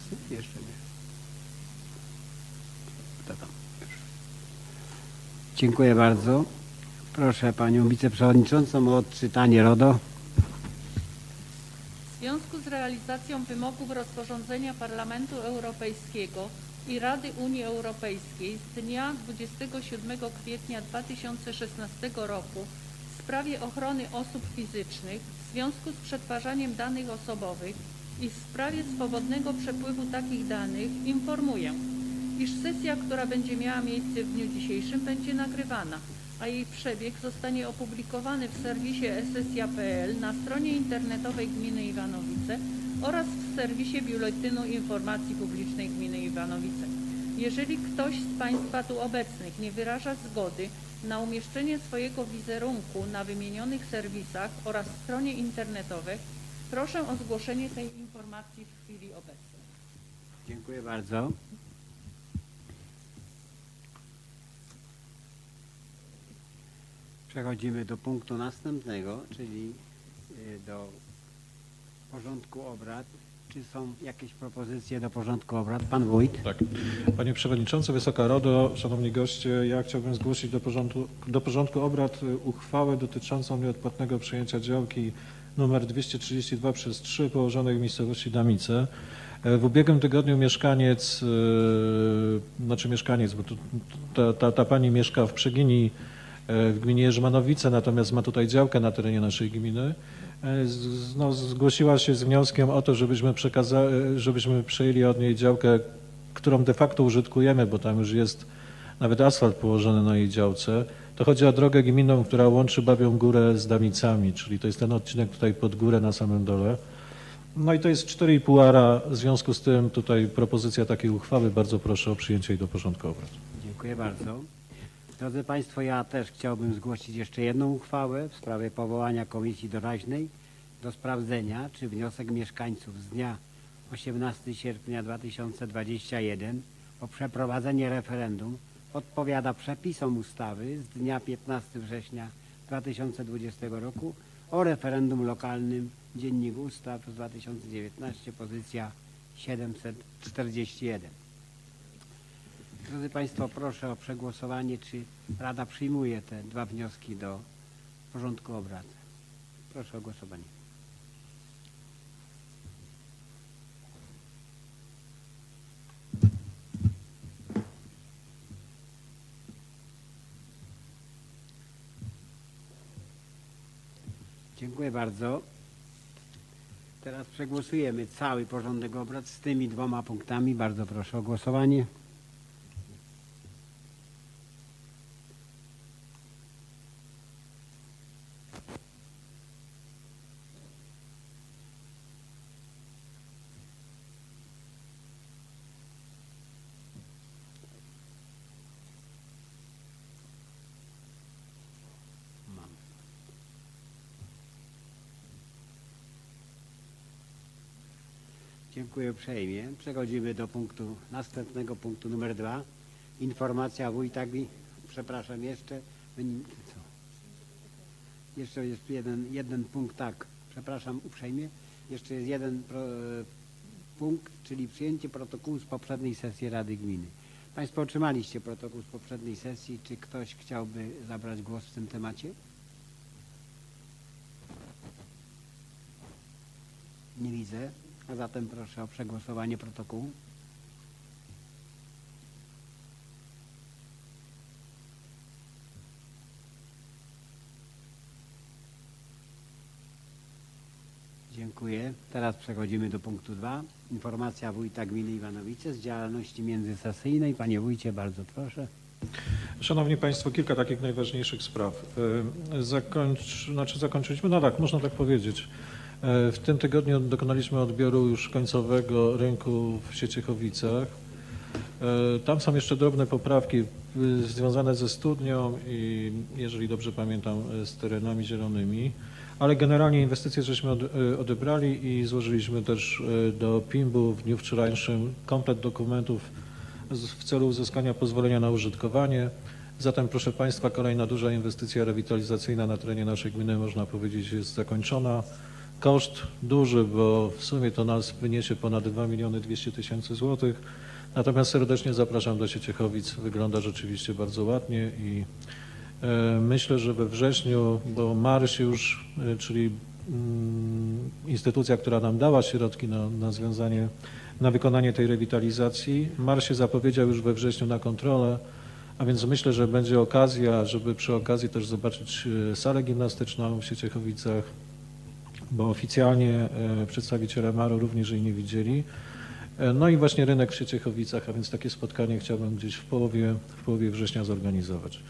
Jeszcze nie. Kto tam? Dziękuję bardzo. Proszę Panią Wiceprzewodniczącą o odczytanie RODO. W związku z realizacją wymogów rozporządzenia Parlamentu Europejskiego i Rady Unii Europejskiej z dnia 27 kwietnia 2016 roku w sprawie ochrony osób fizycznych w związku z przetwarzaniem danych osobowych i w sprawie swobodnego przepływu takich danych informuję, iż sesja, która będzie miała miejsce w dniu dzisiejszym, będzie nagrywana, a jej przebieg zostanie opublikowany w serwisie esesja.pl na stronie internetowej Gminy Iwanowice oraz w serwisie Biuletynu Informacji Publicznej Gminy Iwanowice. Jeżeli ktoś z Państwa tu obecnych nie wyraża zgody na umieszczenie swojego wizerunku na wymienionych serwisach oraz stronie internetowej, proszę o zgłoszenie tej informacji w chwili obecnej. Dziękuję bardzo. Przechodzimy do punktu następnego, czyli do porządku obrad. Czy są jakieś propozycje do porządku obrad? Pan Wójt. Tak. Panie Przewodniczący, Wysoka Rado, Szanowni Goście, ja chciałbym zgłosić do porządku obrad uchwałę dotyczącą nieodpłatnego przejęcia działki nr 232/3 położonej w miejscowości Damice. W ubiegłym tygodniu mieszkaniec, bo ta pani mieszka w Przegini w gminie Jerzmanowice, natomiast ma tutaj działkę na terenie naszej gminy. Zgłosiła się z wnioskiem o to, żebyśmy przejęli od niej działkę, którą de facto użytkujemy, bo tam już jest nawet asfalt położony na jej działce. To chodzi o drogę gminną, która łączy Babią Górę z Damicami, czyli to jest ten odcinek tutaj pod górę na samym dole. No i to jest 4,5 ara, w związku z tym tutaj propozycja takiej uchwały. Bardzo proszę o przyjęcie jej do porządku obrad. Dziękuję bardzo. Drodzy Państwo, ja też chciałbym zgłosić jeszcze jedną uchwałę w sprawie powołania Komisji Doraźnej do sprawdzenia, czy wniosek mieszkańców z dnia 18 sierpnia 2021 o przeprowadzenie referendum odpowiada przepisom ustawy z dnia 15 września 2020 roku o referendum lokalnym, Dziennik Ustaw z 2019, pozycja 741. Drodzy Państwo, proszę o przegłosowanie, czy Rada przyjmuje te dwa wnioski do porządku obrad. Proszę o głosowanie. Dziękuję bardzo. Teraz przegłosujemy cały porządek obrad z tymi dwoma punktami. Bardzo proszę o głosowanie. Dziękuję uprzejmie. Przechodzimy do następnego punktu numer 2. Informacja wójta przepraszam jeszcze. Co? Jeszcze jest jeden punkt, tak. Przepraszam uprzejmie. Jeszcze jest jeden punkt, czyli przyjęcie protokołu z poprzedniej sesji Rady Gminy. Państwo otrzymaliście protokół z poprzedniej sesji. Czy ktoś chciałby zabrać głos w tym temacie? Nie widzę. A zatem proszę o przegłosowanie protokołu. Dziękuję. Teraz przechodzimy do punktu 2. Informacja wójta gminy Iwanowice z działalności międzysesyjnej. Panie wójcie, bardzo proszę. Szanowni Państwo, kilka takich najważniejszych spraw. Zakończyliśmy, no tak, można tak powiedzieć. W tym tygodniu dokonaliśmy odbioru już końcowego rynku w Sieciechowicach. Tam są jeszcze drobne poprawki związane ze studnią i, jeżeli dobrze pamiętam, z terenami zielonymi, ale generalnie inwestycje żeśmy odebrali i złożyliśmy też do PIMB-u w dniu wczorajszym komplet dokumentów w celu uzyskania pozwolenia na użytkowanie. Zatem, proszę Państwa, kolejna duża inwestycja rewitalizacyjna na terenie naszej gminy, można powiedzieć, jest zakończona. koszt duży, bo w sumie to nas wyniesie ponad 2 200 000 złotych. Natomiast serdecznie zapraszam do Sieciechowic. Wygląda rzeczywiście bardzo ładnie i myślę, że we wrześniu, bo Marsz już, czyli instytucja, która nam dała środki na wykonanie tej rewitalizacji, Marsz się zapowiedział już we wrześniu na kontrolę, a więc myślę, że będzie okazja, żeby przy okazji też zobaczyć salę gimnastyczną w Sieciechowicach, bo oficjalnie przedstawiciele MARU również jej nie widzieli. No i właśnie rynek w Sieciechowicach, a więc takie spotkanie chciałbym gdzieś w połowie września zorganizować.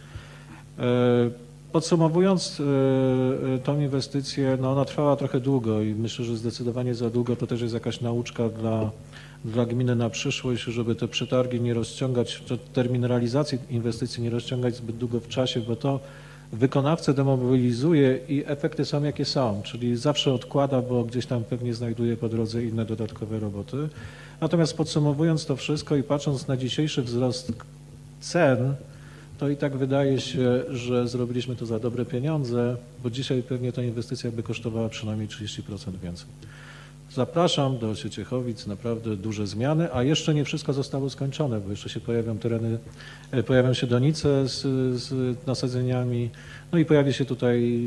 Podsumowując tą inwestycję, no ona trwała trochę długo i myślę, że zdecydowanie za długo. To też jest jakaś nauczka dla gminy na przyszłość, żeby te przetargi nie rozciągać, termin realizacji inwestycji nie rozciągać zbyt długo w czasie, bo to wykonawcę demobilizuje i efekty są jakie są, czyli zawsze odkłada, bo gdzieś tam pewnie znajduje po drodze inne dodatkowe roboty. Natomiast podsumowując to wszystko i patrząc na dzisiejszy wzrost cen, to i tak wydaje się, że zrobiliśmy to za dobre pieniądze, bo dzisiaj pewnie ta inwestycja by kosztowała przynajmniej 30% więcej. Zapraszam do Sieciechowic, naprawdę duże zmiany, a jeszcze nie wszystko zostało skończone, bo jeszcze się pojawią się donice z nasadzeniami, no i pojawi się tutaj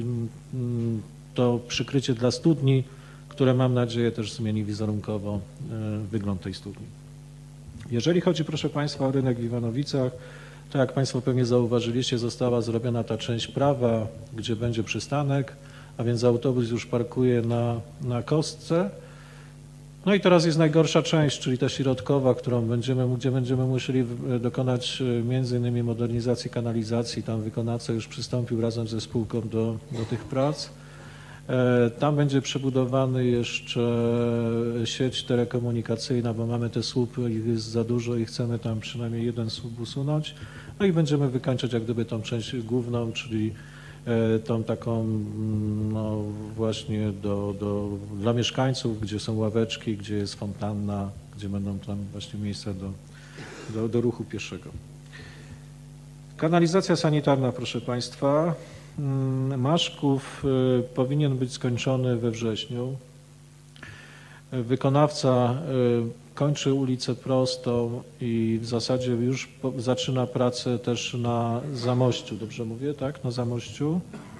to przykrycie dla studni, które mam nadzieję też zmieni wizerunkowo wygląd tej studni. Jeżeli chodzi, proszę Państwa, o rynek w Iwanowicach, to jak Państwo pewnie zauważyliście, została zrobiona ta część prawa, gdzie będzie przystanek, a więc autobus już parkuje na kostce. No i teraz jest najgorsza część, czyli ta środkowa, gdzie będziemy musieli dokonać między innymi modernizacji kanalizacji. Tam wykonawca już przystąpił razem ze spółką do tych prac. Tam będzie przebudowany jeszcze sieć telekomunikacyjna, bo mamy te słupy, ich jest za dużo i chcemy tam przynajmniej jeden słup usunąć. No i będziemy wykańczać jak gdyby tą część główną, czyli tą taką no właśnie dla mieszkańców, gdzie są ławeczki, gdzie jest fontanna, gdzie będą tam właśnie miejsca do ruchu pieszego. Kanalizacja sanitarna, proszę Państwa. Maszków powinien być skończony we wrześniu. Wykonawca kończy ulicę Prostą i w zasadzie już zaczyna pracę też na Zamościu, dobrze mówię, tak? Na Zamościu.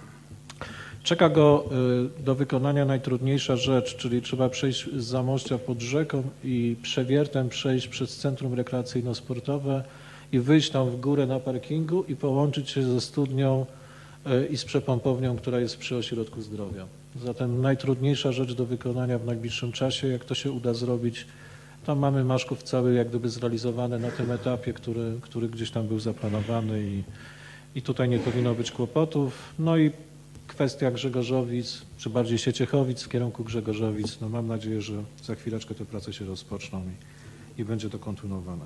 Czeka go do wykonania najtrudniejsza rzecz, czyli trzeba przejść z Zamościa pod rzeką i przewiertem przejść przez centrum rekreacyjno-sportowe i wyjść tam w górę na parkingu i połączyć się ze studnią i z przepompownią, która jest przy ośrodku zdrowia. Zatem najtrudniejsza rzecz do wykonania w najbliższym czasie, jak to się uda zrobić, tam mamy Maszków cały jak gdyby zrealizowany na tym etapie, który gdzieś tam był zaplanowany i tutaj nie powinno być kłopotów. No i kwestia Grzegorzowic, czy bardziej Sieciechowic w kierunku Grzegorzowic. No mam nadzieję, że za chwileczkę te prace się rozpoczną i będzie to kontynuowane.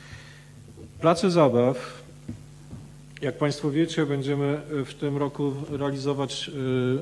Place zabaw. Jak Państwo wiecie, będziemy w tym roku realizować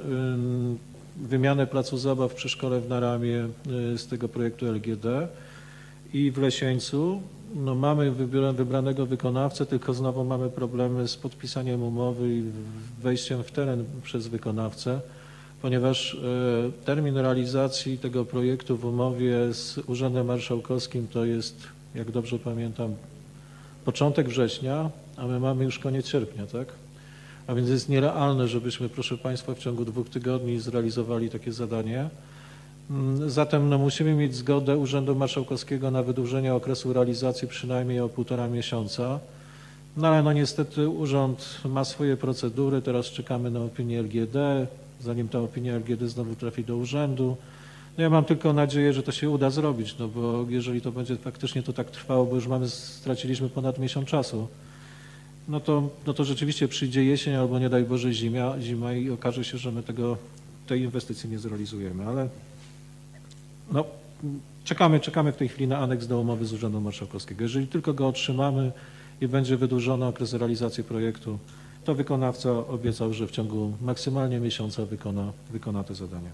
wymianę placu zabaw przy szkole w Naramie z tego projektu LGD i w Lesieńcu. No mamy wybranego wykonawcę, tylko znowu mamy problemy z podpisaniem umowy i wejściem w teren przez wykonawcę, ponieważ termin realizacji tego projektu w umowie z Urzędem Marszałkowskim to jest, jak dobrze pamiętam, początek września, a my mamy już koniec sierpnia, tak? A więc jest nierealne, żebyśmy, proszę Państwa, w ciągu 2 tygodni zrealizowali takie zadanie. Zatem no, musimy mieć zgodę Urzędu Marszałkowskiego na wydłużenie okresu realizacji przynajmniej o 1,5 miesiąca. No ale no niestety urząd ma swoje procedury, teraz czekamy na opinię LGD, zanim ta opinia LGD znowu trafi do urzędu. No ja mam tylko nadzieję, że to się uda zrobić, no bo jeżeli to będzie faktycznie to tak trwało, bo już straciliśmy ponad miesiąc czasu, no to rzeczywiście przyjdzie jesień albo nie daj Boże zima i okaże się, że my tej inwestycji nie zrealizujemy, ale no, czekamy w tej chwili na aneks do umowy z Urzędu Marszałkowskiego. Jeżeli tylko go otrzymamy i będzie wydłużony okres realizacji projektu, to wykonawca obiecał, że w ciągu maksymalnie miesiąca wykona te zadania.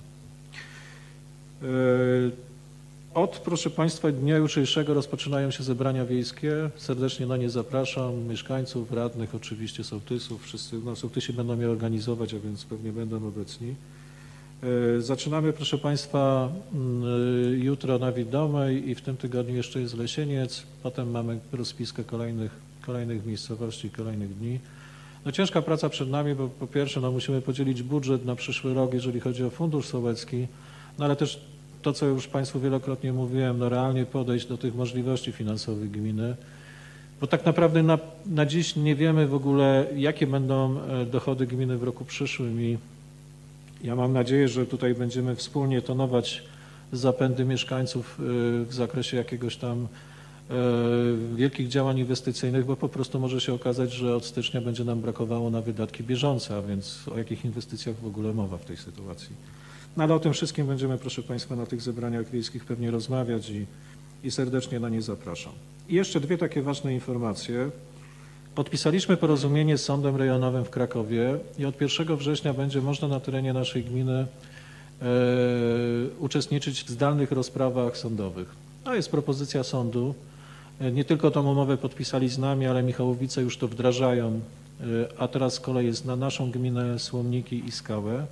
Proszę Państwa, dnia jutrzejszego rozpoczynają się zebrania wiejskie. Serdecznie na nie zapraszam mieszkańców, radnych, oczywiście sołtysów. Wszyscy sołtysi będą je organizować, a więc pewnie będą obecni. Zaczynamy, proszę Państwa, jutro na Widomej i w tym tygodniu jeszcze jest Lesieniec. Potem mamy rozpiskę kolejnych miejscowości, kolejnych dni. No ciężka praca przed nami, bo po pierwsze musimy podzielić budżet na przyszły rok, jeżeli chodzi o Fundusz Sołecki, no ale też to, co już Państwu wielokrotnie mówiłem, realnie podejść do tych możliwości finansowych gminy, bo tak naprawdę na dziś nie wiemy w ogóle, jakie będą dochody gminy w roku przyszłym i ja mam nadzieję, że tutaj będziemy wspólnie tonować zapędy mieszkańców w zakresie jakiegoś tam wielkich działań inwestycyjnych, bo po prostu może się okazać, że od stycznia będzie nam brakowało na wydatki bieżące, a więc o jakich inwestycjach w ogóle mowa w tej sytuacji. No ale o tym wszystkim będziemy, proszę Państwa, na tych zebraniach wiejskich pewnie rozmawiać i serdecznie na nie zapraszam. I jeszcze dwie takie ważne informacje. Podpisaliśmy porozumienie z Sądem Rejonowym w Krakowie i od 1 września będzie można na terenie naszej gminy uczestniczyć w zdalnych rozprawach sądowych. To jest propozycja sądu. Nie tylko tą umowę podpisali z nami, ale Michałowice już to wdrażają, a teraz z kolei jest na naszą gminę Słomniki i Skałę.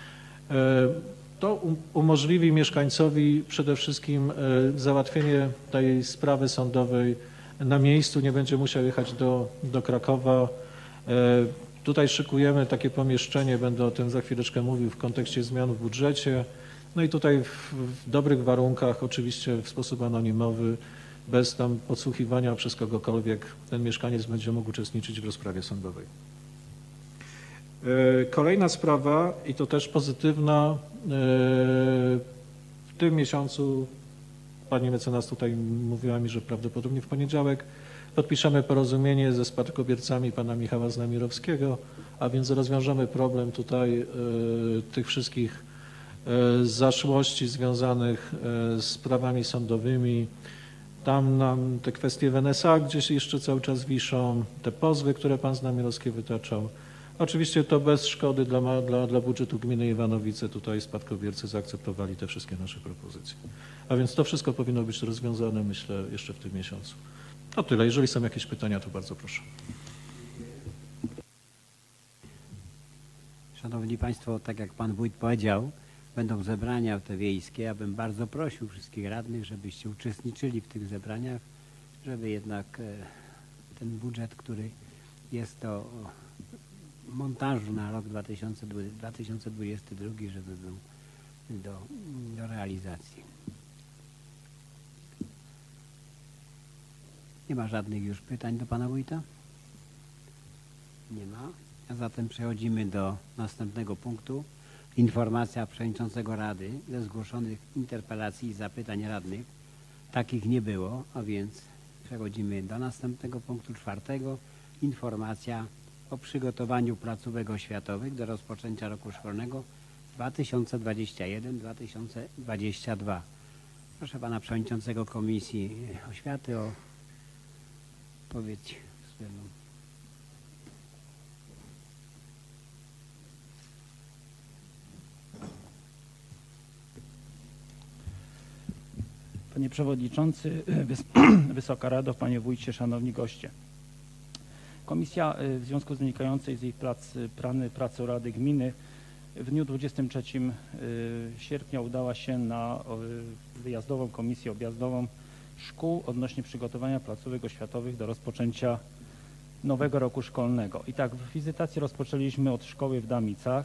To umożliwi mieszkańcowi przede wszystkim załatwienie tej sprawy sądowej na miejscu, nie będzie musiał jechać do Krakowa. Tutaj szykujemy takie pomieszczenie, będę o tym za chwileczkę mówił w kontekście zmian w budżecie. No i tutaj w dobrych warunkach, oczywiście w sposób anonimowy, bez tam podsłuchiwania przez kogokolwiek, ten mieszkaniec będzie mógł uczestniczyć w rozprawie sądowej. Kolejna sprawa, i to też pozytywna, w tym miesiącu pani mecenas tutaj mówiła mi, że prawdopodobnie w poniedziałek podpiszemy porozumienie ze spadkobiercami pana Michała Znamirowskiego, a więc rozwiążemy problem tutaj tych wszystkich zaszłości związanych z sprawami sądowymi. Tam nam te kwestie w NSA gdzieś jeszcze cały czas wiszą, te pozwy, które pan Znamirowski wytaczał. Oczywiście to bez szkody dla budżetu gminy Iwanowice. Tutaj spadkobiercy zaakceptowali te wszystkie nasze propozycje. A więc to wszystko powinno być rozwiązane, myślę, jeszcze w tym miesiącu. To tyle. Jeżeli są jakieś pytania, to bardzo proszę. Szanowni Państwo, tak jak Pan Wójt powiedział, będą zebrania te wiejskie. Ja bym bardzo prosił wszystkich radnych, żebyście uczestniczyli w tych zebraniach, żeby jednak ten budżet, który jest do montażu na rok 2022, żeby był do realizacji. Nie ma żadnych już pytań do Pana Wójta? Nie ma. A zatem przechodzimy do następnego punktu. Informacja Przewodniczącego Rady ze zgłoszonych interpelacji i zapytań radnych. Takich nie było, a więc przechodzimy do następnego punktu, 4. Informacja o przygotowaniu placówek oświatowych do rozpoczęcia roku szkolnego 2021-2022. Proszę Pana Przewodniczącego Komisji Oświaty o odpowiedź względną. Panie Przewodniczący, Wysoka Rado, Panie Wójcie, Szanowni Goście. Komisja w związku z wynikającej z jej pracy Rady Gminy w dniu 23 sierpnia udała się na wyjazdową komisję objazdową szkół odnośnie przygotowania placówek oświatowych do rozpoczęcia nowego roku szkolnego. I tak, wizytację rozpoczęliśmy od szkoły w Damicach.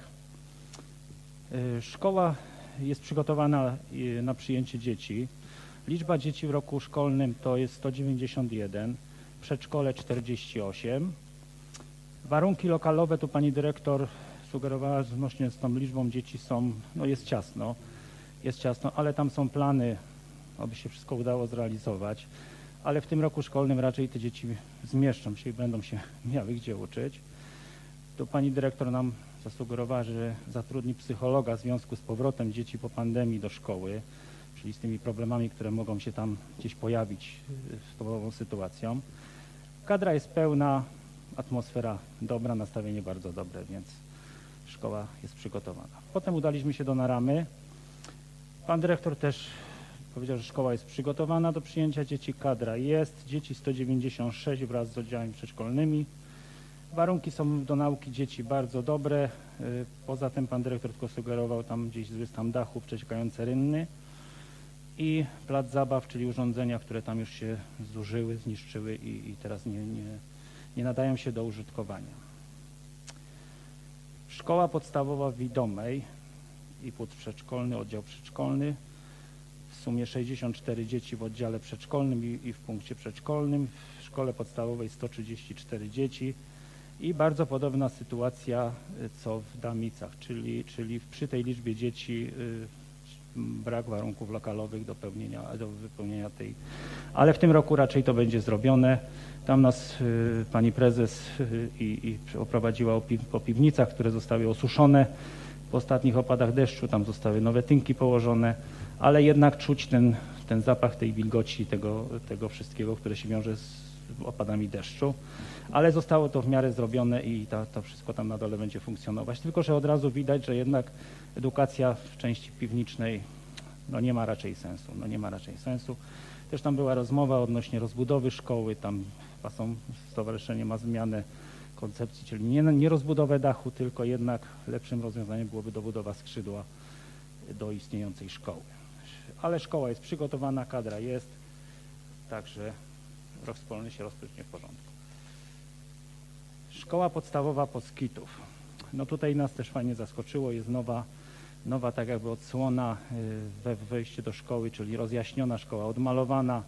Szkoła jest przygotowana na przyjęcie dzieci. Liczba dzieci w roku szkolnym to jest 191, przedszkole 48. Warunki lokalowe, tu pani dyrektor sugerowała, że odnośnie z tą liczbą dzieci są, no jest ciasno, ale tam są plany, aby się wszystko udało zrealizować, ale w tym roku szkolnym raczej te dzieci zmieszczą się i będą się miały gdzie uczyć. Tu pani dyrektor nam zasugerowała, że zatrudni psychologa w związku z powrotem dzieci po pandemii do szkoły, czyli z tymi problemami, które mogą się tam gdzieś pojawić z tą nową sytuacją. Kadra jest pełna, atmosfera dobra, nastawienie bardzo dobre, więc szkoła jest przygotowana. Potem udaliśmy się do Naramy. Pan dyrektor też powiedział, że szkoła jest przygotowana do przyjęcia dzieci, kadra jest, dzieci 196 wraz z oddziałami przedszkolnymi. Warunki są do nauki dzieci bardzo dobre. Poza tym pan dyrektor tylko sugerował tam gdzieś zły stan dachu, przeciekające rynny i plac zabaw, czyli urządzenia, które tam już się zużyły, zniszczyły i teraz nie nadają się do użytkowania. Szkoła podstawowa w Widomej i płot przedszkolny, oddział przedszkolny. W sumie 64 dzieci w oddziale przedszkolnym i w punkcie przedszkolnym. W szkole podstawowej 134 dzieci. I bardzo podobna sytuacja co w Damicach, czyli przy tej liczbie dzieci brak warunków lokalowych do wypełnienia tej. Ale w tym roku raczej to będzie zrobione. Tam nas pani prezes i oprowadziła po piwnicach, które zostały osuszone po ostatnich opadach deszczu. Tam zostały nowe tynki położone, ale jednak czuć ten zapach tej wilgoci, tego wszystkiego, które się wiąże z opadami deszczu. Ale zostało to w miarę zrobione i to wszystko tam na dole będzie funkcjonować. Tylko że od razu widać, że jednak edukacja w części piwnicznej nie ma raczej sensu. Też tam była rozmowa odnośnie rozbudowy szkoły, tam stowarzyszenie ma zmianę koncepcji, czyli nie rozbudowę dachu, tylko jednak lepszym rozwiązaniem byłoby dobudowa skrzydła do istniejącej szkoły. Ale szkoła jest przygotowana, kadra jest, także rok szkolny się rozpocznie w porządku. Szkoła podstawowa Poskitów. No tutaj nas też fajnie zaskoczyło, jest nowa tak jakby odsłona we wejściu do szkoły, czyli rozjaśniona szkoła, odmalowana.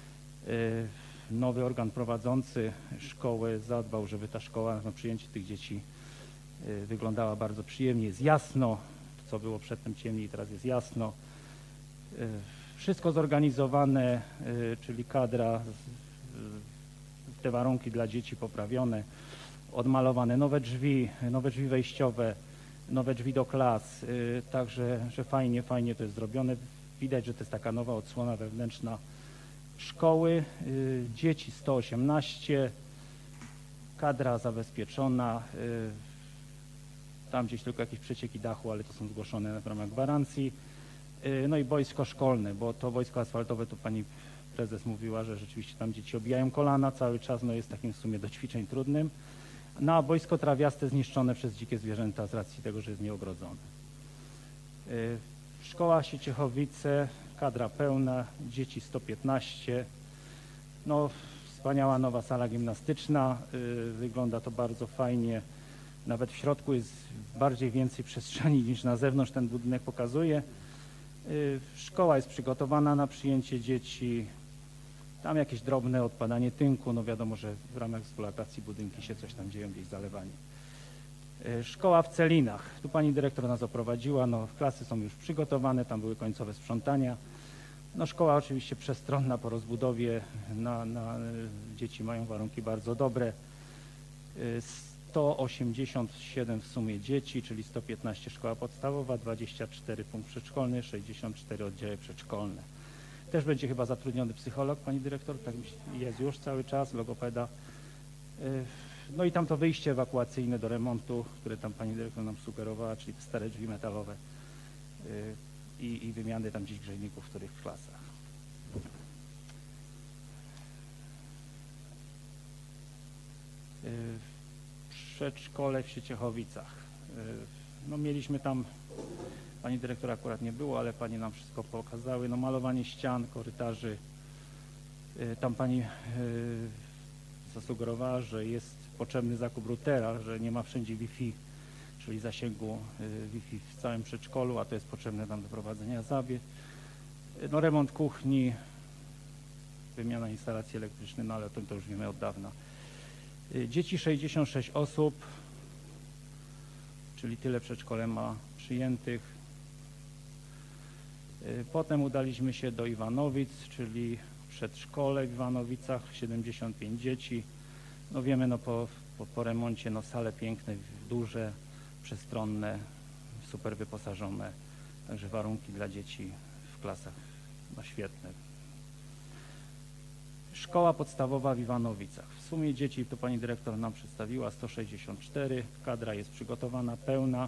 Nowy organ prowadzący szkołę zadbał, żeby ta szkoła na przyjęcie tych dzieci wyglądała bardzo przyjemnie. Jest jasno, co było przedtem ciemniej, teraz jest jasno. Wszystko zorganizowane, czyli kadra, te warunki dla dzieci poprawione, odmalowane nowe drzwi wejściowe, nowe drzwi do klas, także że fajnie to jest zrobione. Widać, że to jest taka nowa odsłona wewnętrzna szkoły. Dzieci 118, kadra zabezpieczona, tam gdzieś tylko jakieś przecieki dachu, ale to są zgłoszone w ramach gwarancji. No i boisko szkolne, bo to boisko asfaltowe, to pani prezes mówiła, że rzeczywiście tam dzieci obijają kolana cały czas, jest takim w sumie do ćwiczeń trudnym. No a boisko trawiaste zniszczone przez dzikie zwierzęta z racji tego, że jest nieogrodzone. Szkoła Sieciechowice, kadra pełna, dzieci 115. No wspaniała nowa sala gimnastyczna, wygląda to bardzo fajnie. Nawet w środku jest więcej przestrzeni niż na zewnątrz ten budynek pokazuje. Szkoła jest przygotowana na przyjęcie dzieci. Tam jakieś drobne odpadanie tynku, no wiadomo, że w ramach eksploatacji budynki się coś tam dzieją, gdzieś zalewanie. Szkoła w Celinach. Tu pani dyrektor nas oprowadziła, klasy są już przygotowane, tam były końcowe sprzątania. Szkoła oczywiście przestronna po rozbudowie, dzieci mają warunki bardzo dobre. 187 w sumie dzieci, czyli 115 szkoła podstawowa, 24 punkt przedszkolny, 64 oddziały przedszkolne. Też będzie chyba zatrudniony psycholog, pani dyrektor, tak jest już cały czas, logopeda. No i tam to wyjście ewakuacyjne do remontu, które tam pani dyrektor nam sugerowała, czyli stare drzwi metalowe i wymiany tam gdzieś grzejników w których klasach. Przedszkole w Sieciechowicach. Mieliśmy tam, pani dyrektor akurat nie było, ale pani nam wszystko pokazały, malowanie ścian, korytarzy. Tam pani zasugerowała, że jest potrzebny zakup routera, że nie ma wszędzie Wi-Fi, czyli zasięgu Wi-Fi w całym przedszkolu, a to jest potrzebne tam do prowadzenia zabieg. Remont kuchni, wymiana instalacji elektrycznych, ale o tym to już wiemy od dawna. Dzieci 66 osób, czyli tyle przedszkole ma przyjętych. Potem udaliśmy się do Iwanowic, czyli przedszkole w Iwanowicach, 75 dzieci. Wiemy, po remoncie, sale piękne, duże, przestronne, super wyposażone. Także warunki dla dzieci w klasach świetne. Szkoła podstawowa w Iwanowicach. W sumie dzieci, to pani dyrektor nam przedstawiła, 164, kadra jest przygotowana, pełna.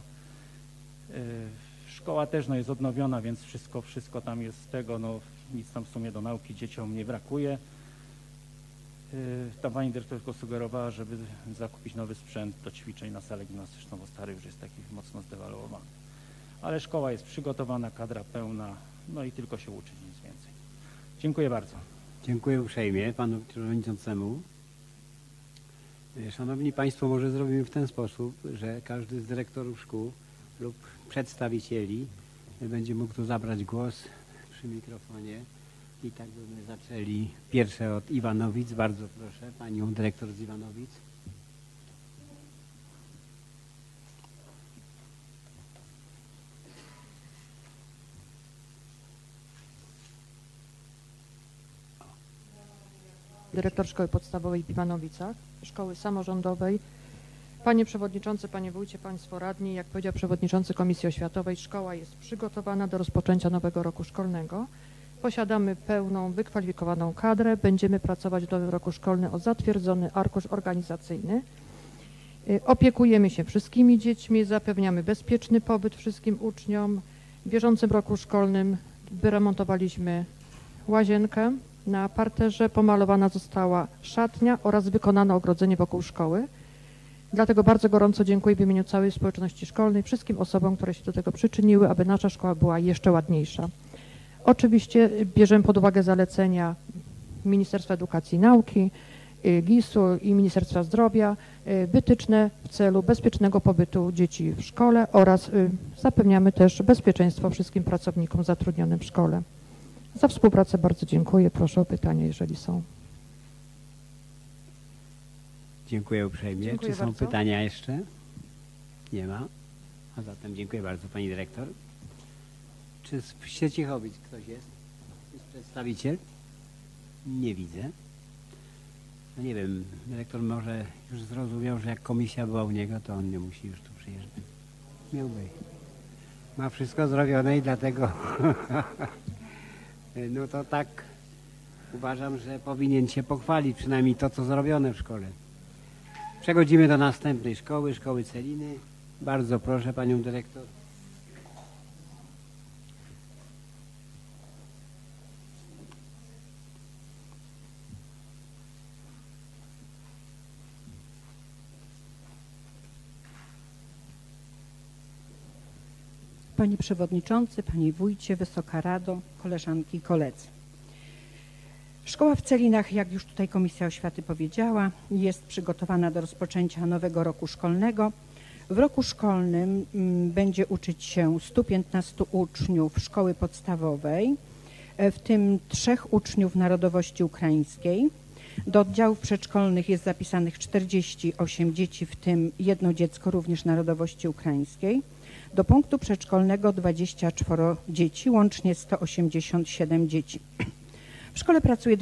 Szkoła też jest odnowiona, więc wszystko tam jest z tego, nic tam w sumie do nauki dzieciom nie brakuje. Ta pani dyrektor tylko sugerowała, żeby zakupić nowy sprzęt do ćwiczeń na salę gimnastyczną, bo stary już jest taki mocno zdewaluowany. Ale szkoła jest przygotowana, kadra pełna, no i tylko się uczyć, nic więcej. Dziękuję bardzo. Dziękuję uprzejmie panu przewodniczącemu. Szanowni Państwo, może zrobimy w ten sposób, że każdy z dyrektorów szkół lub przedstawicieli będzie mógł tu zabrać głos przy mikrofonie i tak byśmy zaczęli. Pierwsze od Iwanowic. Bardzo proszę panią dyrektor z Iwanowic. Dyrektor Szkoły Podstawowej w Iwanowicach, Szkoły Samorządowej. Panie Przewodniczący, Panie Wójcie, Państwo Radni, jak powiedział Przewodniczący Komisji Oświatowej, szkoła jest przygotowana do rozpoczęcia nowego roku szkolnego. Posiadamy pełną, wykwalifikowaną kadrę. Będziemy pracować w nowym roku szkolnym o zatwierdzony arkusz organizacyjny. Opiekujemy się wszystkimi dziećmi, zapewniamy bezpieczny pobyt wszystkim uczniom. W bieżącym roku szkolnym wyremontowaliśmy łazienkę. Na parterze pomalowana została szatnia oraz wykonano ogrodzenie wokół szkoły. Dlatego bardzo gorąco dziękuję w imieniu całej społeczności szkolnej wszystkim osobom, które się do tego przyczyniły, aby nasza szkoła była jeszcze ładniejsza. Oczywiście bierzemy pod uwagę zalecenia Ministerstwa Edukacji i Nauki, GIS-u i Ministerstwa Zdrowia, wytyczne w celu bezpiecznego pobytu dzieci w szkole oraz zapewniamy też bezpieczeństwo wszystkim pracownikom zatrudnionym w szkole. Za współpracę bardzo dziękuję. Proszę o pytania, jeżeli są. Dziękuję uprzejmie. Dziękuję Czy są bardzo. pytania jeszcze? Nie ma. A zatem dziękuję bardzo pani dyrektor. Czy z Siecichowic ktoś jest? Jest przedstawiciel? Nie widzę. No nie wiem, dyrektor może już zrozumiał, że jak komisja była u niego, to on nie musi już tu przyjeżdżać. Miałby. Ma wszystko zrobione i dlatego no to tak uważam, że powinien się pochwalić przynajmniej to, co zrobione w szkole. Przechodzimy do następnej szkoły, szkoły Celiny. Bardzo proszę panią dyrektor. Panie Przewodniczący, Panie Wójcie, Wysoka Rado, koleżanki i koledzy. Szkoła w Celinach, jak już tutaj Komisja Oświaty powiedziała, jest przygotowana do rozpoczęcia nowego roku szkolnego. W roku szkolnym będzie uczyć się 115 uczniów szkoły podstawowej, w tym 3 uczniów narodowości ukraińskiej. Do oddziałów przedszkolnych jest zapisanych 48 dzieci, w tym 1 dziecko również narodowości ukraińskiej. Do punktu przedszkolnego 24 dzieci, łącznie 187 dzieci. W szkole pracuje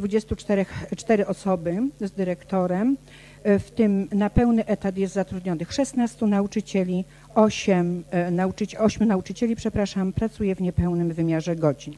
24 osoby z dyrektorem, w tym na pełny etat jest zatrudnionych 16 nauczycieli, 8 nauczycieli, pracuje w niepełnym wymiarze godzin.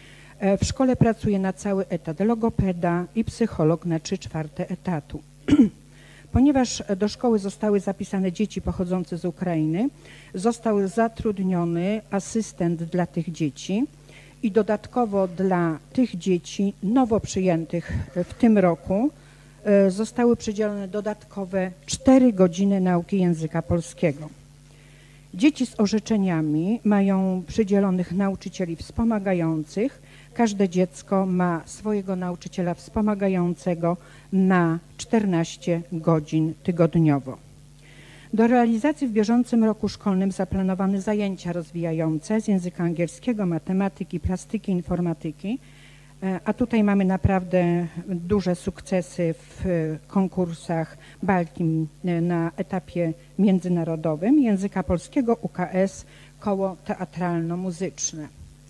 W szkole pracuje na cały etat logopeda i psycholog na 3/4 etatu. Ponieważ do szkoły zostały zapisane dzieci pochodzące z Ukrainy, został zatrudniony asystent dla tych dzieci i dodatkowo dla tych dzieci nowo przyjętych w tym roku zostały przydzielone dodatkowe 4 godziny nauki języka polskiego. Dzieci z orzeczeniami mają przydzielonych nauczycieli wspomagających. Każde dziecko ma swojego nauczyciela wspomagającego na 14 godzin tygodniowo. Do realizacji w bieżącym roku szkolnym zaplanowano zajęcia rozwijające z języka angielskiego, matematyki, plastyki, informatyki, a tutaj mamy naprawdę duże sukcesy w konkursach Baltim na etapie międzynarodowym, języka polskiego, UKS, koło teatralno-muzyczne.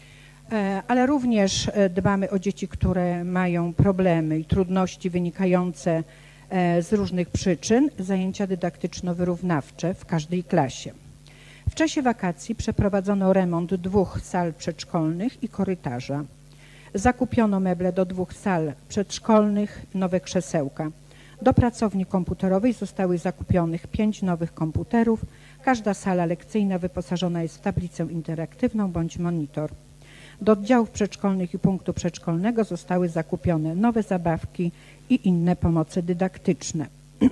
Ale również dbamy o dzieci, które mają problemy i trudności wynikające z różnych przyczyn, zajęcia dydaktyczno-wyrównawcze w każdej klasie. W czasie wakacji przeprowadzono remont 2 sal przedszkolnych i korytarza. Zakupiono meble do 2 sal przedszkolnych, nowe krzesełka. Do pracowni komputerowej zostały zakupionych 5 nowych komputerów. Każda sala lekcyjna wyposażona jest w tablicę interaktywną bądź monitor. Do oddziałów przedszkolnych i punktu przedszkolnego zostały zakupione nowe zabawki i inne pomoce dydaktyczne.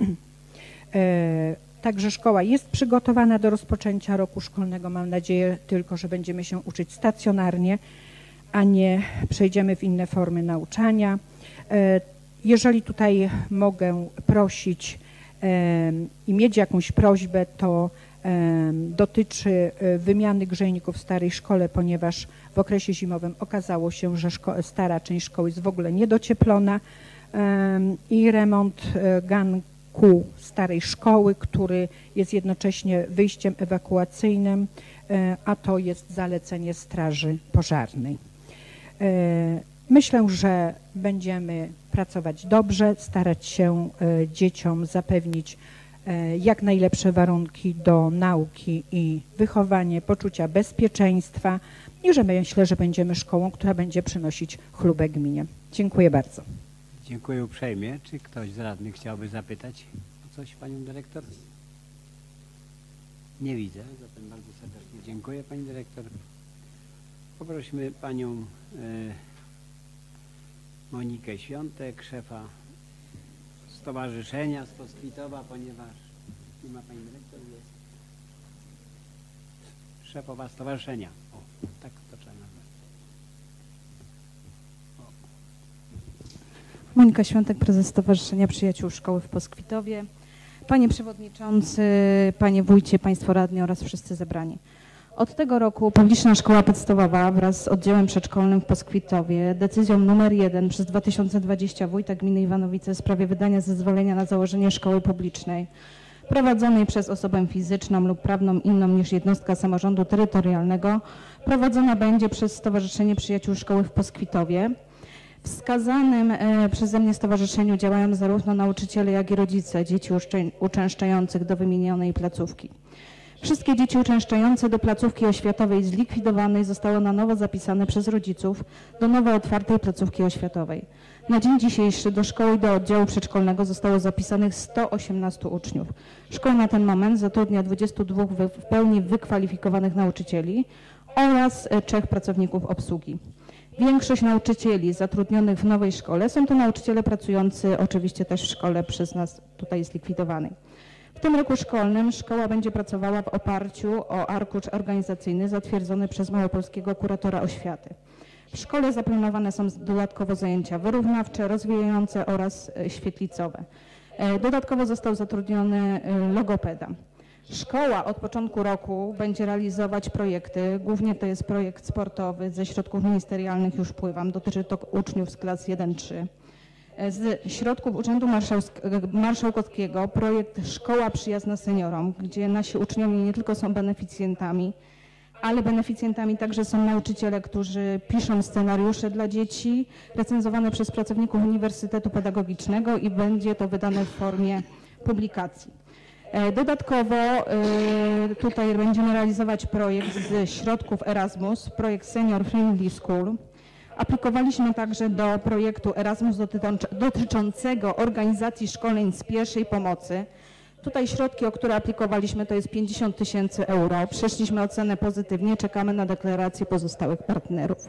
Także szkoła jest przygotowana do rozpoczęcia roku szkolnego. Mam nadzieję tylko, że będziemy się uczyć stacjonarnie, a nie przejdziemy w inne formy nauczania. Jeżeli tutaj mogę prosić i mieć jakąś prośbę, to dotyczy wymiany grzejników w starej szkole, ponieważ w okresie zimowym okazało się, że stara część szkoły jest w ogóle niedocieplona i remont ganku starej szkoły, który jest jednocześnie wyjściem ewakuacyjnym, a to jest zalecenie Straży Pożarnej. Myślę, że będziemy pracować dobrze, starać się dzieciom zapewnić jak najlepsze warunki do nauki i wychowanie, poczucia bezpieczeństwa i że myślę, że będziemy szkołą, która będzie przynosić chlubę gminie. Dziękuję bardzo. Dziękuję uprzejmie. Czy ktoś z radnych chciałby zapytać o coś panią dyrektor? Nie widzę, zatem bardzo serdecznie dziękuję pani dyrektor. Poprosimy panią Monikę Świątek, szefa stowarzyszenia z Poskwitowa, ponieważ nie ma pani dyrektor, jest szefowa stowarzyszenia. O, tak to trzeba nazwać. Monika Świątek, prezes Stowarzyszenia Przyjaciół Szkoły w Poskwitowie. Panie Przewodniczący, Panie Wójcie, Państwo Radni oraz wszyscy zebrani. Od tego roku Publiczna Szkoła Podstawowa wraz z oddziałem przedszkolnym w Poskwitowie decyzją nr 1 przez 2020 Wójta Gminy Iwanowice w sprawie wydania zezwolenia na założenie szkoły publicznej prowadzonej przez osobę fizyczną lub prawną inną niż jednostka samorządu terytorialnego prowadzona będzie przez Stowarzyszenie Przyjaciół Szkoły w Poskwitowie. W wskazanym przeze mnie stowarzyszeniu działają zarówno nauczyciele, jak i rodzice dzieci uczęszczających do wymienionej placówki. Wszystkie dzieci uczęszczające do placówki oświatowej zlikwidowanej zostały na nowo zapisane przez rodziców do nowo otwartej placówki oświatowej. Na dzień dzisiejszy do szkoły i do oddziału przedszkolnego zostało zapisanych 118 uczniów. Szkoła na ten moment zatrudnia 22 w pełni wykwalifikowanych nauczycieli oraz 3 pracowników obsługi. Większość nauczycieli zatrudnionych w nowej szkole są to nauczyciele pracujący oczywiście też w szkole przez nas tutaj zlikwidowanej. W tym roku szkolnym szkoła będzie pracowała w oparciu o arkusz organizacyjny zatwierdzony przez małopolskiego kuratora oświaty. W szkole zaplanowane są dodatkowo zajęcia wyrównawcze, rozwijające oraz świetlicowe. Dodatkowo został zatrudniony logopeda. Szkoła od początku roku będzie realizować projekty, głównie to jest projekt sportowy, ze środków ministerialnych już wpływam, dotyczy to uczniów z klas 1-3. Z środków Urzędu Marszałkowskiego projekt Szkoła Przyjazna Seniorom, gdzie nasi uczniowie nie tylko są beneficjentami, ale beneficjentami także są nauczyciele, którzy piszą scenariusze dla dzieci, recenzowane przez pracowników Uniwersytetu Pedagogicznego i będzie to wydane w formie publikacji. Dodatkowo tutaj będziemy realizować projekt z środków Erasmus, projekt Senior Friendly School. Aplikowaliśmy także do projektu Erasmus dotyczącego organizacji szkoleń z pierwszej pomocy. Tutaj środki, o które aplikowaliśmy, to jest 50 000 euro. Przeszliśmy ocenę pozytywnie, czekamy na deklarację pozostałych partnerów.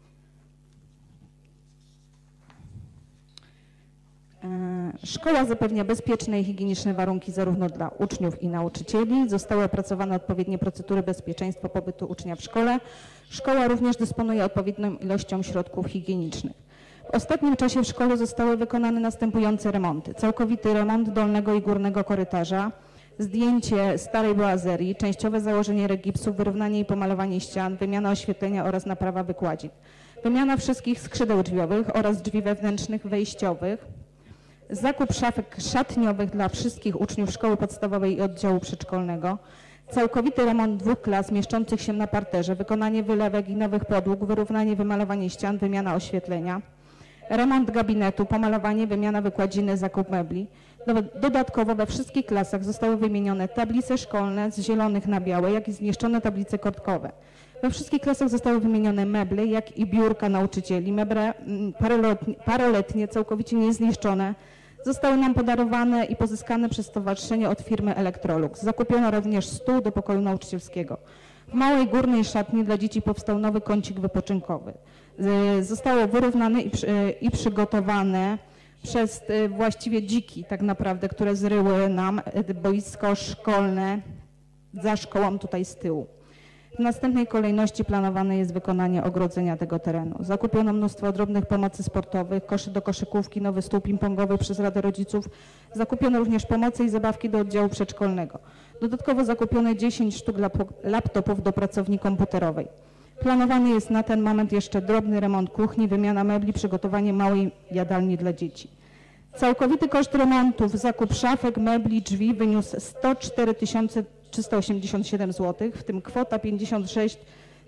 Szkoła zapewnia bezpieczne i higieniczne warunki zarówno dla uczniów i nauczycieli. Zostały opracowane odpowiednie procedury bezpieczeństwa pobytu ucznia w szkole. Szkoła również dysponuje odpowiednią ilością środków higienicznych. W ostatnim czasie w szkole zostały wykonane następujące remonty. Całkowity remont dolnego i górnego korytarza, zdjęcie starej boazerii, częściowe założenie regipsów, wyrównanie i pomalowanie ścian, wymiana oświetlenia oraz naprawa wykładzin. Wymiana wszystkich skrzydeł drzwiowych oraz drzwi wewnętrznych wejściowych. Zakup szafek szatniowych dla wszystkich uczniów szkoły podstawowej i oddziału przedszkolnego. Całkowity remont 2 klas mieszczących się na parterze, wykonanie wylewek i nowych podłóg, wyrównanie, wymalowanie ścian, wymiana oświetlenia. Remont gabinetu, pomalowanie, wymiana wykładziny, zakup mebli. Dodatkowo we wszystkich klasach zostały wymienione tablice szkolne z zielonych na białe, jak i zniszczone tablice kortkowe. We wszystkich klasach zostały wymienione meble, jak i biurka nauczycieli. Meble paroletnie, całkowicie niezniszczone, zostały nam podarowane i pozyskane przez stowarzyszenie od firmy Electrolux. Zakupiono również stół do pokoju nauczycielskiego. W małej górnej szatni dla dzieci powstał nowy kącik wypoczynkowy. Zostało wyrównane i przygotowane przez właściwie dziki tak naprawdę, które zryły nam boisko szkolne za szkołą tutaj z tyłu. W następnej kolejności planowane jest wykonanie ogrodzenia tego terenu. Zakupiono mnóstwo drobnych pomocy sportowych, koszy do koszykówki, nowy stół ping-pongowy przez Radę Rodziców. Zakupiono również pomocy i zabawki do oddziału przedszkolnego. Dodatkowo zakupiono 10 sztuk laptopów do pracowni komputerowej. Planowany jest na ten moment jeszcze drobny remont kuchni, wymiana mebli, przygotowanie małej jadalni dla dzieci. Całkowity koszt remontów, zakup szafek, mebli, drzwi wyniósł 104 387 zł, w tym kwota 56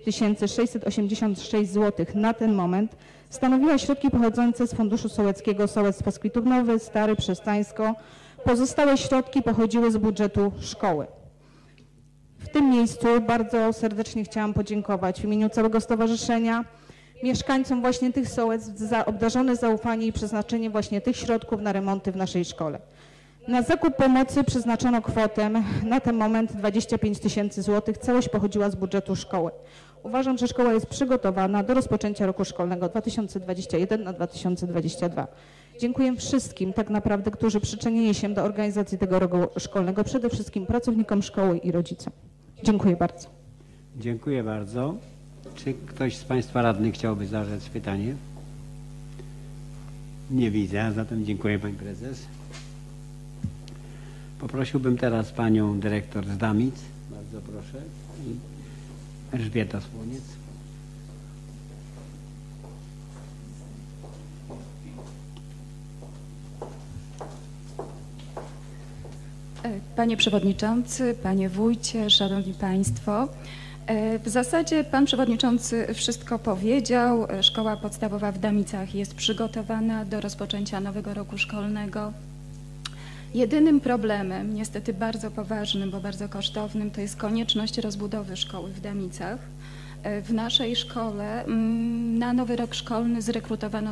686 zł na ten moment stanowiła środki pochodzące z Funduszu Sołeckiego Sołectw Poskwitów Nowy, Stary, Przestańsko. Pozostałe środki pochodziły z budżetu szkoły. W tym miejscu bardzo serdecznie chciałam podziękować w imieniu całego stowarzyszenia mieszkańcom właśnie tych sołectw za obdarzone zaufanie i przeznaczenie właśnie tych środków na remonty w naszej szkole. Na zakup pomocy przeznaczono kwotę na ten moment 25 000 zł. Całość pochodziła z budżetu szkoły. Uważam, że szkoła jest przygotowana do rozpoczęcia roku szkolnego 2021 na 2022. Dziękuję wszystkim tak naprawdę, którzy przyczynili się do organizacji tego roku szkolnego, przede wszystkim pracownikom szkoły i rodzicom. Dziękuję bardzo. Dziękuję bardzo. Czy ktoś z Państwa radnych chciałby zadać pytanie? Nie widzę, a zatem dziękuję Pani Prezes. Poprosiłbym teraz Panią Dyrektor z Damic. Bardzo proszę. I Elżbieta Słoniec. Panie Przewodniczący, Panie Wójcie, Szanowni Państwo. W zasadzie Pan Przewodniczący wszystko powiedział. Szkoła podstawowa w Damicach jest przygotowana do rozpoczęcia nowego roku szkolnego. Jedynym problemem, niestety bardzo poważnym, bo bardzo kosztownym, to jest konieczność rozbudowy szkoły w Damicach. W naszej szkole na nowy rok szkolny zrekrutowano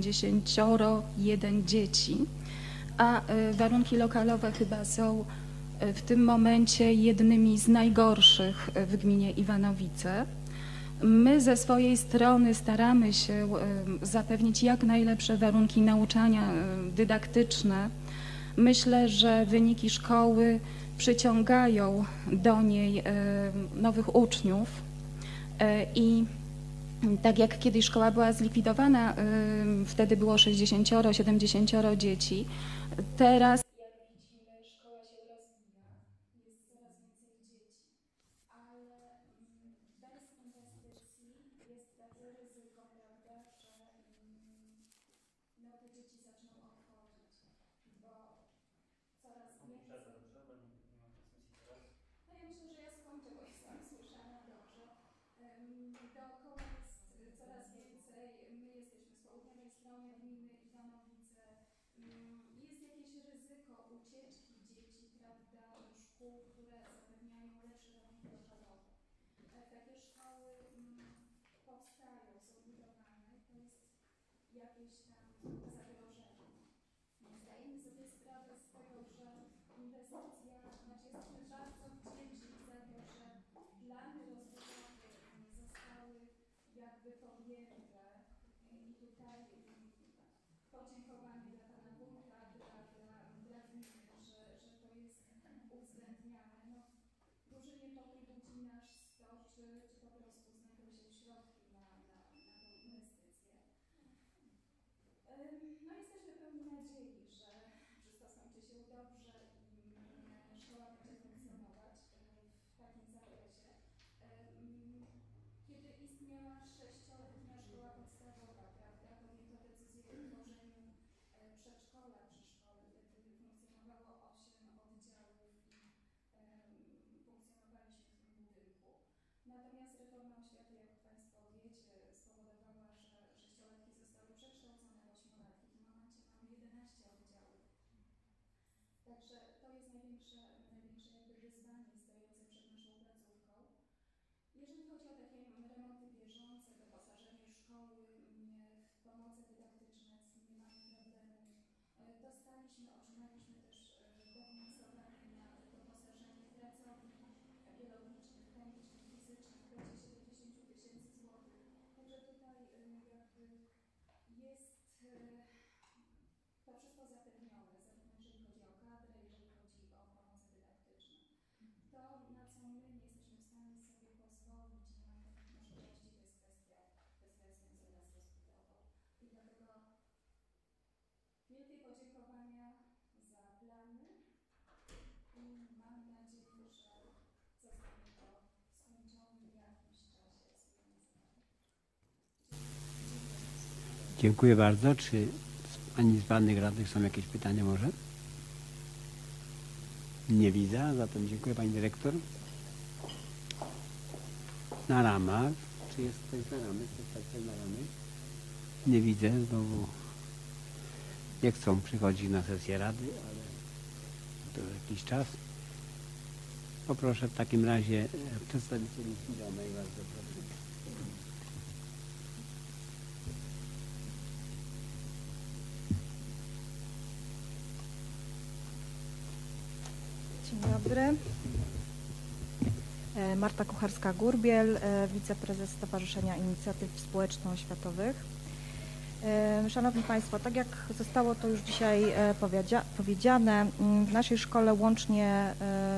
191 dzieci, a warunki lokalowe chyba są w tym momencie jednymi z najgorszych w gminie Iwanowice. My ze swojej strony staramy się zapewnić jak najlepsze warunki nauczania dydaktyczne. Myślę, że wyniki szkoły przyciągają do niej nowych uczniów i tak jak kiedyś szkoła była zlikwidowana, wtedy było 60-70 dzieci, teraz jak widzimy, szkoła się rozwija, jest coraz więcej dzieci, ale bez inwestycji jest takie ryzyko, prawda, że no, te dzieci zaczną odchodzić, bo coraz więcej... No ja myślę, że ja skończę, bo jestem słyszana dobrze. Dookoła jest coraz więcej, my jesteśmy z południowej strony gminy Iwanowice, jest jakieś ryzyko ucieczki dzieci, prawda, do szkół, które zapewniają lepsze warunki lokalowe. Takie szkoły powstają, są budowane, to jest jakieś tam zagrożenie. Zdajemy sobie sprawę z tego, że inwestycja, znaczy jesteśmy bardzo wdzięczni za to, że plany rozwojowe zostały jakby podjęte i tutaj podziękowanie dla Pana Wójta, dla gminy, że to jest uwzględniane. No, duży niepokój budzi nasz to, czy po prostu znajdą się środki na tą inwestycję. No jesteśmy pełni nadziei, że wszystko skończy się dobrze i szkoła będzie funkcjonować w takim zakresie. Kiedy istniała 6-letnia szkoła podstawowa, prawda, podjęto decyzję o utworzeniu przedszkola przy szkole. Wtedy funkcjonowało 8 oddziałów i funkcjonowaliśmy w tym budynku. Natomiast reforma oświaty, jak Państwo wiecie, spowodowała, że 6-latki zostały przekształcone w 8-latki. W tym momencie mamy 11 oddziałów. Także to jest największe Dziękuję bardzo. Czy pani z pannych radnych są jakieś pytania może? Nie widzę, a zatem dziękuję pani dyrektor. Na ramach. Czy jest ktoś na ramach? Ktoś na ramach? Nie widzę, znowu nie chcą przychodzić na sesję rady, ale to jakiś czas. Poproszę w takim razie przedstawicieli Zielonej, bardzo proszę. Dzień dobry. Marta Kucharska-Górbiel, wiceprezes Stowarzyszenia Inicjatyw Społeczno-Oświatowych. Szanowni Państwo, tak jak zostało to już dzisiaj powiedziane, w naszej szkole łącznie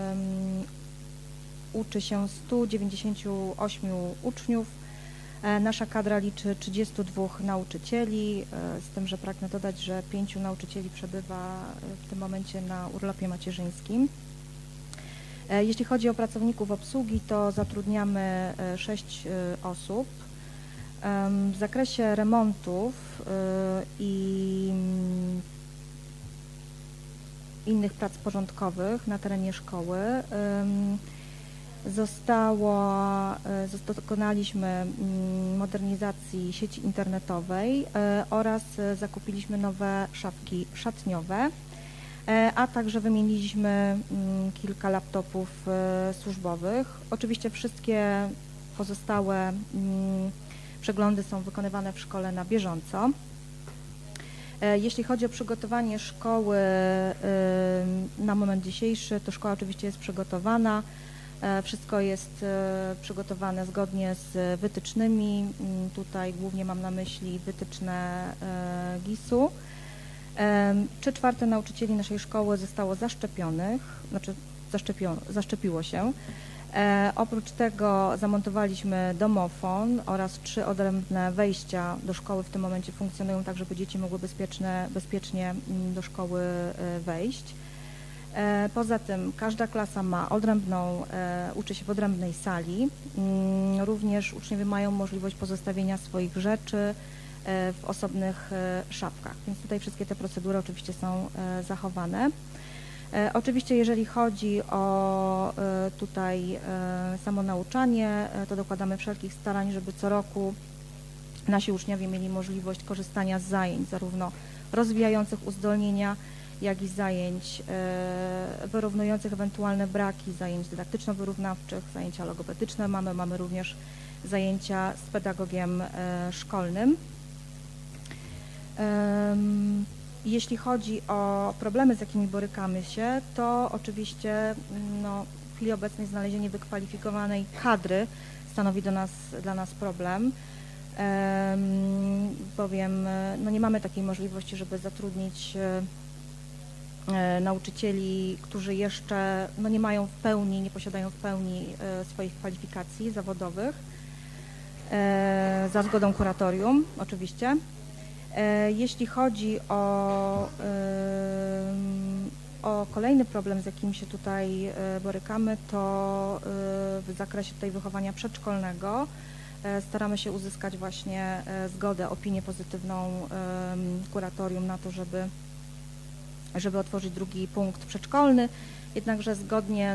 uczy się 198 uczniów. Nasza kadra liczy 32 nauczycieli, z tym, że pragnę dodać, że 5 nauczycieli przebywa w tym momencie na urlopie macierzyńskim. Jeśli chodzi o pracowników obsługi, to zatrudniamy 6 osób. W zakresie remontów i innych prac porządkowych na terenie szkoły dokonaliśmy modernizacji sieci internetowej oraz zakupiliśmy nowe szafki szatniowe, a także wymieniliśmy kilka laptopów służbowych. Oczywiście wszystkie pozostałe przeglądy są wykonywane w szkole na bieżąco. Jeśli chodzi o przygotowanie szkoły na moment dzisiejszy, to szkoła oczywiście jest przygotowana. Wszystko jest przygotowane zgodnie z wytycznymi. Tutaj głównie mam na myśli wytyczne GIS-u. 3/4 nauczycieli naszej szkoły zostało zaszczepionych, znaczy zaszczepiło się. Oprócz tego zamontowaliśmy domofon oraz 3 odrębne wejścia do szkoły w tym momencie funkcjonują tak, żeby dzieci mogły bezpiecznie do szkoły wejść. Poza tym każda klasa ma uczy się w odrębnej sali. Również uczniowie mają możliwość pozostawienia swoich rzeczy w osobnych szafkach, więc tutaj wszystkie te procedury oczywiście są zachowane. Oczywiście jeżeli chodzi o tutaj samo nauczanie, to dokładamy wszelkich starań, żeby co roku nasi uczniowie mieli możliwość korzystania z zajęć zarówno rozwijających uzdolnienia, jak i zajęć wyrównujących ewentualne braki, zajęć dydaktyczno-wyrównawczych, zajęcia logopedyczne mamy również zajęcia z pedagogiem szkolnym. Jeśli chodzi o problemy, z jakimi borykamy się, to oczywiście w chwili obecnej znalezienie wykwalifikowanej kadry stanowi dla nas problem, bowiem nie mamy takiej możliwości, żeby zatrudnić nauczycieli, którzy jeszcze nie posiadają w pełni swoich kwalifikacji zawodowych, za zgodą kuratorium oczywiście. Jeśli chodzi o kolejny problem, z jakim się tutaj borykamy, to w zakresie tutaj wychowania przedszkolnego staramy się uzyskać właśnie zgodę, opinię pozytywną kuratorium na to, żeby otworzyć drugi punkt przedszkolny, jednakże zgodnie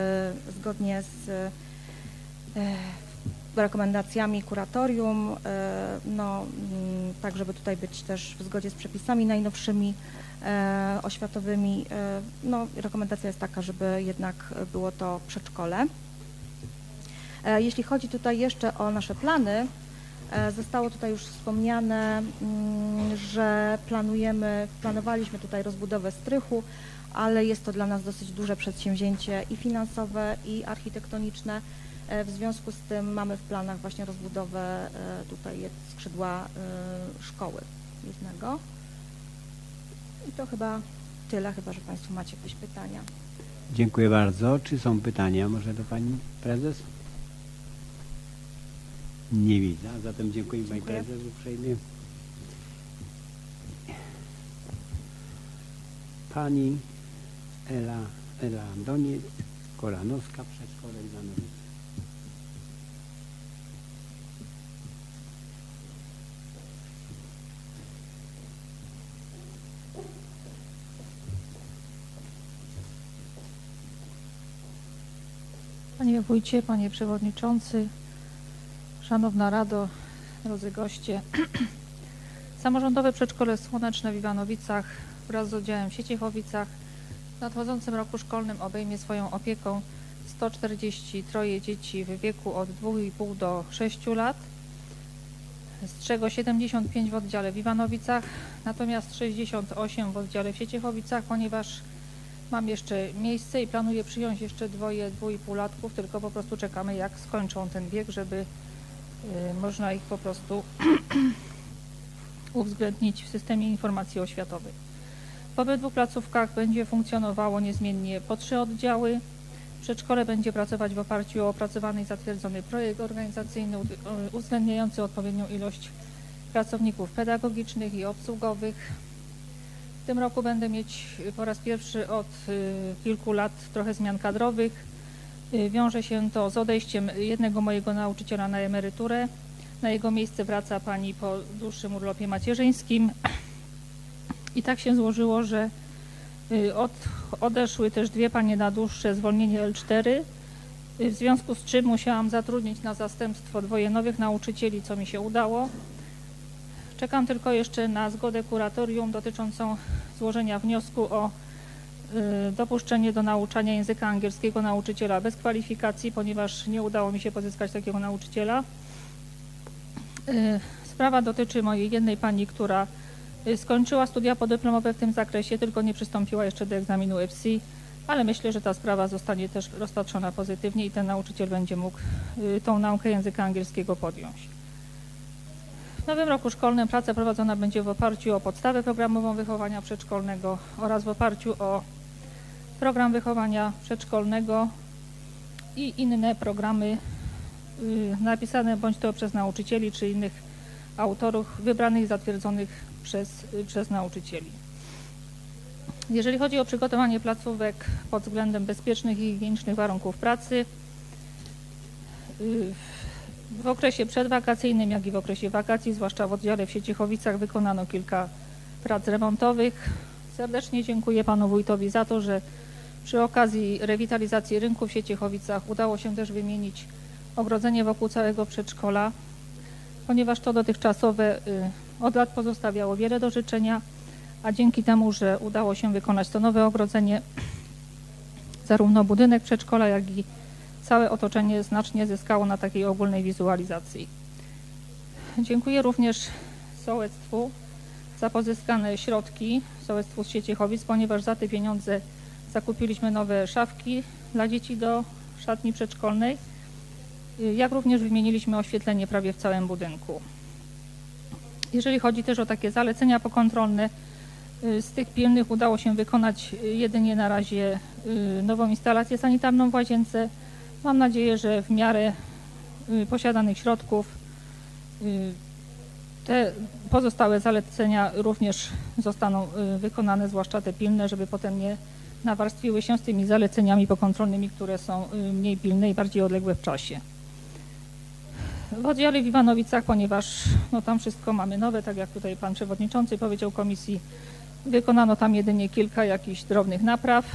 z rekomendacjami kuratorium, tak żeby tutaj być też w zgodzie z przepisami najnowszymi oświatowymi, rekomendacja jest taka, żeby jednak było to przedszkole. Jeśli chodzi tutaj jeszcze o nasze plany, zostało tutaj już wspomniane, że planowaliśmy tutaj rozbudowę strychu, ale jest to dla nas dosyć duże przedsięwzięcie i finansowe, i architektoniczne. W związku z tym mamy w planach właśnie rozbudowę tutaj skrzydła szkoły jednego. I to chyba tyle, chyba że Państwo macie jakieś pytania. Dziękuję bardzo. Czy są pytania może do Pani Prezes? Nie widzę, a zatem dziękuję Pani Prezes uprzejmie. Pani Ela Andoniec, Kolanowska, Przedszkole Ivanowice. Panie Wójcie, Panie Przewodniczący, Szanowna Rado, drodzy goście. Samorządowe Przedszkole Słoneczne w Iwanowicach wraz z oddziałem w Sieciechowicach w nadchodzącym roku szkolnym obejmie swoją opieką 143 dzieci w wieku od 2,5 do 6 lat, z czego 75 w oddziale w Iwanowicach, natomiast 68 w oddziale w Sieciechowicach, ponieważ mam jeszcze miejsce i planuję przyjąć jeszcze 2,5-latków, tylko po prostu czekamy, jak skończą ten wiek, żeby można ich po prostu uwzględnić w systemie informacji oświatowej. W obydwu placówkach będzie funkcjonowało niezmiennie po 3 oddziały. Przedszkole będzie pracować w oparciu o opracowany i zatwierdzony projekt organizacyjny uwzględniający odpowiednią ilość pracowników pedagogicznych i obsługowych. W tym roku będę mieć po raz pierwszy od kilku lat trochę zmian kadrowych. Wiąże się to z odejściem jednego mojego nauczyciela na emeryturę. Na jego miejsce wraca pani po dłuższym urlopie macierzyńskim. I tak się złożyło, że odeszły też 2 panie na dłuższe zwolnienie L4, w związku z czym musiałam zatrudnić na zastępstwo 2 nowych nauczycieli, co mi się udało. Czekam tylko jeszcze na zgodę kuratorium dotyczącą złożenia wniosku o dopuszczenie do nauczania języka angielskiego nauczyciela bez kwalifikacji, ponieważ nie udało mi się pozyskać takiego nauczyciela. Sprawa dotyczy mojej jednej pani, która skończyła studia podyplomowe w tym zakresie, tylko nie przystąpiła jeszcze do egzaminu EPSI, ale myślę, że ta sprawa zostanie też rozpatrzona pozytywnie i ten nauczyciel będzie mógł tą naukę języka angielskiego podjąć. W nowym roku szkolnym praca prowadzona będzie w oparciu o podstawę programową wychowania przedszkolnego oraz w oparciu o program wychowania przedszkolnego i inne programy napisane bądź to przez nauczycieli czy innych autorów wybranych i zatwierdzonych przez nauczycieli. Jeżeli chodzi o przygotowanie placówek pod względem bezpiecznych i higienicznych warunków pracy, w okresie przedwakacyjnym, jak i w okresie wakacji, zwłaszcza w oddziale w Sieciechowicach, wykonano kilka prac remontowych. Serdecznie dziękuję panu wójtowi za to, że przy okazji rewitalizacji rynku w Sieciechowicach udało się też wymienić ogrodzenie wokół całego przedszkola, ponieważ to dotychczasowe od lat pozostawiało wiele do życzenia, a dzięki temu, że udało się wykonać to nowe ogrodzenie, zarówno budynek przedszkola, jak i całe otoczenie znacznie zyskało na takiej ogólnej wizualizacji. Dziękuję również sołectwu za pozyskane środki, sołectwu z Sieciechowic, ponieważ za te pieniądze zakupiliśmy nowe szafki dla dzieci do szatni przedszkolnej, jak również wymieniliśmy oświetlenie prawie w całym budynku. Jeżeli chodzi też o takie zalecenia pokontrolne, z tych pilnych udało się wykonać jedynie na razie nową instalację sanitarną w łazience. Mam nadzieję, że w miarę posiadanych środków te pozostałe zalecenia również zostaną wykonane, zwłaszcza te pilne, żeby potem nie nawarstwiły się z tymi zaleceniami pokontrolnymi, które są mniej pilne i bardziej odległe w czasie. W oddziale w Iwanowicach, ponieważ tam wszystko mamy nowe, tak jak tutaj pan przewodniczący powiedział komisji, wykonano tam jedynie kilka jakichś drobnych napraw.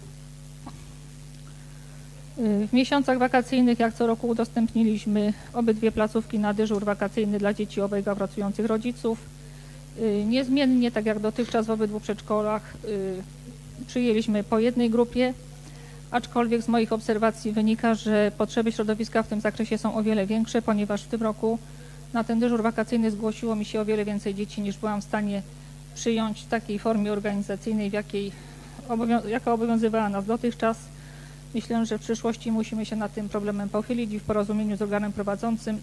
W miesiącach wakacyjnych, jak co roku, udostępniliśmy obydwie placówki na dyżur wakacyjny dla dzieci obojga pracujących rodziców. Niezmiennie, tak jak dotychczas w obydwu przedszkolach, przyjęliśmy po jednej grupie, aczkolwiek z moich obserwacji wynika, że potrzeby środowiska w tym zakresie są o wiele większe, ponieważ w tym roku na ten dyżur wakacyjny zgłosiło mi się o wiele więcej dzieci, niż byłam w stanie przyjąć w takiej formie organizacyjnej, jaka obowiązywała nas dotychczas. Myślę, że w przyszłości musimy się nad tym problemem pochylić i w porozumieniu z organem prowadzącym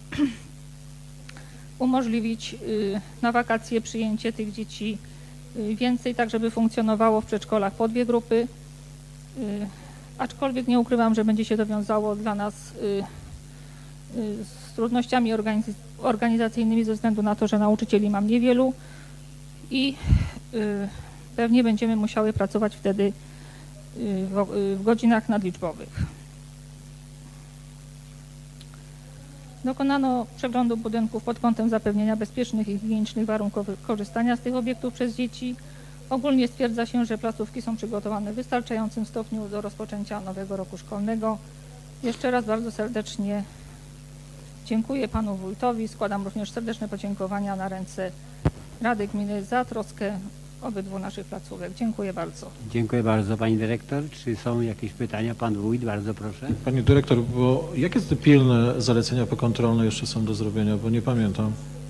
umożliwić na wakacje przyjęcie tych dzieci więcej, tak żeby funkcjonowało w przedszkolach po 2 grupy. Aczkolwiek nie ukrywam, że będzie się to wiązało dla nas z trudnościami organizacyjnymi ze względu na to, że nauczycieli mam niewielu i pewnie będziemy musiały pracować wtedy w godzinach nadliczbowych. Dokonano przeglądu budynków pod kątem zapewnienia bezpiecznych i higienicznych warunków korzystania z tych obiektów przez dzieci. Ogólnie stwierdza się, że placówki są przygotowane w wystarczającym stopniu do rozpoczęcia nowego roku szkolnego. Jeszcze raz bardzo serdecznie dziękuję panu wójtowi. Składam również serdeczne podziękowania na ręce Rady Gminy za troskę obydwu naszych placówek. Dziękuję bardzo. Dziękuję bardzo pani dyrektor. Czy są jakieś pytania? Pan wójt, bardzo proszę. Pani dyrektor, bo jakie te pilne zalecenia pokontrolne jeszcze są do zrobienia, bo nie pamiętam.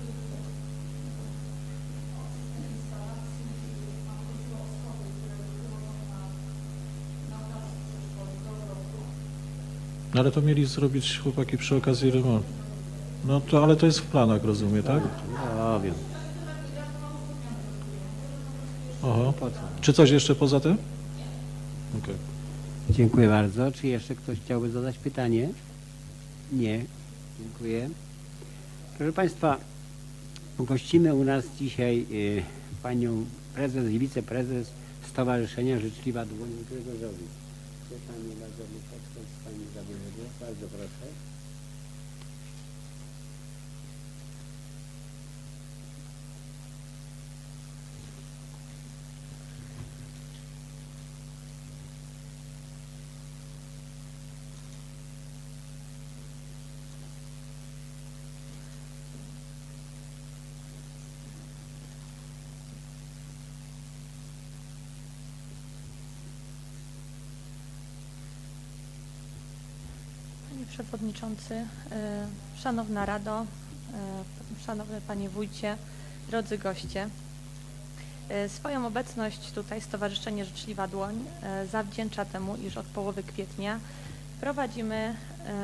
No ale to mieli zrobić chłopaki przy okazji remontu. No to, ale to jest w planach, rozumiem, tak? No wiem. Oho. Po co? Czy coś jeszcze poza tym? Okej. Dziękuję bardzo. Czy jeszcze ktoś chciałby zadać pytanie? Nie. Dziękuję. Proszę Państwa, gościmy u nas dzisiaj panią prezes i wiceprezes Stowarzyszenia Życzliwa Dłoń w Grzegorzowie. Chce pani bardzo z pani zabierze głos? Bardzo proszę. Panie Przewodniczący, Szanowna Rado, Szanowny Panie Wójcie, drodzy goście. Swoją obecność tutaj Stowarzyszenie Życzliwa Dłoń zawdzięcza temu, iż od połowy kwietnia prowadzimy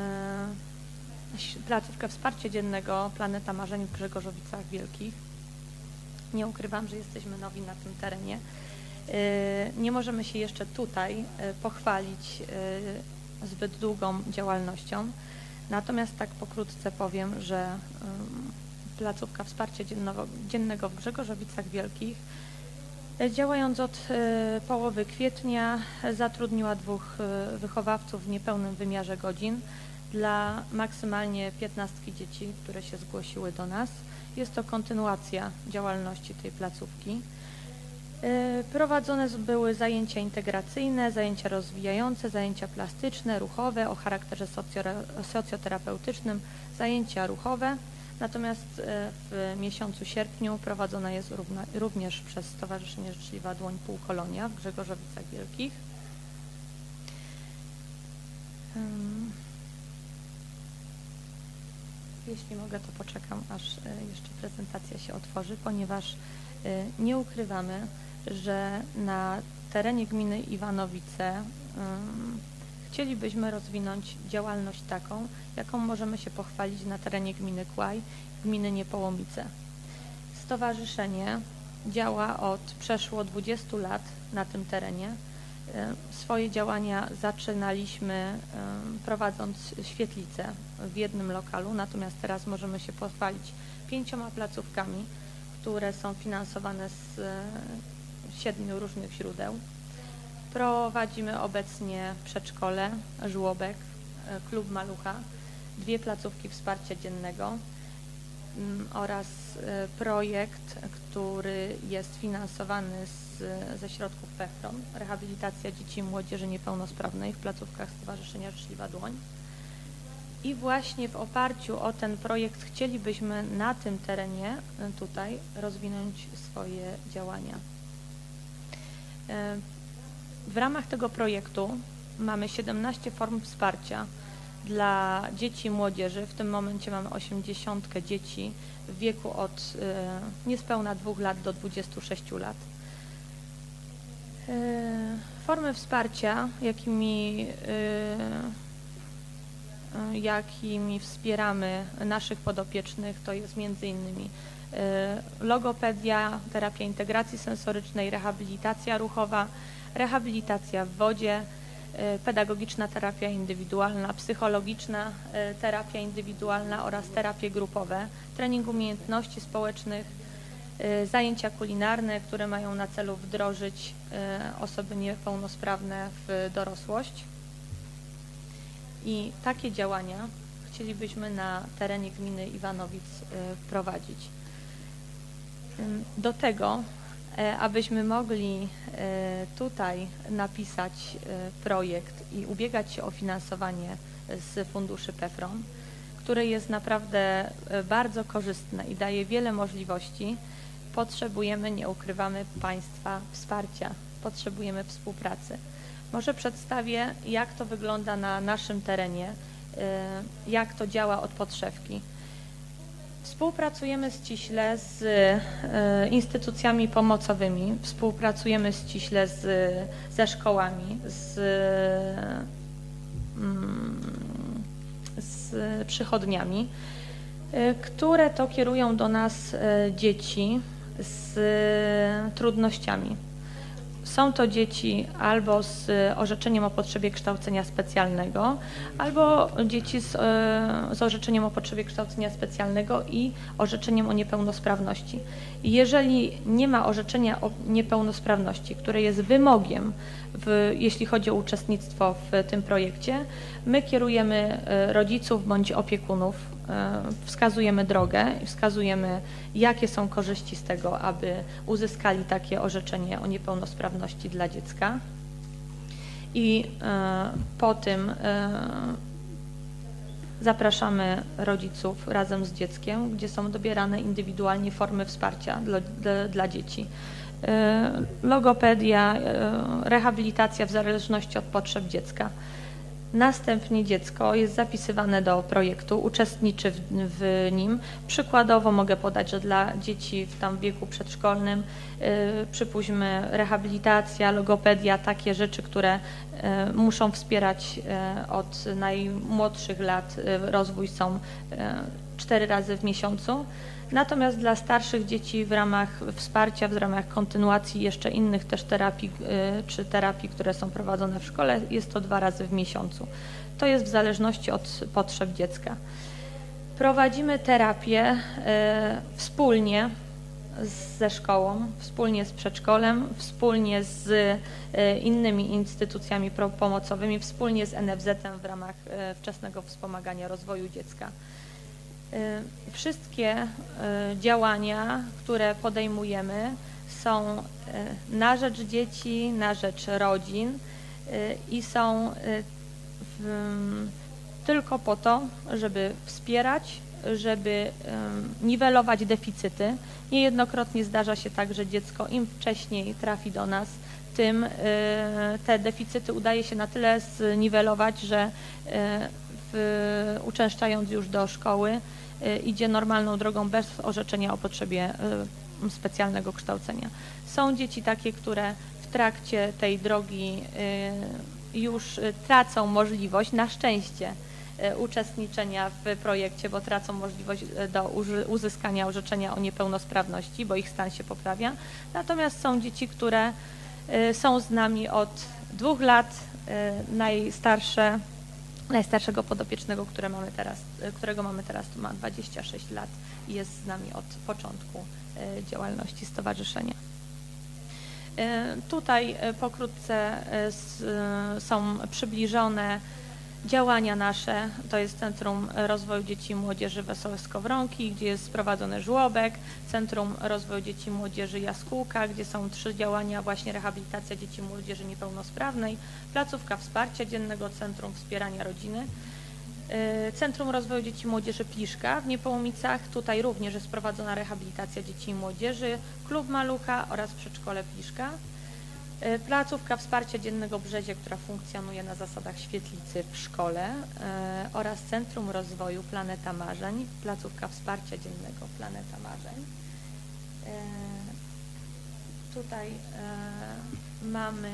placówkę wsparcia dziennego Planeta Marzeń w Grzegorzowicach Wielkich. Nie ukrywam, że jesteśmy nowi na tym terenie. Nie możemy się jeszcze tutaj pochwalić zbyt długą działalnością. Natomiast tak pokrótce powiem, że placówka wsparcia dziennego w Grzegorzowicach Wielkich, działając od połowy kwietnia, zatrudniła 2 wychowawców w niepełnym wymiarze godzin dla maksymalnie 15 dzieci, które się zgłosiły do nas. Jest to kontynuacja działalności tej placówki. Prowadzone były zajęcia integracyjne, zajęcia rozwijające, zajęcia plastyczne, ruchowe o charakterze socjoterapeutycznym, zajęcia ruchowe. Natomiast w miesiącu sierpniu prowadzona jest również przez Stowarzyszenie Życzliwa Dłoń Półkolonia w Grzegorzowicach Wielkich. Jeśli mogę, to poczekam, aż jeszcze prezentacja się otworzy, ponieważ nie ukrywamy, że na terenie gminy Iwanowice chcielibyśmy rozwinąć działalność taką, jaką możemy się pochwalić na terenie gminy Kłaj, gminy Niepołomice. Stowarzyszenie działa od przeszło 20 lat na tym terenie. Swoje działania zaczynaliśmy prowadząc świetlicę w jednym lokalu, natomiast teraz możemy się pochwalić 5 placówkami, które są finansowane z 7 różnych źródeł. Prowadzimy obecnie przedszkole, żłobek, klub Malucha, 2 placówki wsparcia dziennego oraz projekt, który jest finansowany ze środków PFRON, rehabilitacja dzieci i młodzieży niepełnosprawnej w placówkach Stowarzyszenia Życzliwa Dłoń. I właśnie w oparciu o ten projekt chcielibyśmy na tym terenie tutaj rozwinąć swoje działania. W ramach tego projektu mamy 17 form wsparcia dla dzieci i młodzieży. W tym momencie mamy 80 dzieci w wieku od niespełna 2 lat do 26 lat. Formy wsparcia, jakimi wspieramy naszych podopiecznych, to jest m.in. logopedia, terapia integracji sensorycznej, rehabilitacja ruchowa, rehabilitacja w wodzie, pedagogiczna terapia indywidualna, psychologiczna terapia indywidualna oraz terapie grupowe, trening umiejętności społecznych, zajęcia kulinarne, które mają na celu wdrożyć osoby niepełnosprawne w dorosłość. I takie działania chcielibyśmy na terenie gminy Iwanowic prowadzić. Do tego abyśmy mogli tutaj napisać projekt i ubiegać się o finansowanie z funduszy PFRON, które jest naprawdę bardzo korzystne i daje wiele możliwości, potrzebujemy, nie ukrywamy, Państwa wsparcia, potrzebujemy współpracy. Może przedstawię, jak to wygląda na naszym terenie, jak to działa od podszewki. Współpracujemy ściśle z instytucjami pomocowymi, współpracujemy ściśle ze szkołami, z przychodniami, które to kierują do nas dzieci z trudnościami. Są to dzieci albo z orzeczeniem o potrzebie kształcenia specjalnego, albo dzieci z orzeczeniem o potrzebie kształcenia specjalnego i orzeczeniem o niepełnosprawności. Jeżeli nie ma orzeczenia o niepełnosprawności, które jest wymogiem, jeśli chodzi o uczestnictwo w tym projekcie, my kierujemy rodziców bądź opiekunów, wskazujemy drogę i wskazujemy, jakie są korzyści z tego, aby uzyskali takie orzeczenie o niepełnosprawności dla dziecka. I po tym zapraszamy rodziców razem z dzieckiem, gdzie są dobierane indywidualnie formy wsparcia dla dzieci. Logopedia, rehabilitacja w zależności od potrzeb dziecka. Następnie dziecko jest zapisywane do projektu, uczestniczy w nim. Przykładowo mogę podać, że dla dzieci w wieku przedszkolnym, przypuśćmy rehabilitacja, logopedia, takie rzeczy, które muszą wspierać od najmłodszych lat rozwój, są 4 razy w miesiącu. Natomiast dla starszych dzieci w ramach wsparcia, w ramach kontynuacji jeszcze innych też terapii, czy terapii, które są prowadzone w szkole, jest to 2 razy w miesiącu. To jest w zależności od potrzeb dziecka. Prowadzimy terapię wspólnie ze szkołą, wspólnie z przedszkolem, wspólnie z innymi instytucjami pomocowymi, wspólnie z NFZ-em w ramach wczesnego wspomagania rozwoju dziecka. Wszystkie działania, które podejmujemy, są na rzecz dzieci, na rzecz rodzin i są tylko po to, żeby wspierać, żeby niwelować deficyty. Niejednokrotnie zdarza się tak, że dziecko im wcześniej trafi do nas, tym te deficyty udaje się na tyle zniwelować, że uczęszczając już do szkoły, idzie normalną drogą bez orzeczenia o potrzebie specjalnego kształcenia. Są dzieci takie, które w trakcie tej drogi już tracą możliwość, na szczęście, uczestniczenia w projekcie, bo tracą możliwość do uzyskania orzeczenia o niepełnosprawności, bo ich stan się poprawia. Natomiast są dzieci, które są z nami od 2 lat, najstarszego podopiecznego, którego mamy teraz, ma 26 lat i jest z nami od początku działalności stowarzyszenia. Tutaj pokrótce są przybliżone działania nasze. To jest Centrum Rozwoju Dzieci i Młodzieży Wesołe Skowronki, gdzie jest sprowadzony żłobek, Centrum Rozwoju Dzieci i Młodzieży Jaskółka, gdzie są 3 działania, właśnie rehabilitacja dzieci i młodzieży niepełnosprawnej, placówka wsparcia dziennego, Centrum Wspierania Rodziny, Centrum Rozwoju Dzieci i Młodzieży Pliszka w Niepołomicach, tutaj również jest prowadzona rehabilitacja dzieci i młodzieży, Klub Malucha oraz Przedszkole Pliszka. Placówka Wsparcia Dziennego Brzezie, która funkcjonuje na zasadach świetlicy w szkole oraz Centrum Rozwoju Planeta Marzeń, placówka Wsparcia Dziennego Planeta Marzeń. Tutaj mamy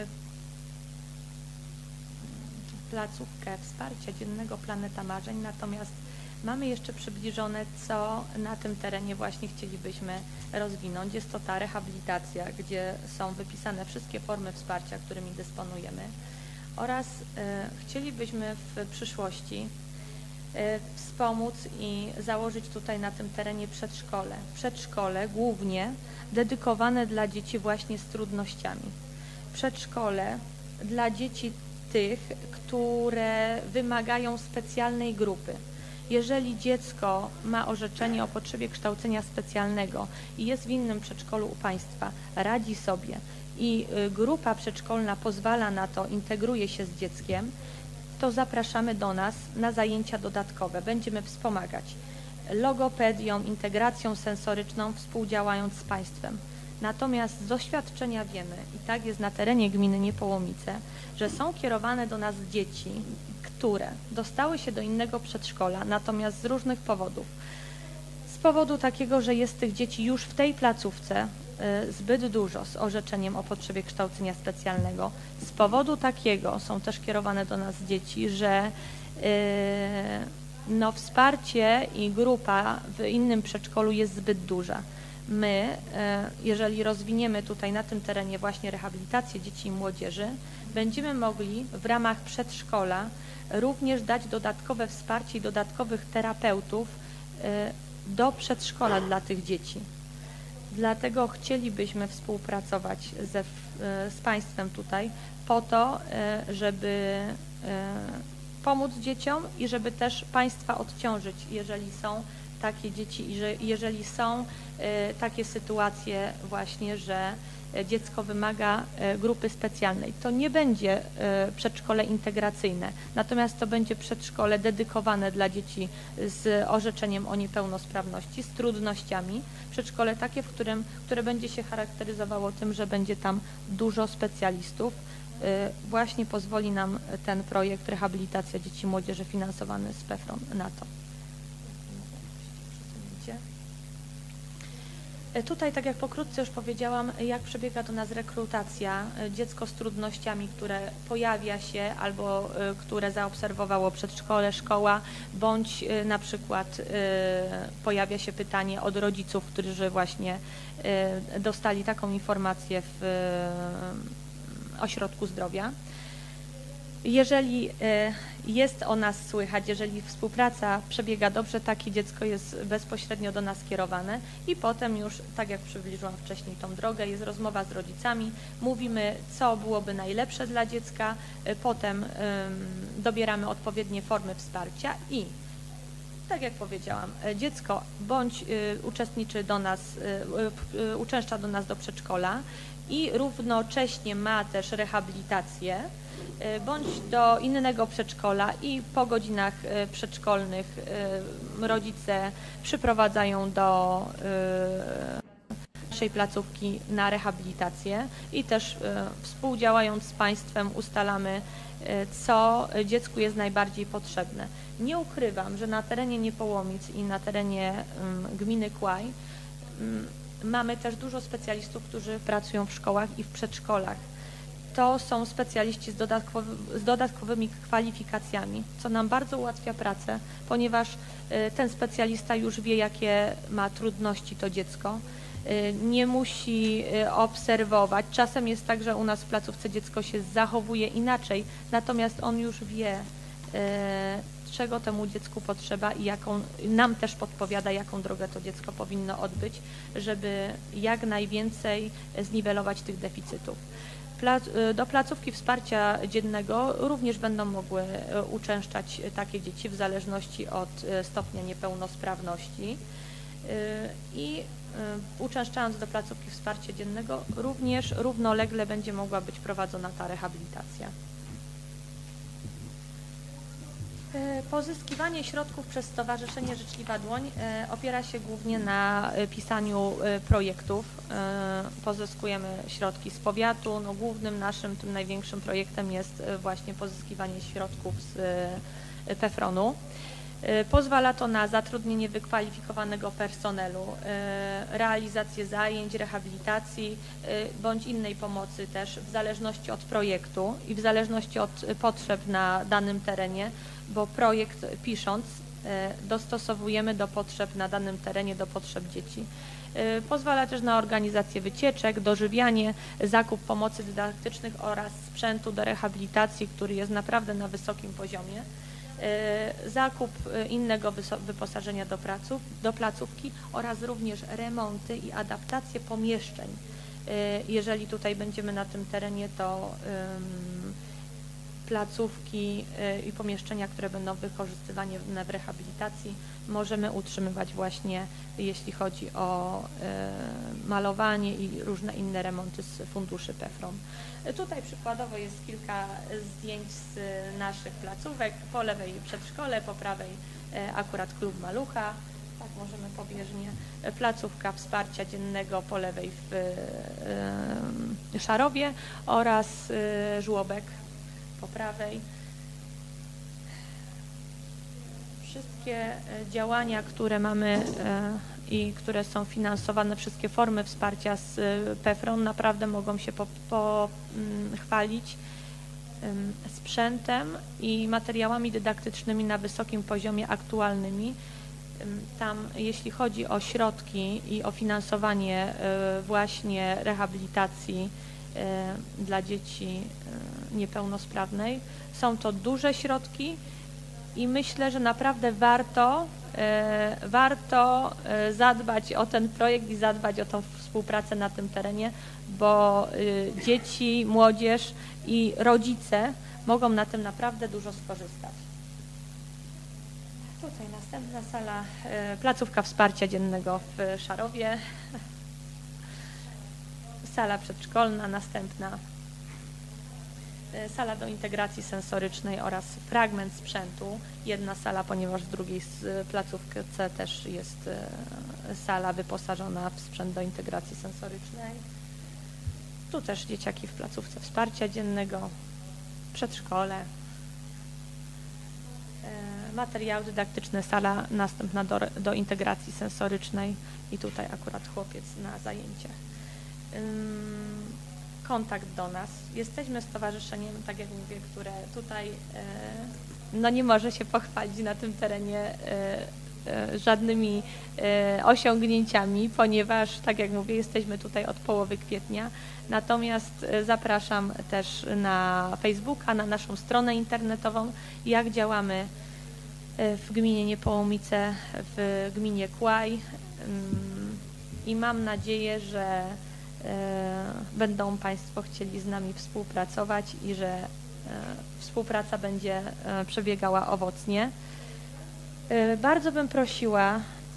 placówkę Wsparcia Dziennego Planeta Marzeń, natomiast mamy jeszcze przybliżone, co na tym terenie właśnie chcielibyśmy rozwinąć. Jest to ta rehabilitacja, gdzie są wypisane wszystkie formy wsparcia, którymi dysponujemy, oraz chcielibyśmy w przyszłości wspomóc i założyć tutaj na tym terenie przedszkole. Przedszkole głównie dedykowane dla dzieci właśnie z trudnościami. Przedszkole dla dzieci tych, które wymagają specjalnej grupy. Jeżeli dziecko ma orzeczenie o potrzebie kształcenia specjalnego i jest w innym przedszkolu u Państwa, radzi sobie i grupa przedszkolna pozwala na to, integruje się z dzieckiem, to zapraszamy do nas na zajęcia dodatkowe. Będziemy wspomagać logopedią, integracją sensoryczną, współdziałając z Państwem. Natomiast z doświadczenia wiemy, i tak jest na terenie gminy Niepołomice, że są kierowane do nas dzieci, które dostały się do innego przedszkola, natomiast z różnych powodów. Z powodu takiego, że jest tych dzieci już w tej placówce zbyt dużo z orzeczeniem o potrzebie kształcenia specjalnego. Z powodu takiego są też kierowane do nas dzieci, że no, wsparcie i grupa w innym przedszkolu jest zbyt duża. My, jeżeli rozwiniemy tutaj na tym terenie właśnie rehabilitację dzieci i młodzieży, będziemy mogli w ramach przedszkola również dać dodatkowe wsparcie i dodatkowych terapeutów do przedszkola dla tych dzieci. Dlatego chcielibyśmy współpracować z Państwem tutaj po to, żeby pomóc dzieciom i żeby też Państwa odciążyć, jeżeli są takie dzieci i jeżeli są takie sytuacje właśnie, że dziecko wymaga grupy specjalnej. To nie będzie przedszkole integracyjne, natomiast to będzie przedszkole dedykowane dla dzieci z orzeczeniem o niepełnosprawności, z trudnościami. Przedszkole takie, które będzie się charakteryzowało tym, że będzie tam dużo specjalistów. Właśnie pozwoli nam ten projekt Rehabilitacja Dzieci i Młodzieży finansowany z PFRON na to. Tutaj, tak jak pokrótce już powiedziałam, jak przebiega do nas rekrutacja. Dziecko z trudnościami, które pojawia się albo które zaobserwowało przedszkole, szkoła, bądź na przykład pojawia się pytanie od rodziców, którzy właśnie dostali taką informację w ośrodku zdrowia. Jeżeli jest o nas słychać, jeżeli współpraca przebiega dobrze, takie dziecko jest bezpośrednio do nas kierowane i potem już, tak jak przybliżyłam wcześniej tą drogę, jest rozmowa z rodzicami, mówimy, co byłoby najlepsze dla dziecka, potem dobieramy odpowiednie formy wsparcia i tak jak powiedziałam, dziecko bądź uczęszcza do nas do przedszkola i równocześnie ma też rehabilitację, bądź do innego przedszkola i po godzinach przedszkolnych rodzice przyprowadzają do naszej placówki na rehabilitację i też współdziałając z Państwem ustalamy, co dziecku jest najbardziej potrzebne. Nie ukrywam, że na terenie Niepołomic i na terenie gminy Kłaj mamy też dużo specjalistów, którzy pracują w szkołach i w przedszkolach. To są specjaliści z dodatkowymi kwalifikacjami, co nam bardzo ułatwia pracę, ponieważ ten specjalista już wie, jakie ma trudności to dziecko. Nie musi obserwować. Czasem jest tak, że u nas w placówce dziecko się zachowuje inaczej, natomiast on już wie, czego temu dziecku potrzeba i nam też podpowiada, jaką drogę to dziecko powinno odbyć, żeby jak najwięcej zniwelować tych deficytów. Do placówki wsparcia dziennego również będą mogły uczęszczać takie dzieci w zależności od stopnia niepełnosprawności i uczęszczając do placówki wsparcia dziennego również równolegle będzie mogła być prowadzona ta rehabilitacja. Pozyskiwanie środków przez Stowarzyszenie Życzliwa Dłoń opiera się głównie na pisaniu projektów. Pozyskujemy środki z powiatu. No, głównym naszym, tym największym projektem jest właśnie pozyskiwanie środków z PFRON-u. Pozwala to na zatrudnienie wykwalifikowanego personelu, realizację zajęć, rehabilitacji bądź innej pomocy też w zależności od projektu i w zależności od potrzeb na danym terenie, bo projekt pisząc dostosowujemy do potrzeb na danym terenie, do potrzeb dzieci. Pozwala też na organizację wycieczek, dożywianie, zakup pomocy dydaktycznych oraz sprzętu do rehabilitacji, który jest naprawdę na wysokim poziomie. Zakup innego wyposażenia do placówki oraz również remonty i adaptacje pomieszczeń. Jeżeli tutaj będziemy na tym terenie, to placówki i pomieszczenia, które będą wykorzystywane w rehabilitacji, możemy utrzymywać właśnie, jeśli chodzi o malowanie i różne inne remonty z funduszy PFRON. Tutaj przykładowo jest kilka zdjęć z naszych placówek. Po lewej przedszkole, po prawej akurat klub Malucha. Tak, możemy pobieżnie. Placówka wsparcia dziennego po lewej w Szarowie oraz żłobek po prawej. Wszystkie działania, które mamy i które są finansowane, wszystkie formy wsparcia z PFRON naprawdę mogą się pochwalić sprzętem i materiałami dydaktycznymi na wysokim poziomie aktualnymi. Tam, jeśli chodzi o środki i o finansowanie właśnie rehabilitacji dla dzieci niepełnosprawnej, są to duże środki i myślę, że naprawdę warto zadbać o ten projekt i zadbać o tą współpracę na tym terenie, bo dzieci, młodzież i rodzice mogą na tym naprawdę dużo skorzystać. Tutaj następna sala, placówka wsparcia dziennego w Szarowie, sala przedszkolna, następna sala do integracji sensorycznej oraz fragment sprzętu. Jedna sala, ponieważ w drugiej placówce też jest sala wyposażona w sprzęt do integracji sensorycznej. Tu też dzieciaki w placówce wsparcia dziennego, przedszkole. Materiały dydaktyczne, sala następna do integracji sensorycznej i tutaj akurat chłopiec na zajęciach. Kontakt do nas. Jesteśmy stowarzyszeniem, tak jak mówię, które tutaj no nie może się pochwalić na tym terenie żadnymi osiągnięciami, ponieważ, tak jak mówię, jesteśmy tutaj od połowy kwietnia. Natomiast zapraszam też na Facebooka, na naszą stronę internetową, jak działamy w gminie Niepołomice, w gminie Kłaj i mam nadzieję, że będą Państwo chcieli z nami współpracować i że współpraca będzie przebiegała owocnie. Bardzo bym prosiła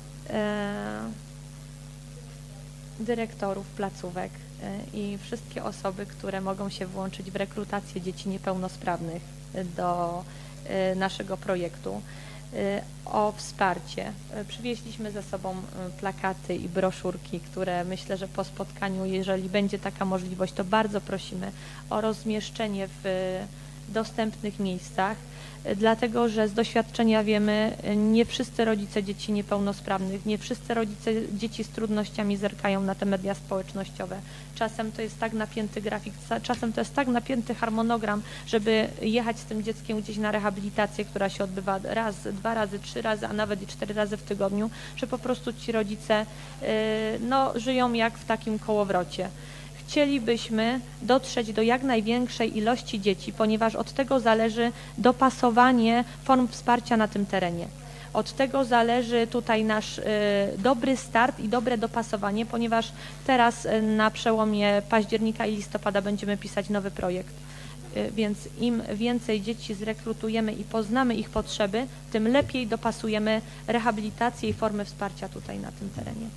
dyrektorów placówek i wszystkie osoby, które mogą się włączyć w rekrutację dzieci niepełnosprawnych do naszego projektu, o wsparcie. Przywieźliśmy ze sobą plakaty i broszurki, które myślę, że po spotkaniu, jeżeli będzie taka możliwość, to bardzo prosimy o rozmieszczenie w dostępnych miejscach, dlatego że z doświadczenia wiemy, nie wszyscy rodzice dzieci niepełnosprawnych, nie wszyscy rodzice dzieci z trudnościami zerkają na te media społecznościowe. Czasem to jest tak napięty grafik, czasem to jest tak napięty harmonogram, żeby jechać z tym dzieckiem gdzieś na rehabilitację, która się odbywa raz, 2 razy, 3 razy, a nawet i 4 razy w tygodniu, że po prostu ci rodzice no, żyją jak w takim kołowrocie. Chcielibyśmy dotrzeć do jak największej ilości dzieci, ponieważ od tego zależy dopasowanie form wsparcia na tym terenie. Od tego zależy tutaj nasz dobry start i dobre dopasowanie, ponieważ teraz na przełomie października i listopada będziemy pisać nowy projekt. Więc im więcej dzieci zrekrutujemy i poznamy ich potrzeby, tym lepiej dopasujemy rehabilitację i formy wsparcia tutaj na tym terenie.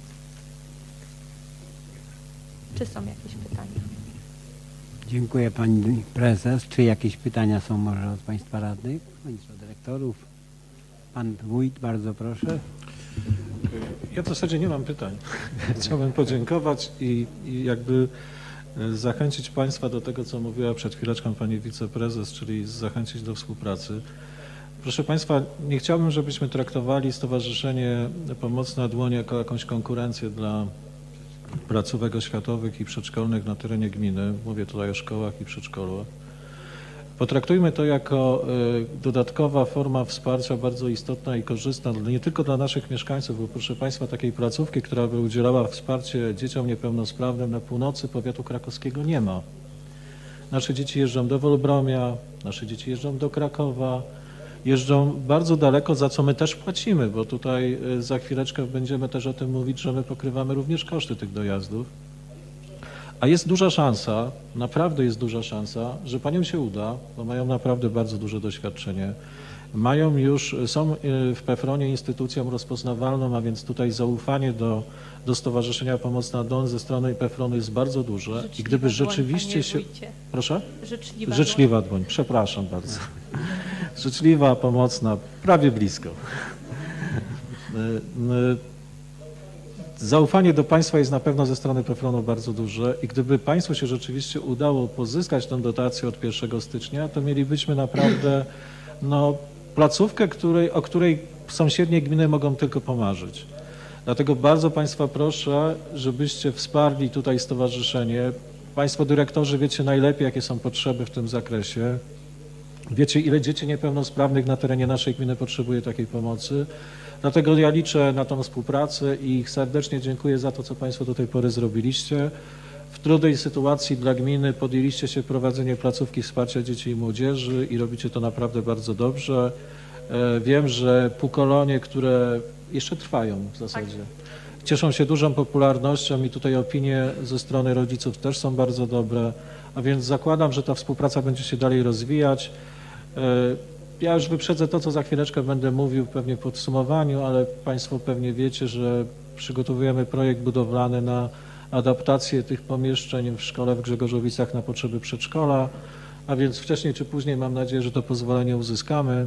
Czy są jakieś pytania? Dziękuję Pani Prezes. Czy jakieś pytania są może od Państwa radnych, bądź od dyrektorów? Pan Wójt, bardzo proszę. Ja w zasadzie nie mam pytań. Chciałbym podziękować i jakby zachęcić Państwa do tego, co mówiła przed chwileczką Pani Wiceprezes, czyli zachęcić do współpracy. Proszę Państwa, nie chciałbym, żebyśmy traktowali Stowarzyszenie Pomoc na Dłoń jako jakąś konkurencję dla placówek oświatowych i przedszkolnych na terenie gminy. Mówię tutaj o szkołach i przedszkolach. Potraktujmy to jako dodatkowa forma wsparcia bardzo istotna i korzystna nie tylko dla naszych mieszkańców, bo proszę Państwa, takiej placówki, która by udzielała wsparcia dzieciom niepełnosprawnym na północy powiatu krakowskiego nie ma. Nasze dzieci jeżdżą do Wolbromia, nasze dzieci jeżdżą do Krakowa, jeżdżą bardzo daleko, za co my też płacimy, bo tutaj za chwileczkę będziemy też o tym mówić, że my pokrywamy również koszty tych dojazdów. A jest duża szansa, naprawdę jest duża szansa, że paniom się uda, bo mają naprawdę bardzo duże doświadczenie. Są w PFRON-ie instytucją rozpoznawalną, a więc tutaj zaufanie do Stowarzyszenia Pomocna Don ze strony PFRON-u jest bardzo duże. I gdyby rzeczywiście się... Proszę? Życzliwa dłoń, przepraszam bardzo. Życzliwa, pomocna, prawie blisko. Zaufanie do państwa jest na pewno ze strony PFRON-u bardzo duże i gdyby państwu się rzeczywiście udało pozyskać tę dotację od 1 stycznia, to mielibyśmy naprawdę placówkę, o której sąsiednie gminy mogą tylko pomarzyć. Dlatego bardzo państwa proszę, żebyście wsparli tutaj stowarzyszenie. Państwo dyrektorzy wiecie najlepiej, jakie są potrzeby w tym zakresie. Wiecie, ile dzieci niepełnosprawnych na terenie naszej gminy potrzebuje takiej pomocy. Dlatego ja liczę na tą współpracę i serdecznie dziękuję za to, co państwo do tej pory zrobiliście. W trudnej sytuacji dla gminy podjęliście się prowadzenie placówki wsparcia dzieci i młodzieży i robicie to naprawdę bardzo dobrze. Wiem, że półkolonie, które jeszcze trwają w zasadzie, cieszą się dużą popularnością i tutaj opinie ze strony rodziców też są bardzo dobre, a więc zakładam, że ta współpraca będzie się dalej rozwijać. Ja już wyprzedzę to, co za chwileczkę będę mówił pewnie w podsumowaniu, ale państwo pewnie wiecie, że przygotowujemy projekt budowlany na adaptację tych pomieszczeń w szkole w Grzegorzowicach na potrzeby przedszkola, a więc wcześniej czy później mam nadzieję, że to pozwolenie uzyskamy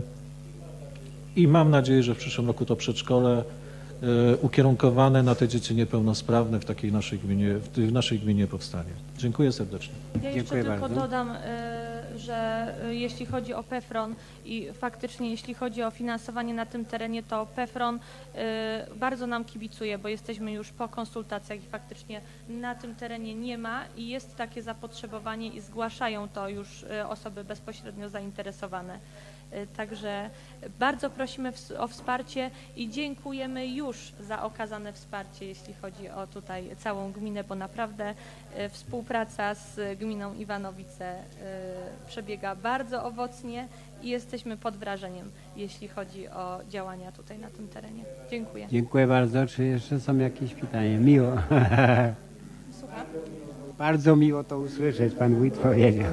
i mam nadzieję, że w przyszłym roku to przedszkole ukierunkowane na te dzieci niepełnosprawne w takiej naszej gminie powstanie. Dziękuję serdecznie. Ja jeszcze tylko dodam, że jeśli chodzi o PFRON i faktycznie jeśli chodzi o finansowanie na tym terenie, to PFRON bardzo nam kibicuje, bo jesteśmy już po konsultacjach i faktycznie na tym terenie nie ma i jest takie zapotrzebowanie i zgłaszają to już osoby bezpośrednio zainteresowane. Także bardzo prosimy o wsparcie i dziękujemy już za okazane wsparcie, jeśli chodzi o tutaj całą gminę, bo naprawdę współpraca z gminą Iwanowice przebiega bardzo owocnie i jesteśmy pod wrażeniem, jeśli chodzi o działania tutaj na tym terenie. Dziękuję. Dziękuję bardzo. Czy jeszcze są jakieś pytania? Miło. Słucham? Bardzo miło to usłyszeć, pan wójt powiedział.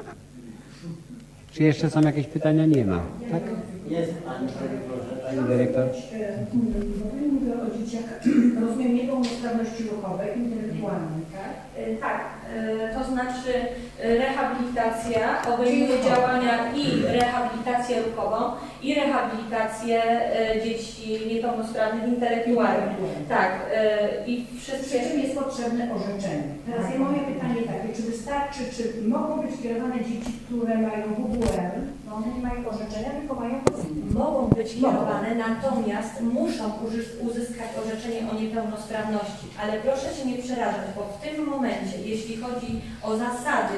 Czy jeszcze są jakieś pytania? Nie ma. Tak? Jest pani, proszę, pani dyrektor. Mówię o dzieciach, rozumiem, niepełnosprawności ruchowej, intelektualnej, tak? Tak, to znaczy rehabilitacja obejmuje działania i rehabilitację ruchową, i rehabilitację dzieci niepełnosprawnych intelektualnych. Tak, i wszystkie... Przy czym jest potrzebne orzeczenie. Teraz ja moje pytanie takie, czy wystarczy, czy mogą być kierowane dzieci, które mają WWR, no one nie mają orzeczenia, tylko mają... Mogą być kierowane, natomiast muszą uzyskać orzeczenie o niepełnosprawności. Ale proszę się nie przerażać, bo w tym momencie, jeśli chodzi o zasady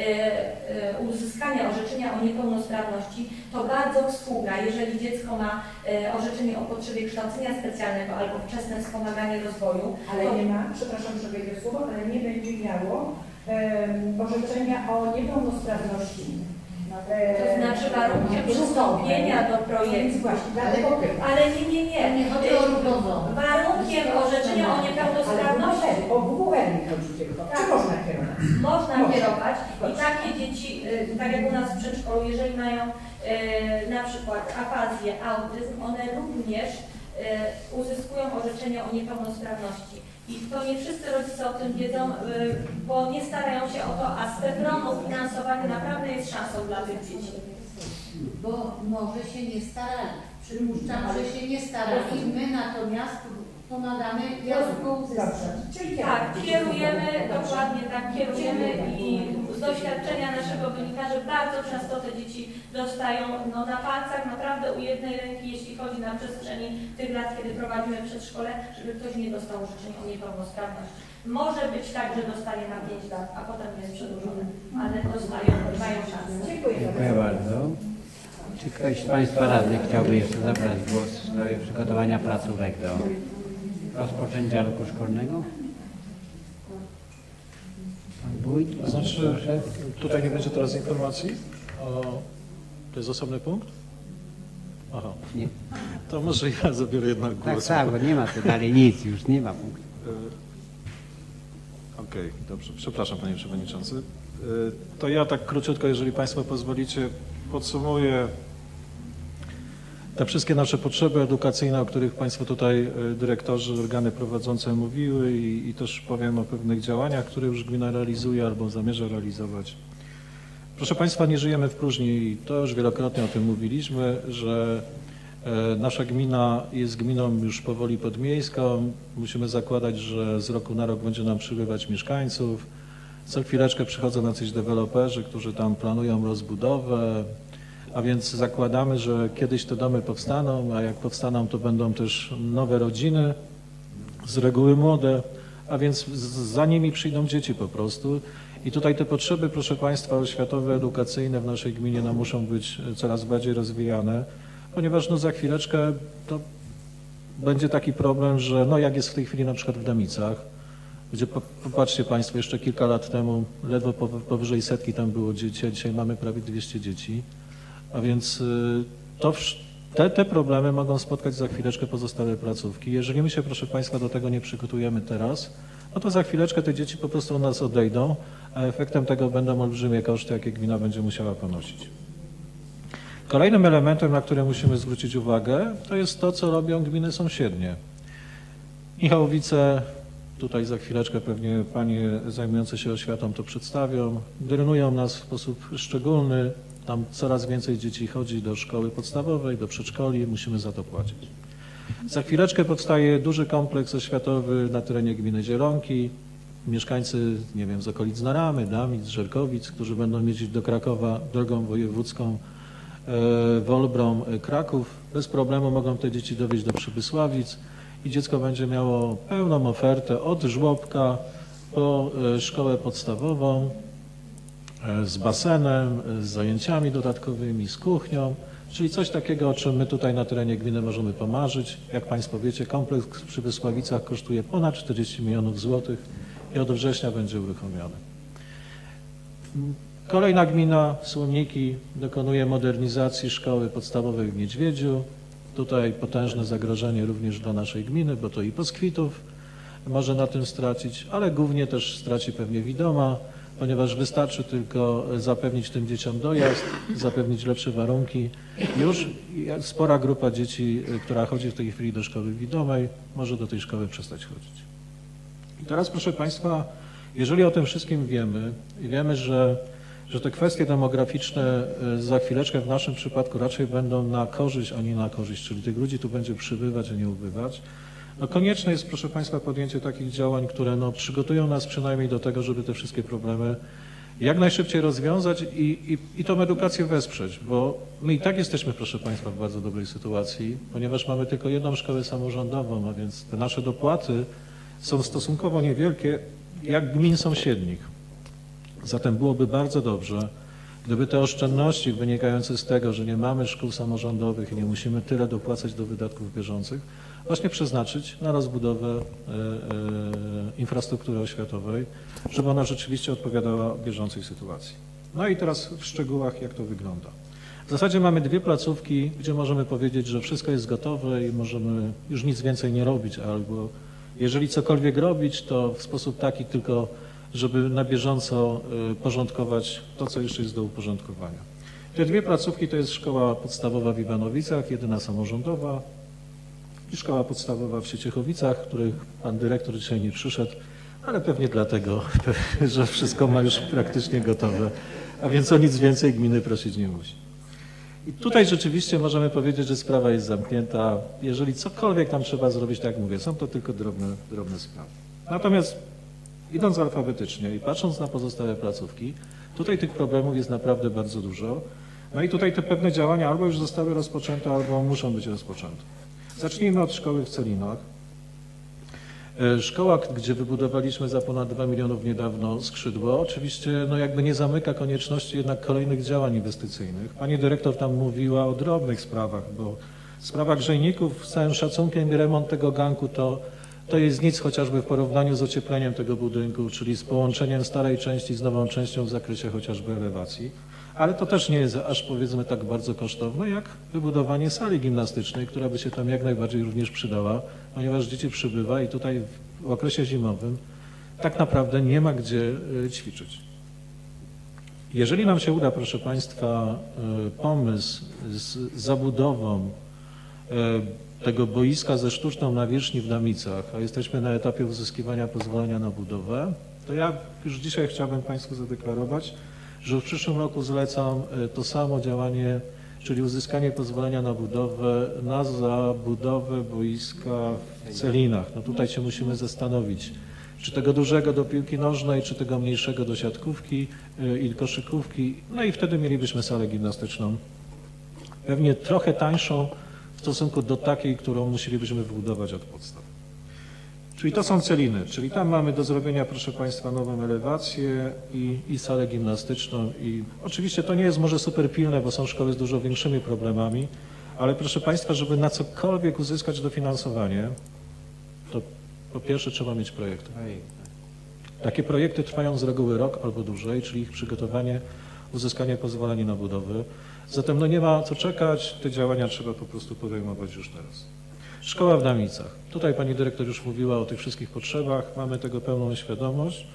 uzyskania orzeczenia o niepełnosprawności, to bardzo współgra, jeżeli dziecko ma orzeczenie o potrzebie kształcenia specjalnego albo wczesne wspomaganie rozwoju. Ale nie ma, przepraszam, że wejdę w słowo, ale nie będzie miało orzeczenia o niepełnosprawności. To znaczy warunkiem przystąpienia do projektu. Ale nie. Nie chodzi o równoząg. Warunkiem orzeczenia o niepełnosprawności. O WWR nie chodzi tylko. Czy można kierować? Można kierować i takie dzieci, tak jak u nas w przedszkolu, jeżeli mają na przykład afazję, autyzm, one również uzyskują orzeczenie o niepełnosprawności. I to nie wszyscy rodzice o tym wiedzą, bo nie starają się o to, a z PFRON-u finansowanie naprawdę jest szansą dla tych dzieci. Bo może się nie starali. Przypuszczam, że się nie starali. My natomiast pomagamy dziecku uzyskać. Tak, kierujemy, dokładnie tak, kierujemy i z doświadczenia naszego wynika, że bardzo często te dzieci dostają na palcach naprawdę u jednej ręki, jeśli chodzi na przestrzeni tych lat, kiedy prowadzimy przedszkole, żeby ktoś nie dostał orzeczenia o niepełnosprawności. Może być tak, że dostanie na 5 lat, a potem jest przedłużone, ale dostają, mają szansę. Dziękuję. Dziękuję bardzo. Czy ktoś z państwa radnych chciałby jeszcze zabrać głos w sprawie przygotowania placówek do rozpoczęcia roku szkolnego? Pan wójt? Znaczy, tutaj nie będzie teraz informacji o... To jest osobny punkt? Aha. Nie. To może ja zabiorę jednak głos. Tak, bo nie ma tu dalej nic, już nie ma punktu. Okej, dobrze. Przepraszam, panie przewodniczący. To ja tak króciutko, jeżeli państwo pozwolicie, podsumuję te wszystkie nasze potrzeby edukacyjne, o których państwo tutaj dyrektorzy, organy prowadzące mówiły i też powiem o pewnych działaniach, które już gmina realizuje albo zamierza realizować. Proszę państwa, nie żyjemy w próżni i to już wielokrotnie o tym mówiliśmy, że nasza gmina jest gminą już powoli podmiejską. Musimy zakładać, że z roku na rok będzie nam przybywać mieszkańców. Co chwileczkę przychodzą jacyś deweloperzy, którzy tam planują rozbudowę, a więc zakładamy, że kiedyś te domy powstaną, a jak powstaną, to będą też nowe rodziny, z reguły młode, a więc za nimi przyjdą dzieci po prostu. I tutaj te potrzeby, proszę państwa, oświatowe, edukacyjne w naszej gminie muszą być coraz bardziej rozwijane, ponieważ za chwileczkę to będzie taki problem, że jak jest w tej chwili na przykład w Damicach, gdzie popatrzcie państwo, jeszcze kilka lat temu ledwo powyżej 100 tam było dzieci, a dzisiaj mamy prawie 200 dzieci, a więc te problemy mogą spotkać za chwileczkę pozostałe placówki. Jeżeli my się, proszę państwa, do tego nie przygotujemy teraz, to za chwileczkę te dzieci po prostu od nas odejdą, a efektem tego będą olbrzymie koszty, jakie gmina będzie musiała ponosić. Kolejnym elementem, na który musimy zwrócić uwagę, to jest to, co robią gminy sąsiednie. Michałowice, tutaj za chwileczkę pewnie panie zajmujące się oświatą to przedstawią, drenują nas w sposób szczególny. Tam coraz więcej dzieci chodzi do szkoły podstawowej, do przedszkoli, musimy za to płacić. Za chwileczkę powstaje duży kompleks oświatowy na terenie gminy Zielonki. Mieszkańcy, nie wiem, z okolic Naramy, Damic, Żerkowic, którzy będą jeździć do Krakowa drogą wojewódzką Wolbrom, Kraków, bez problemu mogą te dzieci dowieźć do Przybysławic i dziecko będzie miało pełną ofertę od żłobka po szkołę podstawową z basenem, z zajęciami dodatkowymi, z kuchnią, czyli coś takiego, o czym my tutaj na terenie gminy możemy pomarzyć. Jak państwo wiecie, kompleks w Przybysławicach kosztuje ponad 40 milionów złotych i od września będzie uruchomiony. Kolejna gmina, Słomniki, dokonuje modernizacji szkoły podstawowej w Niedźwiedziu. Tutaj potężne zagrożenie również dla naszej gminy, bo to i Poskwitów może na tym stracić, ale głównie też straci pewnie Widoma, ponieważ wystarczy tylko zapewnić tym dzieciom dojazd, zapewnić lepsze warunki. Już spora grupa dzieci, która chodzi w tej chwili do szkoły widomej, może do tej szkoły przestać chodzić. I teraz, proszę państwa, jeżeli o tym wszystkim wiemy i wiemy, że te kwestie demograficzne za chwileczkę w naszym przypadku raczej będą na korzyść, a nie na korzyść, czyli tych ludzi tu będzie przybywać, a nie ubywać, konieczne jest, proszę państwa, podjęcie takich działań, które przygotują nas przynajmniej do tego, żeby te wszystkie problemy jak najszybciej rozwiązać i tą edukację wesprzeć, bo my i tak jesteśmy, proszę państwa, w bardzo dobrej sytuacji, ponieważ mamy tylko jedną szkołę samorządową, a więc te nasze dopłaty są stosunkowo niewielkie jak gmin sąsiednich. Zatem byłoby bardzo dobrze, gdyby te oszczędności wynikające z tego, że nie mamy szkół samorządowych i nie musimy tyle dopłacać do wydatków bieżących, właśnie przeznaczyć na rozbudowę infrastruktury oświatowej, żeby ona rzeczywiście odpowiadała bieżącej sytuacji. No i teraz w szczegółach, jak to wygląda. W zasadzie mamy dwie placówki, gdzie możemy powiedzieć, że wszystko jest gotowe i możemy już nic więcej nie robić, albo jeżeli cokolwiek robić, to w sposób taki tylko, żeby na bieżąco porządkować to, co jeszcze jest do uporządkowania. Te dwie placówki to jest szkoła podstawowa w Iwanowicach, jedyna samorządowa, i szkoła podstawowa w Sieciechowicach, których pan dyrektor dzisiaj nie przyszedł, ale pewnie dlatego, że wszystko ma już praktycznie gotowe, a więc o nic więcej gminy prosić nie musi. I tutaj rzeczywiście możemy powiedzieć, że sprawa jest zamknięta. Jeżeli cokolwiek tam trzeba zrobić, tak jak mówię, są to tylko drobne sprawy. Natomiast idąc alfabetycznie i patrząc na pozostałe placówki, tutaj tych problemów jest naprawdę bardzo dużo. No i tutaj te pewne działania albo już zostały rozpoczęte, albo muszą być rozpoczęte. Zacznijmy od szkoły w Celinach. Szkoła, gdzie wybudowaliśmy za ponad 2 milionów niedawno skrzydło, oczywiście jakby nie zamyka konieczności jednak kolejnych działań inwestycyjnych. Pani dyrektor tam mówiła o drobnych sprawach, bo sprawa grzejników, z całym szacunkiem i remont tego ganku to jest nic chociażby w porównaniu z ociepleniem tego budynku, czyli z połączeniem starej części z nową częścią w zakresie chociażby elewacji. Ale to też nie jest aż powiedzmy tak bardzo kosztowne jak wybudowanie sali gimnastycznej, która by się tam jak najbardziej również przydała, ponieważ dzieci przybywa i tutaj w okresie zimowym tak naprawdę nie ma gdzie ćwiczyć. Jeżeli nam się uda, proszę Państwa, pomysł z zabudową tego boiska ze sztuczną nawierzchni w Damicach, a jesteśmy na etapie uzyskiwania pozwolenia na budowę, to ja już dzisiaj chciałbym Państwu zadeklarować, że w przyszłym roku zlecam to samo działanie, czyli uzyskanie pozwolenia na budowę, na zabudowę boiska w Celinach. No tutaj się musimy zastanowić, czy tego dużego do piłki nożnej, czy tego mniejszego do siatkówki i koszykówki. No i wtedy mielibyśmy salę gimnastyczną, pewnie trochę tańszą w stosunku do takiej, którą musielibyśmy wybudować od podstaw. Czyli to są Celiny, czyli tam mamy do zrobienia, proszę Państwa, nową elewację i salę gimnastyczną. I oczywiście to nie jest może super pilne, bo są szkoły z dużo większymi problemami, ale proszę Państwa, żeby na cokolwiek uzyskać dofinansowanie, to po pierwsze trzeba mieć projekty. Takie projekty trwają z reguły rok albo dłużej, czyli ich przygotowanie, uzyskanie pozwolenia na budowę. Zatem no nie ma co czekać, te działania trzeba po prostu podejmować już teraz. Szkoła w Damicach. Tutaj pani dyrektor już mówiła o tych wszystkich potrzebach, mamy tego pełną świadomość.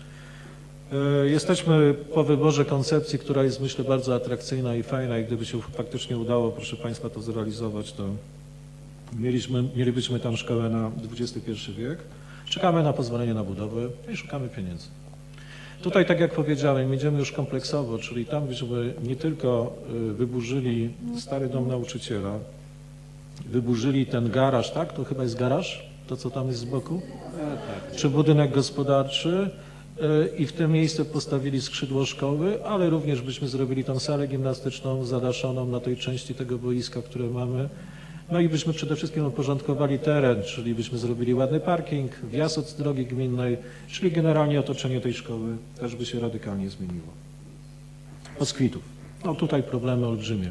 Jesteśmy po wyborze koncepcji, która jest myślę bardzo atrakcyjna i fajna i gdyby się faktycznie udało, proszę Państwa, to zrealizować, to mielibyśmy tam szkołę na XXI wiek. Czekamy na pozwolenie na budowę i szukamy pieniędzy. Tutaj, tak jak powiedziałem, idziemy już kompleksowo, czyli tam byśmy nie tylko wyburzyli stary dom nauczyciela, wyburzyli ten garaż, tak? To chyba jest garaż, to co tam jest z boku? Czy budynek gospodarczy i w tym miejscu postawili skrzydło szkoły, ale również byśmy zrobili tą salę gimnastyczną zadaszoną na tej części tego boiska, które mamy. No i byśmy przede wszystkim uporządkowali teren, czyli byśmy zrobili ładny parking, wjazd od drogi gminnej, czyli generalnie otoczenie tej szkoły też by się radykalnie zmieniło. Poskwitów. No tutaj problemy olbrzymie.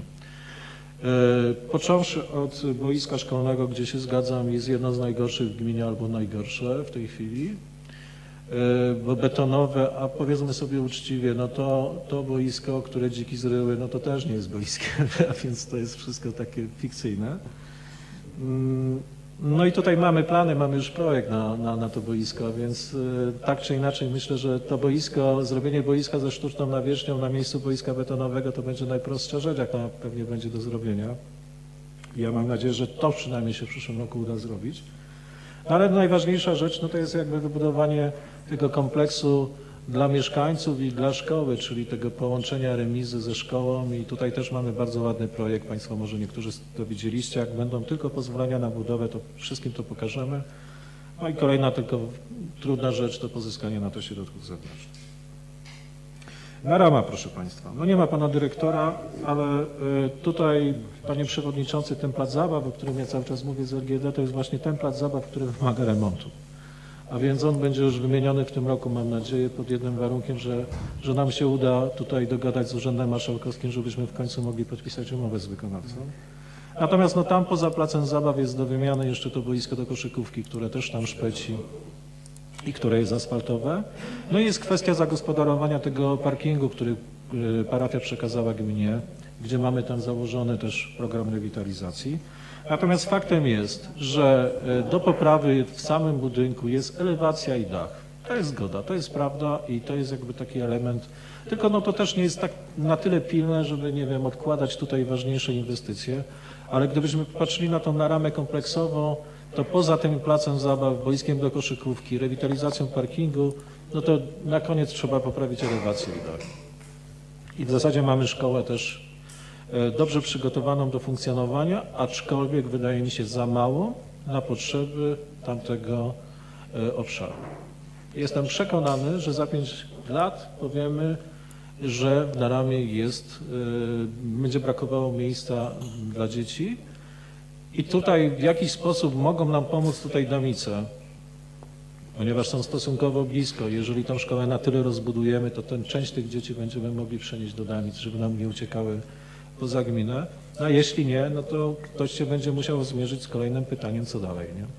Począwszy od boiska szkolnego, gdzie się zgadzam, jest jedno z najgorszych w gminie albo najgorsze w tej chwili, bo betonowe, a powiedzmy sobie uczciwie, no to boisko, które dziki zryły, no to też nie jest boiskiem, a więc to jest wszystko takie fikcyjne. No i tutaj mamy plany, mamy już projekt na to boisko, więc tak czy inaczej myślę, że to boisko, zrobienie boiska ze sztuczną nawierzchnią na miejscu boiska betonowego to będzie najprostsza rzecz, jaka pewnie będzie do zrobienia. Ja mam nadzieję, że to przynajmniej się w przyszłym roku uda zrobić. No ale najważniejsza rzecz no to jest jakby wybudowanie tego kompleksu dla mieszkańców i dla szkoły, czyli tego połączenia remizy ze szkołą i tutaj też mamy bardzo ładny projekt. Państwo może niektórzy to widzieliście, jak będą tylko pozwolenia na budowę, to wszystkim to pokażemy. No i kolejna tylko trudna rzecz to pozyskanie na to środków zewnętrznych. Rama, proszę Państwa. No nie ma Pana Dyrektora, ale tutaj Panie Przewodniczący, ten plac zabaw, o którym ja cały czas mówię z LGD, to jest właśnie ten plac zabaw, który wymaga remontu. A więc on będzie już wymieniony w tym roku, mam nadzieję, pod jednym warunkiem, że nam się uda tutaj dogadać z Urzędem Marszałkowskim, żebyśmy w końcu mogli podpisać umowę z wykonawcą. Natomiast no tam poza placem zabaw jest do wymiany jeszcze to boisko do koszykówki, które też tam szpeci i które jest asfaltowe. No i jest kwestia zagospodarowania tego parkingu, który parafia przekazała gminie, gdzie mamy tam założony też program rewitalizacji. Natomiast faktem jest, że do poprawy w samym budynku jest elewacja i dach. To jest zgoda, to jest prawda i to jest jakby taki element, tylko no to też nie jest tak na tyle pilne, żeby, nie wiem, odkładać tutaj ważniejsze inwestycje, ale gdybyśmy patrzyli na tą ramę kompleksową, to poza tym placem zabaw, boiskiem do koszykówki, rewitalizacją parkingu, no to na koniec trzeba poprawić elewację i dach. I w zasadzie mamy szkołę też dobrze przygotowaną do funkcjonowania, aczkolwiek wydaje mi się za mało na potrzeby tamtego obszaru. Jestem przekonany, że za 5 lat powiemy, że w Naramie będzie brakowało miejsca dla dzieci i tutaj w jakiś sposób mogą nam pomóc tutaj Damice, ponieważ są stosunkowo blisko. Jeżeli tą szkołę na tyle rozbudujemy, to część tych dzieci będziemy mogli przenieść do Damic, żeby nam nie uciekały poza gminę, a jeśli nie, no to ktoś się będzie musiał zmierzyć z kolejnym pytaniem, co dalej, nie?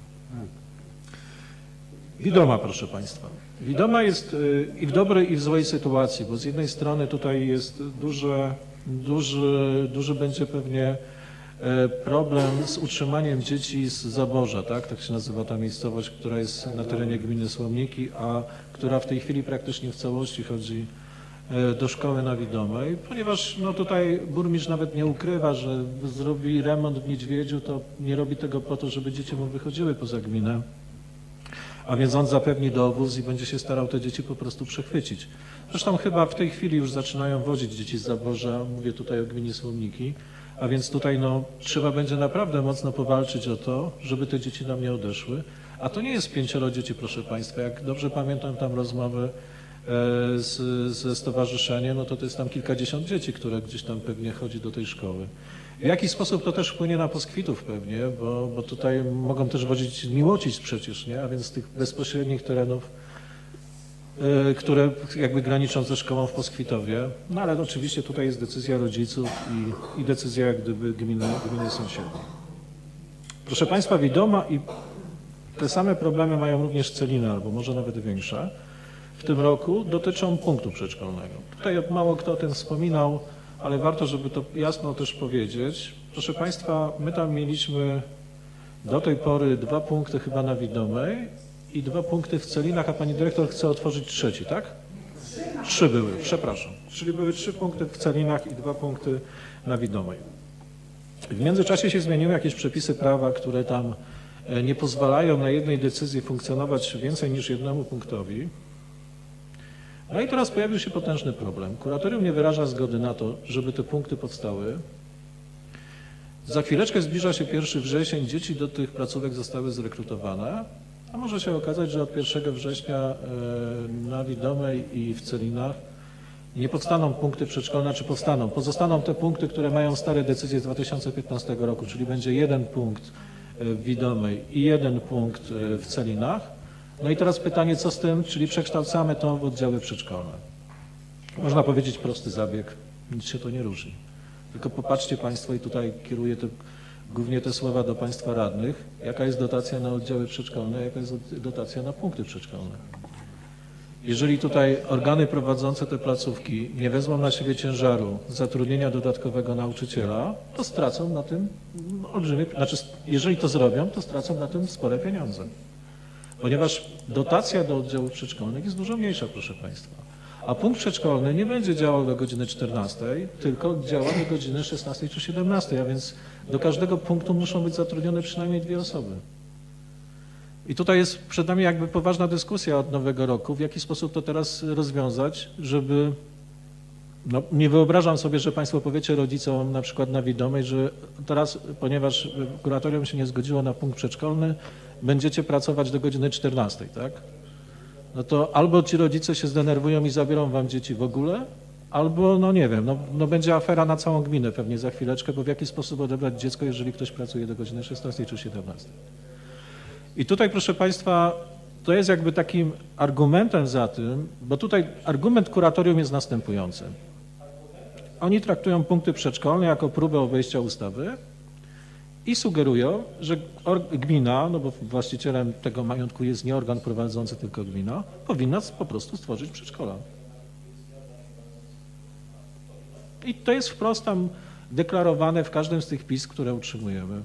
Widoma, proszę Państwa. Widoma jest i w dobrej, i w złej sytuacji, bo z jednej strony tutaj jest duży będzie pewnie problem z utrzymaniem dzieci z Zaborza, tak się nazywa ta miejscowość, która jest na terenie gminy Słomniki, a która w tej chwili praktycznie w całości chodzi do szkoły na Widomej, ponieważ no tutaj burmistrz nawet nie ukrywa, że zrobi remont w Niedźwiedziu, to nie robi tego po to, żeby dzieci mu wychodziły poza gminę, a więc on zapewni dowóz i będzie się starał te dzieci po prostu przechwycić. Zresztą chyba w tej chwili już zaczynają wozić dzieci z Zaborza, mówię tutaj o gminie Słomniki, a więc tutaj no, trzeba będzie naprawdę mocno powalczyć o to, żeby te dzieci nam nie odeszły. A to nie jest 5 dzieci, proszę Państwa. Jak dobrze pamiętam tam rozmowy ze stowarzyszeniem, no to jest tam kilkadziesiąt dzieci, które gdzieś tam pewnie chodzi do tej szkoły. W jaki sposób to też wpłynie na Poskwitów pewnie, bo tutaj mogą też wozić Miłocic przecież, nie? A więc z tych bezpośrednich terenów, które jakby graniczą ze szkołą w Poskwitowie. No ale oczywiście tutaj jest decyzja rodziców i decyzja jak gdyby gminy sąsiedniej. Proszę Państwa, Widoma i te same problemy mają również Celiny, albo może nawet większe. W tym roku dotyczą punktu przedszkolnego. Tutaj mało kto o tym wspominał, ale warto, żeby to jasno też powiedzieć. Proszę Państwa, my tam mieliśmy do tej pory 2 punkty chyba na Widomej i 2 punkty w Celinach, a Pani Dyrektor chce otworzyć 3, tak? 3 były, przepraszam. Czyli były 3 punkty w Celinach i 2 punkty na Widomej. W międzyczasie się zmieniły jakieś przepisy prawa, które tam nie pozwalają na jednej decyzji funkcjonować więcej niż jednemu punktowi. No i teraz pojawił się potężny problem. Kuratorium nie wyraża zgody na to, żeby te punkty powstały. Za chwileczkę zbliża się 1 wrzesień, dzieci do tych placówek zostały zrekrutowane, a może się okazać, że od 1 września na Widomej i w Celinach nie powstaną punkty przedszkolne, czy powstaną. Pozostaną te punkty, które mają stare decyzje z 2015 roku, czyli będzie 1 punkt w Widomej i 1 punkt w Celinach. No i teraz pytanie, co z tym, czyli przekształcamy to w oddziały przedszkolne. Można powiedzieć prosty zabieg, nic się to nie różni. Tylko popatrzcie Państwo i tutaj kieruję głównie te słowa do Państwa radnych, jaka jest dotacja na oddziały przedszkolne, jaka jest dotacja na punkty przedszkolne. Jeżeli tutaj organy prowadzące te placówki nie wezmą na siebie ciężaru zatrudnienia dodatkowego nauczyciela, to stracą na tym olbrzymie, znaczy jeżeli to zrobią, to stracą na tym spore pieniądze. Ponieważ dotacja do oddziałów przedszkolnych jest dużo mniejsza, proszę Państwa. A punkt przedszkolny nie będzie działał do godziny 14, tylko działa do godziny 16 czy 17, a więc do każdego punktu muszą być zatrudnione przynajmniej 2 osoby. I tutaj jest przed nami jakby poważna dyskusja od nowego roku, w jaki sposób to teraz rozwiązać, żeby... No, nie wyobrażam sobie, że Państwo powiecie rodzicom na przykład na Widomej, że teraz, ponieważ kuratorium się nie zgodziło na punkt przedszkolny, będziecie pracować do godziny 14, tak? No to albo ci rodzice się zdenerwują i zabiorą Wam dzieci w ogóle, albo no nie wiem, no będzie afera na całą gminę pewnie za chwileczkę, bo w jaki sposób odebrać dziecko, jeżeli ktoś pracuje do godziny 16 czy 17. I tutaj, proszę Państwa, to jest jakby takim argumentem za tym, bo tutaj argument kuratorium jest następujący. Oni traktują punkty przedszkolne jako próbę obejścia ustawy i sugerują, że gmina, no bo właścicielem tego majątku jest nie organ prowadzący, tylko gmina, powinna po prostu stworzyć przedszkola. I to jest wprost tam deklarowane w każdym z tych pism, które utrzymujemy.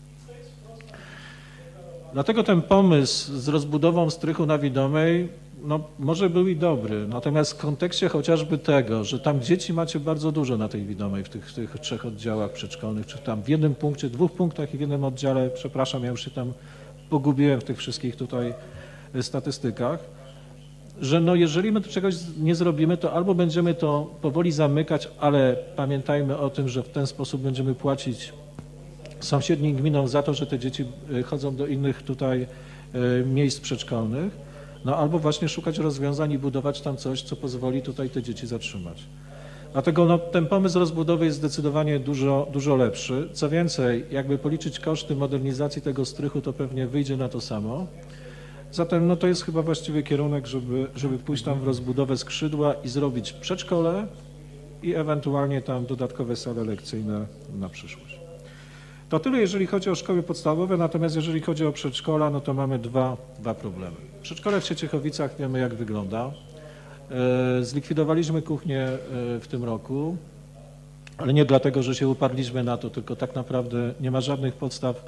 Dlatego ten pomysł z rozbudową strychu na Widomej, no może był i dobry, natomiast w kontekście chociażby tego, że tam dzieci macie bardzo dużo na tej Widomej, w tych 3 oddziałach przedszkolnych, czy tam w 1 punkcie, 2 punktach i w 1 oddziale, przepraszam, ja już się tam pogubiłem w tych wszystkich tutaj statystykach, że no jeżeli my czegoś nie zrobimy, to albo będziemy to powoli zamykać, ale pamiętajmy o tym, że w ten sposób będziemy płacić sąsiednim gminom za to, że te dzieci chodzą do innych tutaj miejsc przedszkolnych, no albo właśnie szukać rozwiązań i budować tam coś, co pozwoli tutaj te dzieci zatrzymać. Dlatego no, ten pomysł rozbudowy jest zdecydowanie dużo lepszy. Co więcej, jakby policzyć koszty modernizacji tego strychu, to pewnie wyjdzie na to samo. Zatem no, to jest chyba właściwy kierunek, żeby pójść tam w rozbudowę skrzydła i zrobić przedszkole i ewentualnie tam dodatkowe sale lekcyjne na przyszłość. To tyle, jeżeli chodzi o szkoły podstawowe, natomiast jeżeli chodzi o przedszkola, no to mamy dwa problemy. Przedszkole w Cieciechowicach wiemy, jak wygląda. Zlikwidowaliśmy kuchnię w tym roku. ale nie dlatego, że się uparliśmy na to, tylko tak naprawdę nie ma żadnych podstaw,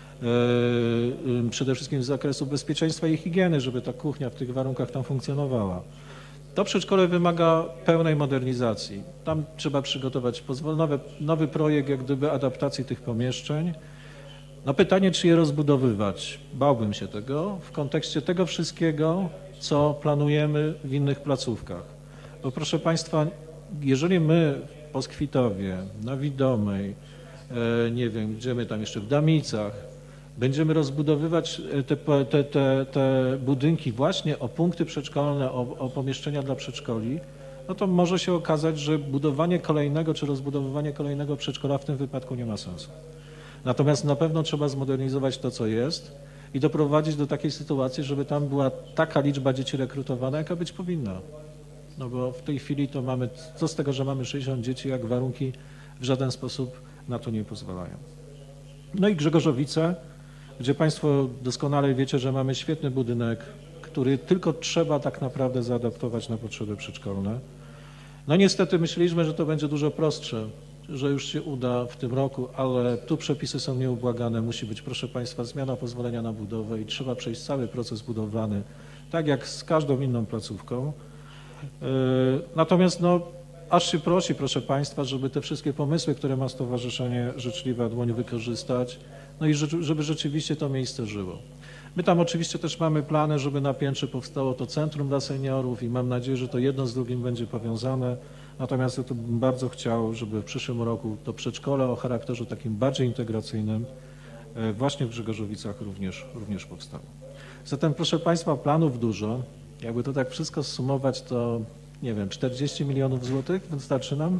przede wszystkim z zakresu bezpieczeństwa i higieny, żeby ta kuchnia w tych warunkach tam funkcjonowała. To przedszkole wymaga pełnej modernizacji. Tam trzeba przygotować nowy projekt, jak gdyby adaptacji tych pomieszczeń. No pytanie, czy je rozbudowywać. Bałbym się tego w kontekście tego wszystkiego, co planujemy w innych placówkach. Bo proszę Państwa, jeżeli my w Poskwitowie, na Widomej, nie wiem, gdzie my tam jeszcze, w Damicach, będziemy rozbudowywać te budynki właśnie o punkty przedszkolne, o pomieszczenia dla przedszkoli, no to może się okazać, że budowanie kolejnego czy rozbudowywanie kolejnego przedszkola w tym wypadku nie ma sensu. Natomiast na pewno trzeba zmodernizować to, co jest i doprowadzić do takiej sytuacji, żeby tam była taka liczba dzieci rekrutowana, jaka być powinna. No bo w tej chwili to mamy, co z tego, że mamy 60 dzieci, jak warunki w żaden sposób na to nie pozwalają. No i Grzegorzowice, gdzie Państwo doskonale wiecie, że mamy świetny budynek, który tylko trzeba tak naprawdę zaadaptować na potrzeby przedszkolne. No niestety myśleliśmy, że to będzie dużo prostsze, że już się uda w tym roku, ale tu przepisy są nieubłagane. Musi być, proszę Państwa, zmiana pozwolenia na budowę i trzeba przejść cały proces budowlany, tak jak z każdą inną placówką. Natomiast no, aż się prosi, proszę Państwa, żeby te wszystkie pomysły, które ma Stowarzyszenie Życzliwa Dłoń wykorzystać, no i żeby rzeczywiście to miejsce żyło. My tam oczywiście też mamy plany, żeby na piętrze powstało to centrum dla seniorów i mam nadzieję, że to jedno z drugim będzie powiązane. Natomiast ja to bym bardzo chciał, żeby w przyszłym roku to przedszkole o charakterze takim bardziej integracyjnym właśnie w Grzegorzowicach również powstało. Zatem proszę Państwa, planów dużo. Jakby to tak wszystko zsumować, to nie wiem, 40 milionów złotych wystarczy nam?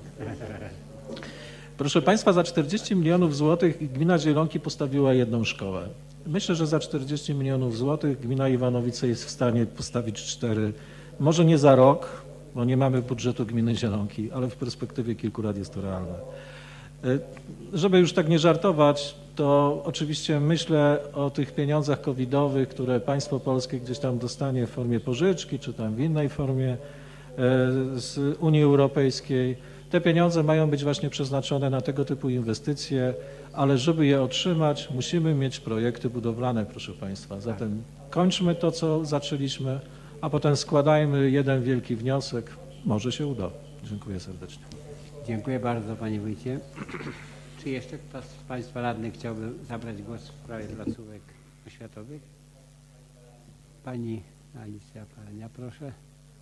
Proszę Państwa, za 40 milionów złotych gmina Zielonki postawiła jedną szkołę. Myślę, że za 40 milionów złotych gmina Iwanowice jest w stanie postawić 4, może nie za rok, bo nie mamy budżetu gminy Zielonki, ale w perspektywie kilku lat jest to realne. Żeby już tak nie żartować, to oczywiście myślę o tych pieniądzach covidowych, które państwo polskie gdzieś tam dostanie w formie pożyczki, czy tam w innej formie z Unii Europejskiej. Te pieniądze mają być właśnie przeznaczone na tego typu inwestycje, ale żeby je otrzymać, musimy mieć projekty budowlane, proszę Państwa. Zatem kończmy to, co zaczęliśmy, a potem składajmy jeden wielki wniosek. Może się uda. Dziękuję serdecznie. Dziękuję bardzo, Panie Wójcie. Czy jeszcze ktoś z Państwa radnych chciałby zabrać głos w sprawie placówek oświatowych? Pani Alicja Palenia, proszę.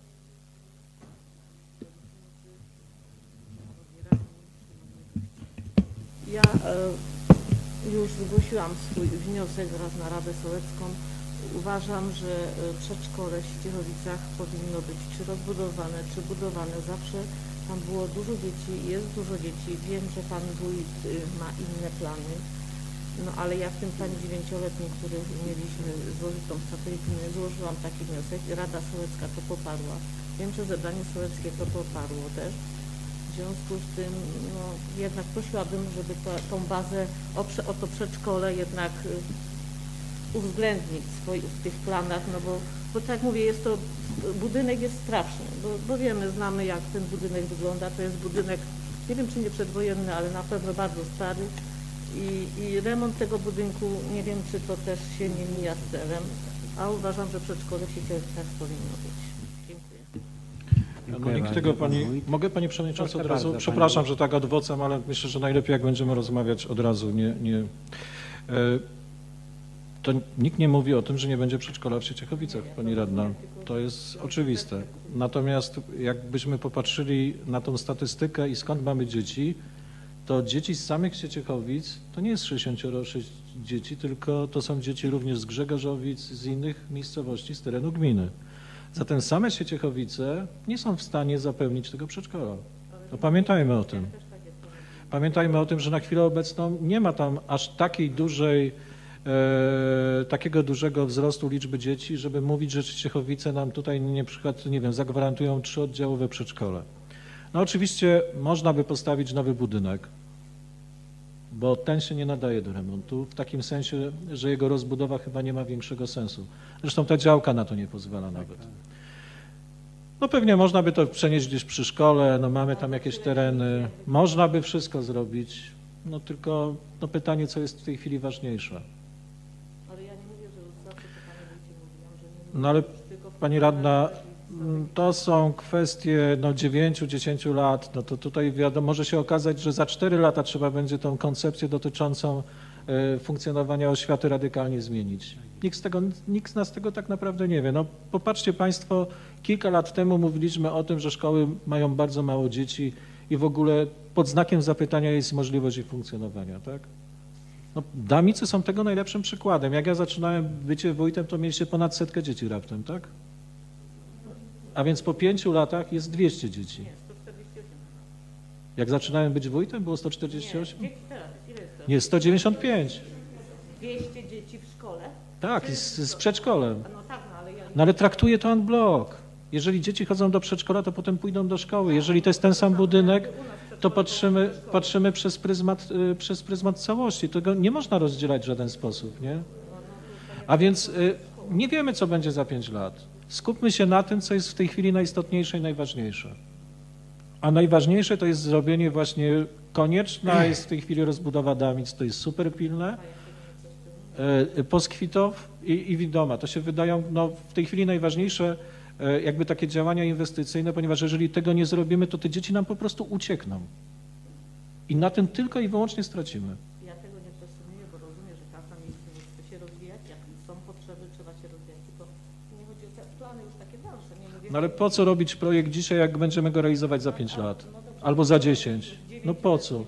Ja już zgłosiłam swój wniosek wraz na Radę Sołecką. Uważam, że przedszkole w Ściechowicach powinno być czy rozbudowane, czy budowane. Zawsze tam było dużo dzieci, jest dużo dzieci. Wiem, że Pan Wójt ma inne plany, no ale ja w tym planie 9-letnim, który mieliśmy złożyć tą satelitynę, złożyłam taki wniosek i Rada Sołecka to poparła. Wiem, że zebranie sołeckie to poparło też. W związku z tym no, jednak prosiłabym, żeby tą bazę o to przedszkole jednak uwzględnić w tych planach, no bo tak jak mówię, jest to, budynek jest straszny, bo wiemy, znamy jak ten budynek wygląda, to jest budynek, nie wiem czy nie przedwojenny, ale na pewno bardzo stary i remont tego budynku, nie wiem czy to też się nie mija z celem, a uważam, że przedszkole w Siecielcach powinno być. No, nikt tego mogę Pani Przewodniczący od razu? Przepraszam, że tak ad vocem, ale myślę, że najlepiej jak będziemy rozmawiać od razu. To nikt nie mówi o tym, że nie będzie przedszkola w Sieciechowicach, Pani Radna. To jest oczywiste. Natomiast jakbyśmy popatrzyli na tą statystykę i skąd mamy dzieci, to dzieci z samych Sieciechowic to nie jest 66 dzieci, tylko to są dzieci również z Grzegorzowic, z innych miejscowości z terenu gminy. Zatem same Sieciechowice nie są w stanie zapełnić tego przedszkola. To pamiętajmy o tym. Pamiętajmy o tym, że na chwilę obecną nie ma tam aż takiego dużego wzrostu liczby dzieci, żeby mówić, że Sieciechowice nam tutaj na przykład, nie wiem, zagwarantują 3-oddziałowe przedszkole. No oczywiście można by postawić nowy budynek, bo ten się nie nadaje do remontu, w takim sensie, że jego rozbudowa chyba nie ma większego sensu. Zresztą ta działka na to nie pozwala nawet. No pewnie można by to przenieść gdzieś przy szkole, no mamy tam jakieś tereny, można by wszystko zrobić, no tylko no pytanie, co jest w tej chwili ważniejsze. Ale ja nie mówię, że zawsze to Panie Wójcie mówiłam, że nie No ale tylko w Pani Radna, to są kwestie no 9-10 lat, no to tutaj wiadomo, może się okazać, że za 4 lata trzeba będzie tą koncepcję dotyczącą funkcjonowania oświaty radykalnie zmienić. Nikt z nas tego tak naprawdę nie wie. No popatrzcie Państwo, kilka lat temu mówiliśmy o tym, że szkoły mają bardzo mało dzieci i w ogóle pod znakiem zapytania jest możliwość ich funkcjonowania, tak? No, Damicy są tego najlepszym przykładem. Jak ja zaczynałem bycie wójtem, to mieliście ponad 100 dzieci raptem, tak? A więc po 5 latach jest 200 dzieci. Nie, 148. Jak zaczynałem być wójtem, było 148? Nie, dzieci teraz, ile jest teraz? Nie, 195. 200 dzieci w szkole? Tak, i z przedszkolem. No tak, no ale ja... No ale traktuję to en bloc. Jeżeli dzieci chodzą do przedszkola, to potem pójdą do szkoły. Jeżeli to jest ten sam budynek, to patrzymy przez pryzmat całości. Tego nie można rozdzielać w żaden sposób, nie? A więc nie wiemy, co będzie za 5 lat. Skupmy się na tym, co jest w tej chwili najistotniejsze i najważniejsze. A najważniejsze to jest zrobienie właśnie, konieczna jest w tej chwili rozbudowa Damic, to jest super pilne. Poskwitow i Widoma. To się wydają no, w tej chwili najważniejsze jakby takie działania inwestycyjne, ponieważ jeżeli tego nie zrobimy, to te dzieci nam po prostu uciekną. I na tym tylko i wyłącznie stracimy. Ja tego nie kwestionuję, bo rozumiem, że każda miejscowość chce się rozwijać, jak są potrzeby, trzeba się rozwijać, tylko nie chodzi o te plany już takie dalsze. Nie mówię, No ale po co robić projekt dzisiaj, jak będziemy go realizować za 5 lat? Albo za 10? No po co?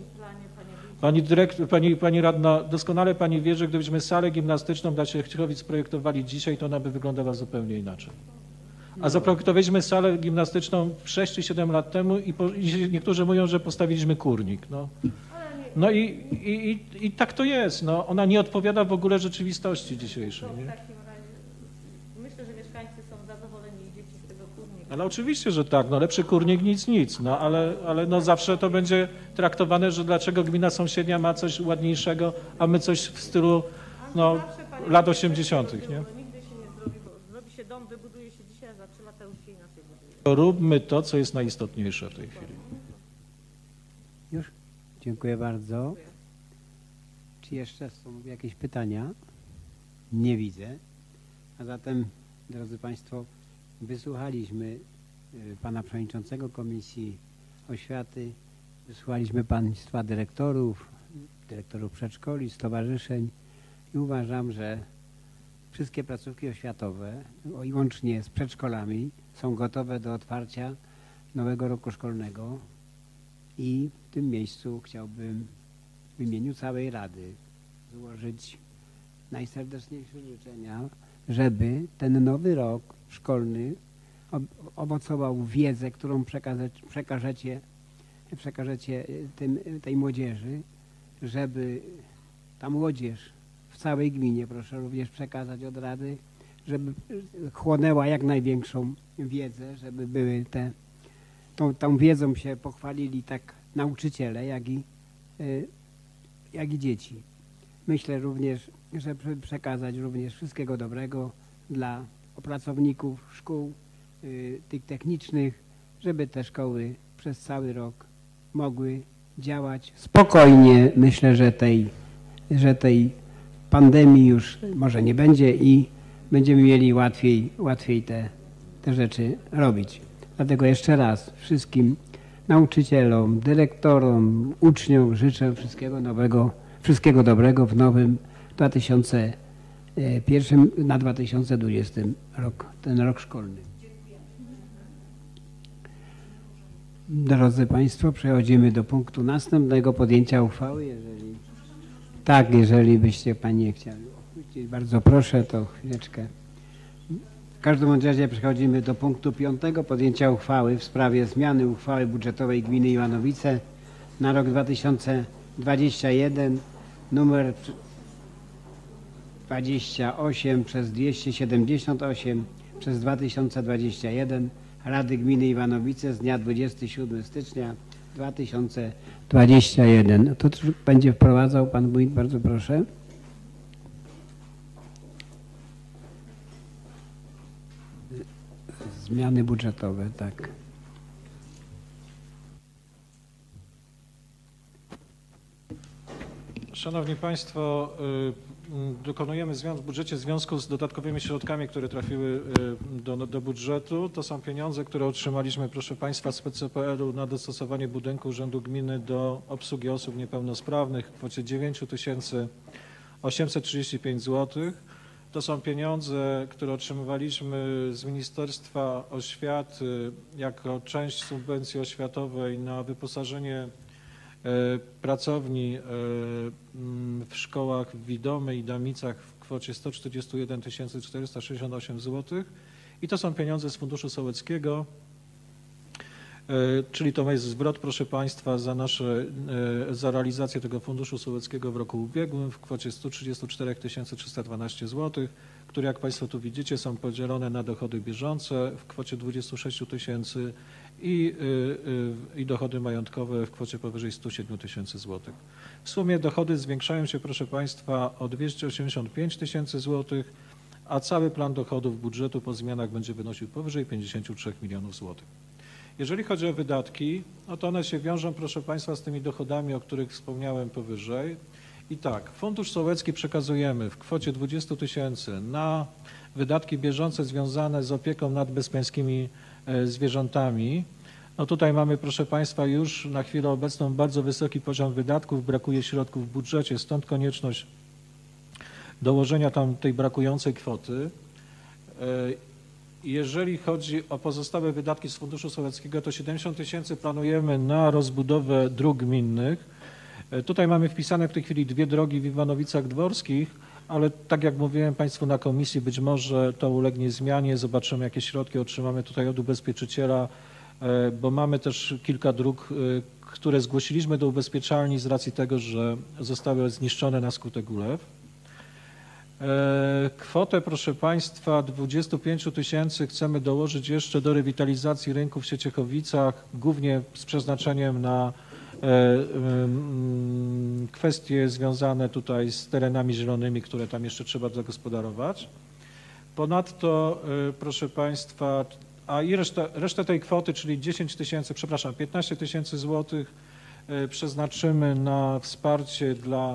Pani radna, doskonale Pani wie, że gdybyśmy salę gimnastyczną dla Siechcichowic projektowali dzisiaj, to ona by wyglądała zupełnie inaczej. A zaprojektowaliśmy salę gimnastyczną 6 czy 7 lat temu i niektórzy mówią, że postawiliśmy kurnik. No i tak to jest. No, ona nie odpowiada w ogóle rzeczywistości dzisiejszej. Nie? w takim razie myślę, że mieszkańcy są zadowoleni i dzieci z tego kurnika. Ale oczywiście, że tak. No lepszy kurnik nic. No ale no zawsze to będzie traktowane, że dlaczego gmina sąsiednia ma coś ładniejszego, a my coś w stylu no, lat 80. Nie? Nigdy się nie zrobi, bo zrobi się dom, wybuduje się dzisiaj, a za 3 lata już się inaczej buduje. Róbmy to, co jest najistotniejsze w tej chwili. Już? Dziękuję bardzo. Czy jeszcze są jakieś pytania? Nie widzę. A zatem, drodzy Państwo, wysłuchaliśmy Pana Przewodniczącego Komisji Oświaty, wysłuchaliśmy Państwa dyrektorów przedszkoli, stowarzyszeń i uważam, że wszystkie placówki oświatowe, łącznie z przedszkolami, są gotowe do otwarcia nowego roku szkolnego i w tym miejscu chciałbym w imieniu całej Rady złożyć najserdeczniejsze życzenia, żeby ten nowy rok szkolny owocował wiedzę, którą przekażecie tej młodzieży, żeby ta młodzież w całej gminie, proszę również przekazać od Rady, żeby chłonęła jak największą wiedzę, żeby były tą wiedzą się pochwalili tak nauczyciele, jak i dzieci. Myślę również, że przekazać również wszystkiego dobrego dla pracowników szkół, tych technicznych, żeby te szkoły przez cały rok mogły działać spokojnie. Myślę, że tej pandemii już może nie będzie i będziemy mieli łatwiej te rzeczy robić. Dlatego jeszcze raz wszystkim nauczycielom, dyrektorom, uczniom życzę wszystkiego dobrego w nowym 2020 rok, ten rok szkolny. Drodzy Państwo, przechodzimy do punktu następnego, podjęcia uchwały. Jeżeli byście Panie chcieli, bardzo proszę, to chwileczkę. W każdym razie przechodzimy do punktu 5, podjęcia uchwały w sprawie zmiany uchwały budżetowej gminy Iwanowice na rok 2021 numer 28 przez 278 przez 2021 Rady Gminy Iwanowice z dnia 27 stycznia 2021. To będzie wprowadzał Pan Wójt, bardzo proszę. Zmiany budżetowe, tak. Szanowni Państwo, dokonujemy zmian w budżecie w związku z dodatkowymi środkami, które trafiły do budżetu. To są pieniądze, które otrzymaliśmy, proszę Państwa, z PCPR-u na dostosowanie budynku Urzędu Gminy do obsługi osób niepełnosprawnych w kwocie 9835 zł. To są pieniądze, które otrzymywaliśmy z Ministerstwa Oświaty jako część subwencji oświatowej na wyposażenie pracowni w szkołach w Widomej i Damicach w kwocie 141 468 zł i to są pieniądze z Funduszu Sołeckiego, czyli to jest zwrot, proszę Państwa, za realizację tego Funduszu Sołeckiego w roku ubiegłym w kwocie 134 312 zł, które jak Państwo tu widzicie są podzielone na dochody bieżące w kwocie 26 000 i dochody majątkowe w kwocie powyżej 107 000 zł. W sumie dochody zwiększają się, proszę Państwa, o 285 000 zł, a cały plan dochodów budżetu po zmianach będzie wynosił powyżej 53 milionów złotych. Jeżeli chodzi o wydatki, no to one się wiążą, proszę Państwa, z tymi dochodami, o których wspomniałem powyżej. I tak, Fundusz Sołecki przekazujemy w kwocie 20 000 na wydatki bieżące związane z opieką nad bezpańskimi zwierzętami. No tutaj mamy, proszę Państwa, już na chwilę obecną bardzo wysoki poziom wydatków, brakuje środków w budżecie, stąd konieczność dołożenia tam tej brakującej kwoty. Jeżeli chodzi o pozostałe wydatki z Funduszu Sołeckiego, to 70 000 planujemy na rozbudowę dróg gminnych. Tutaj mamy wpisane w tej chwili 2 drogi w Iwanowicach Dworskich, ale tak jak mówiłem Państwu na komisji, być może to ulegnie zmianie, zobaczymy jakie środki otrzymamy tutaj od ubezpieczyciela, bo mamy też kilka dróg, które zgłosiliśmy do ubezpieczalni z racji tego, że zostały zniszczone na skutek ulew. Kwotę, proszę Państwa, 25 000 chcemy dołożyć jeszcze do rewitalizacji rynku w Sieciechowicach, głównie z przeznaczeniem na kwestie związane tutaj z terenami zielonymi, które tam jeszcze trzeba zagospodarować. Ponadto, proszę Państwa, i resztę tej kwoty, czyli 15 000 złotych przeznaczymy na wsparcie dla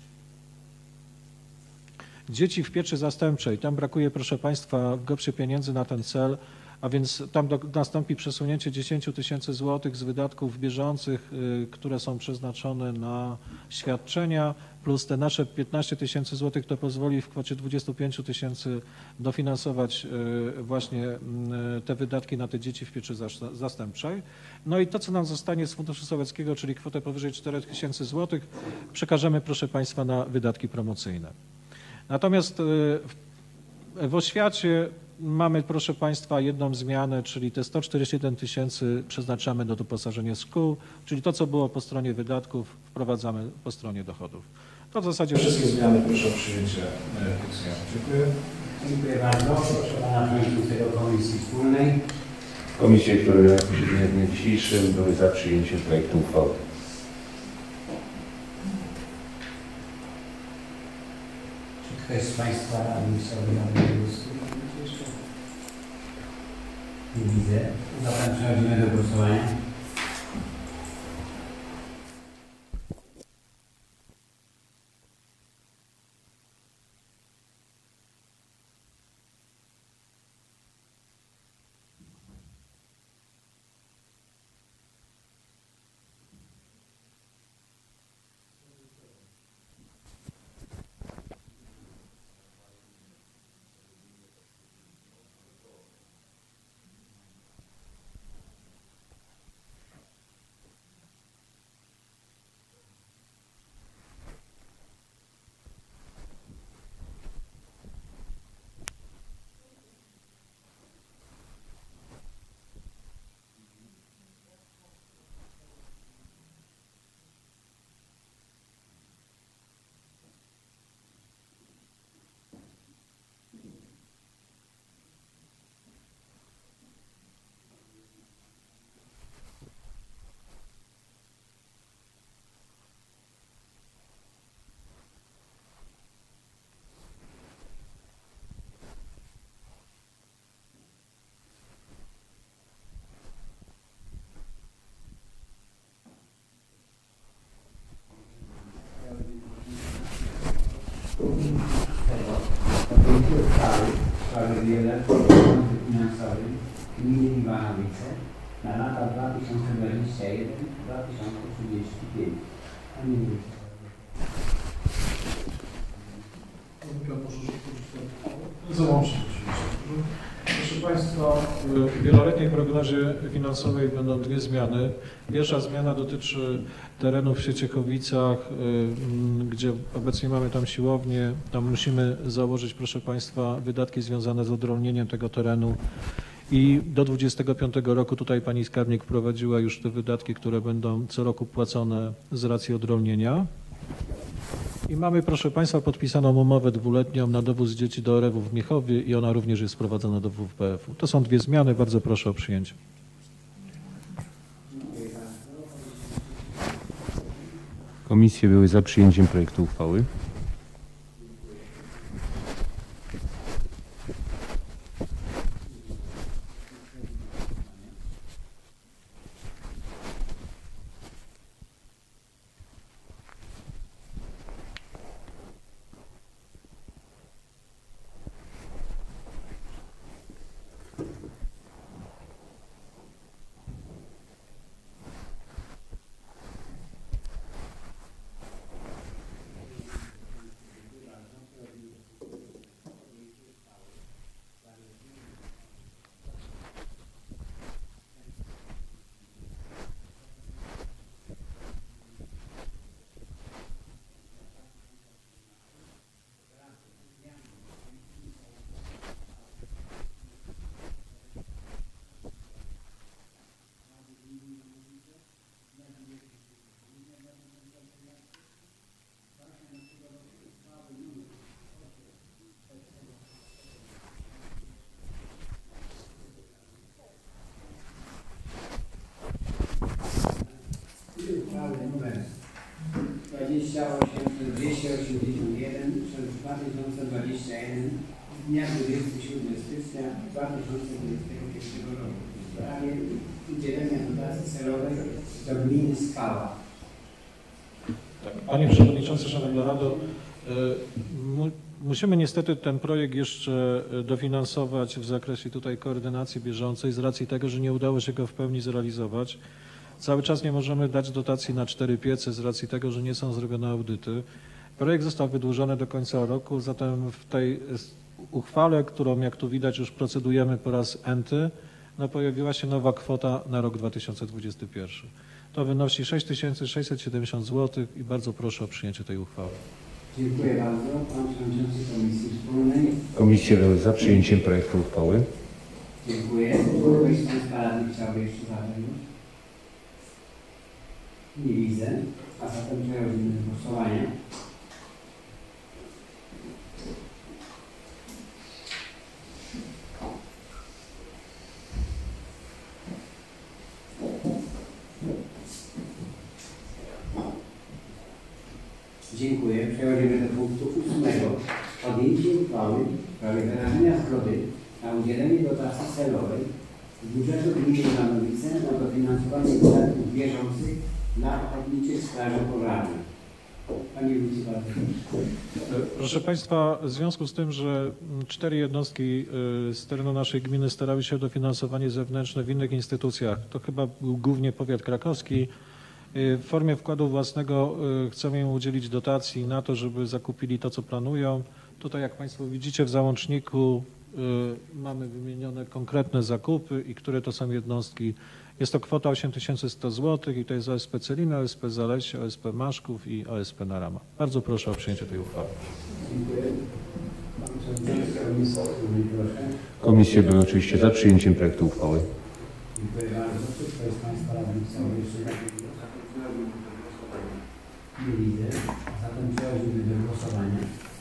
dzieci w pieczy zastępczej. Tam brakuje, proszę Państwa, w GOPS-ie pieniędzy na ten cel, a więc tam nastąpi przesunięcie 10 000 złotych z wydatków bieżących, które są przeznaczone na świadczenia, plus te nasze 15 000 złotych to pozwoli w kwocie 25 000 dofinansować właśnie te wydatki na te dzieci w pieczy zastępczej. No i to, co nam zostanie z Funduszu Sołeckiego, czyli kwotę powyżej 4 000 złotych, przekażemy, proszę Państwa, na wydatki promocyjne. Natomiast w oświacie mamy, proszę Państwa, jedną zmianę, czyli te 141 000 przeznaczamy do doposażenia szkół, czyli to, co było po stronie wydatków, wprowadzamy po stronie dochodów. To w zasadzie wszystkie zmiany. Proszę o przyjęcie tych zmian. Dziękuję. Dziękuję bardzo. Proszę Pana Przewodniczącego Komisji Wspólnej. Komisje, które na posiedzeniu w dniu dzisiejszym były za przyjęciem projektu uchwały. Czy ktoś z Państwa radnych chciałby zabrać głos? Nie widzę. Zatem przechodzimy do głosowania. sprawie wieloletnich finansowym gminy Iwanowice na lata 2021-2035. Panie Wójcie. Proszę Państwa, w wieloletniej prognozie finansowej będą dwie zmiany. Pierwsza zmiana dotyczy terenów w Sieciechowicach, gdzie obecnie mamy tam siłownię. Tam musimy założyć, proszę Państwa, wydatki związane z odrolnieniem tego terenu. I do 2025 roku tutaj pani skarbnik wprowadziła już te wydatki, które będą co roku płacone z racji odrolnienia. I mamy, proszę Państwa, podpisaną umowę dwuletnią na dowóz dzieci do OREW-u w Miechowie i ona również jest wprowadzona do WPF-u. To są dwie zmiany, bardzo proszę o przyjęcie. Komisje były za przyjęciem projektu uchwały. Uchwały nr 28281 przez 2021 z dnia 27 stycznia 2021 roku w sprawie udzielenia dotacji celowej do gminy Skała. Panie Przewodniczący, Szanowna Rado, musimy niestety ten projekt jeszcze dofinansować w zakresie tutaj koordynacji bieżącej z racji tego, że nie udało się go w pełni zrealizować. Cały czas nie możemy dać dotacji na 4 piece z racji tego, że nie są zrobione audyty. Projekt został wydłużony do końca roku, zatem w tej uchwale, którą jak tu widać już procedujemy po raz n-ty, pojawiła się nowa kwota na rok 2021. To wynosi 6670 zł i bardzo proszę o przyjęcie tej uchwały. Dziękuję bardzo. Pan Przewodniczący Komisji Wspólnej. Komisje były za przyjęciem projektu uchwały. Dziękuję. Ktoś z Państwa radnych chciałby jeszcze zabrać? Nie widzę, a zatem przechodzimy do głosowania. Dziękuję. Przechodzimy do punktu 8. Podjęcie uchwały w sprawie wyrażenia zgody na udzielenie dotacji celowej z budżetu gminy Iwanowice na dofinansowanie wydatków bieżących dla ochotniczych straży pożarnych. Panie Wójcie, bardzo proszę. Proszę Państwa, w związku z tym, że 4 jednostki z terenu naszej gminy starały się o dofinansowanie zewnętrzne w innych instytucjach, to chyba był głównie powiat krakowski, w formie wkładu własnego chcemy im udzielić dotacji na to, żeby zakupili to, co planują. Tutaj, jak Państwo widzicie w załączniku, mamy wymienione konkretne zakupy i które to są jednostki. Jest to kwota 8100 zł i to jest OSP Celina, OSP Zalesie, OSP Maszków i OSP Narama. Bardzo proszę o przyjęcie tej uchwały. Dziękuję. Pan Przewodniczący Komisji Wspólnej, proszę. Komisje były oczywiście za przyjęciem projektu uchwały. Dziękuję bardzo. Czy ktoś z Państwa radnych chciałby jeszcze zabrać? Nie widzę. Zatem przechodzimy do głosowania.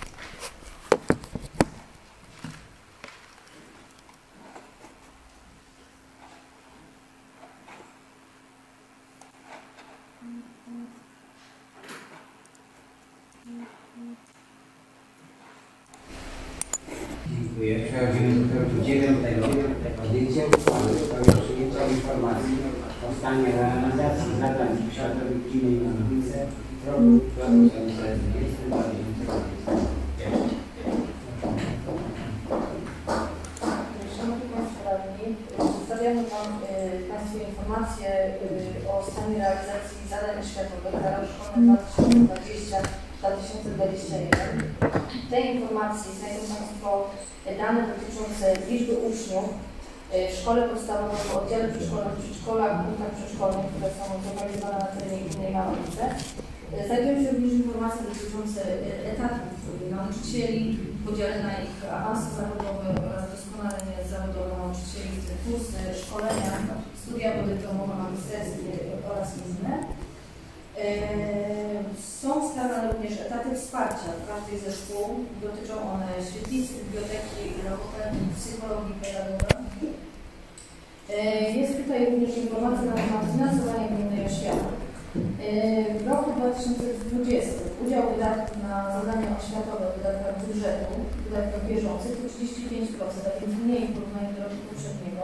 Dziękuję. Przechodzimy do punktu 9. Podjęcie uchwały w sprawie przyjęcia informacji o stanie realizacji zadań światowych gminy Iwanowice w roku 2020-2021. informację o stanie realizacji zadań oświatowych na rok szkolny 2020-2021. W tej informacji znajdą Państwo dane dotyczące liczby uczniów w szkole podstawowej, w oddziale przedszkolnym, w przedszkolach, punktach przedszkolnych, które są zlokalizowane na terenie gminy Małanice. Znajdują się również informacje dotyczące etatów nauczycieli, podziale na ich awanse zawodowe oraz doskonalenie zawodowe nauczycieli, kursy, szkolenia, studia podyplomowe, magisterskie oraz inne. Są wskazane również etaty wsparcia w każdej ze szkół. Dotyczą one świetlicy, biblioteki, logopedii, psychologii, pedagogiki. Jest tutaj również informacja na temat finansowania gminnej oświaty. W roku 2020 udział wydatków na zadania oświatowe w wydatkach budżetu, w wydatkach bieżących to 35%, a więc mniej w porównaniu do roku poprzedniego.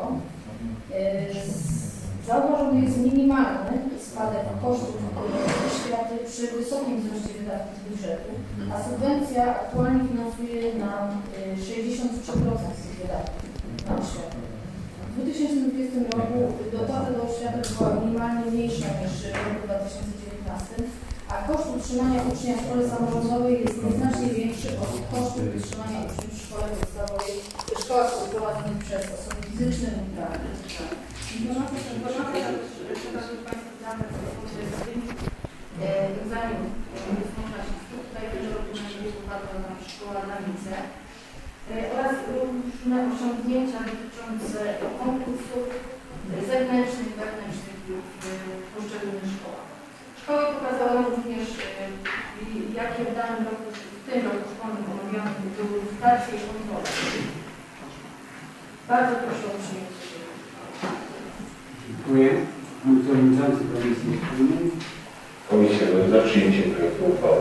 Zauważony jest minimalny spadek kosztów oświaty przy wysokim wzroście wydatków budżetu, a subwencja aktualnie finansuje nam 63% z tych wydatków na oświatę. W 2020 roku dopłata do oświaty była minimalnie mniejsza niż w roku 2019, a koszt utrzymania ucznia w szkole samorządowej jest nieznacznie większy od kosztów utrzymania uczniów w szkole podstawowej, w szkołach prowadzonych przez osoby fizyczne lub prawne. Informacja przekazuję Państwu dane dotyczące wyników egzaminów ósmoklasistów. Tutaj w tym roku na siebie wypadła nam szkoła Danice oraz różne osiągnięcia dotyczące konkursów zewnętrznych i wewnętrznych w poszczególnych szkołach. Szkoły pokazały nam również, jakie w danym roku, w tym roku szkolnym omawiane były stacje i kontrole. Bardzo proszę o przyjęcie. Dziękuję. Pan Przewodniczący Komisji Wspólnej. Komisja za przyjęciem projektu uchwały.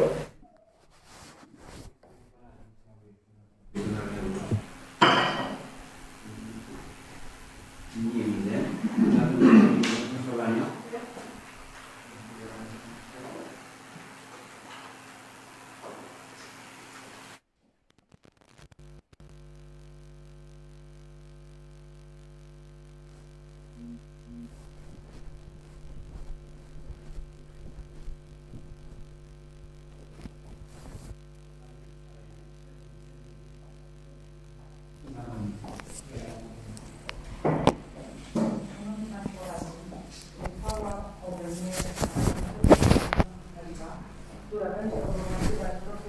Nie widzę. Zatem głosowania. Która będzie obowiązywać w roku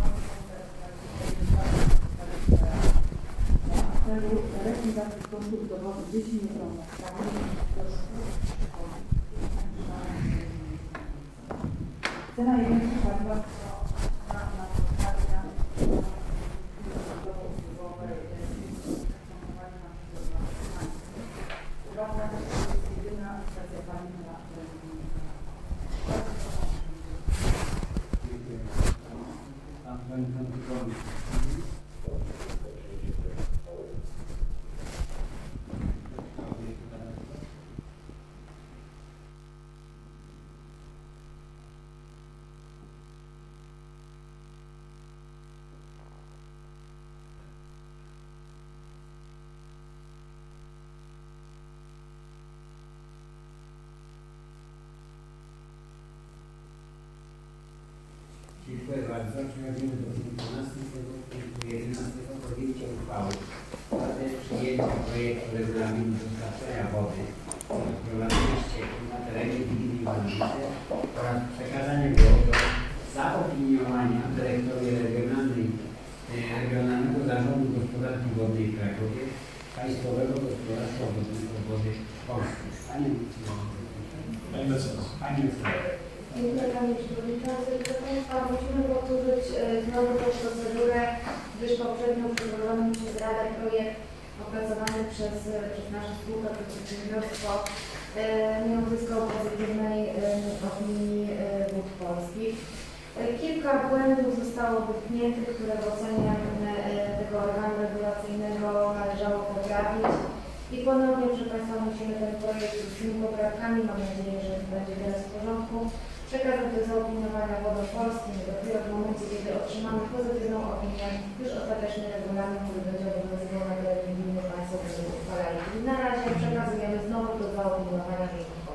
2021 w celu realizacji kosztów dowodu dzieci niepełnosprawnych do szkół. Cena jednej paliwa na podstawie uważam, że to jest jedyna stacja paliwa. Pan Przewodniczący Komisji. Dziękuję bardzo. Przechodzimy do punktu 11. Podjęcie uchwały w sprawie przyjęcia projektu regulaminu dostarczania wody prowadzonych ścieków na terenie gminy Małanice oraz przekazanie go do zaopiniowania dyrektorowi Regionalnego Zarządu Gospodarki Wodnej w Krakowie Państwowego Gospodarstwa Wodnego Wody Polskiej. Panie mecenas. Dziękuję Panie Przewodniczący. Proszę Państwa, musimy powtórzyć znowu tę procedurę, gdyż poprzednio przygotowane przez Radę projekt opracowany przez naszą spółkę, przez przedsiębiorstwo nie uzyskał pozytywnej opinii Wód Polskich. Kilka błędów zostało wytkniętych, które w ocenie tego organu regulacyjnego należało poprawić. I ponownie, proszę Państwa, musimy ten projekt z tymi poprawkami, mam nadzieję, że będzie teraz w porządku, przekazać do zaopiniowania Wodom Polskim dopiero w momencie, kiedy otrzymamy pozytywną opinię, gdyż ostateczny regulamin, który będzie obowiązywał na terenie gminy, Państwo będą uchwalali. I na razie przekazujemy znowu do zaopiniowania Wodom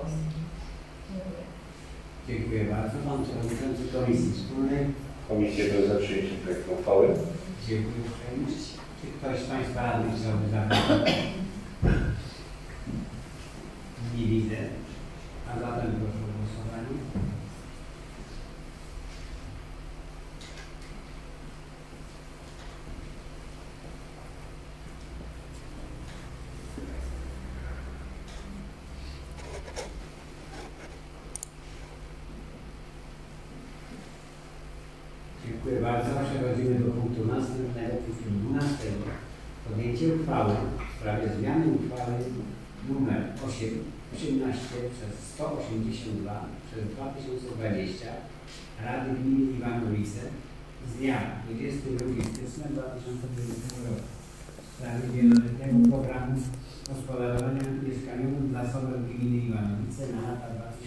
Dziękuję bardzo. Pan Przewodniczący Komisji Wspólnej. Komisje były za przyjęciem projektu uchwały. Dziękuję uprzejmie. Czy ktoś z Państwa radnych chciałby zabrać? Nie widzę. A zatem proszę o głosowanie. Dziękuję bardzo. Przechodzimy do punktu następnego, punktu 12. Podjęcie uchwały w sprawie zmiany uchwały nr 18/182 przez 2020 Rady Gminy Iwanowice z dnia 22 stycznia 2020 roku w sprawie wieloletniego programu gospodarowania mieszkaniowym zasobem Gminy Iwanowice na lata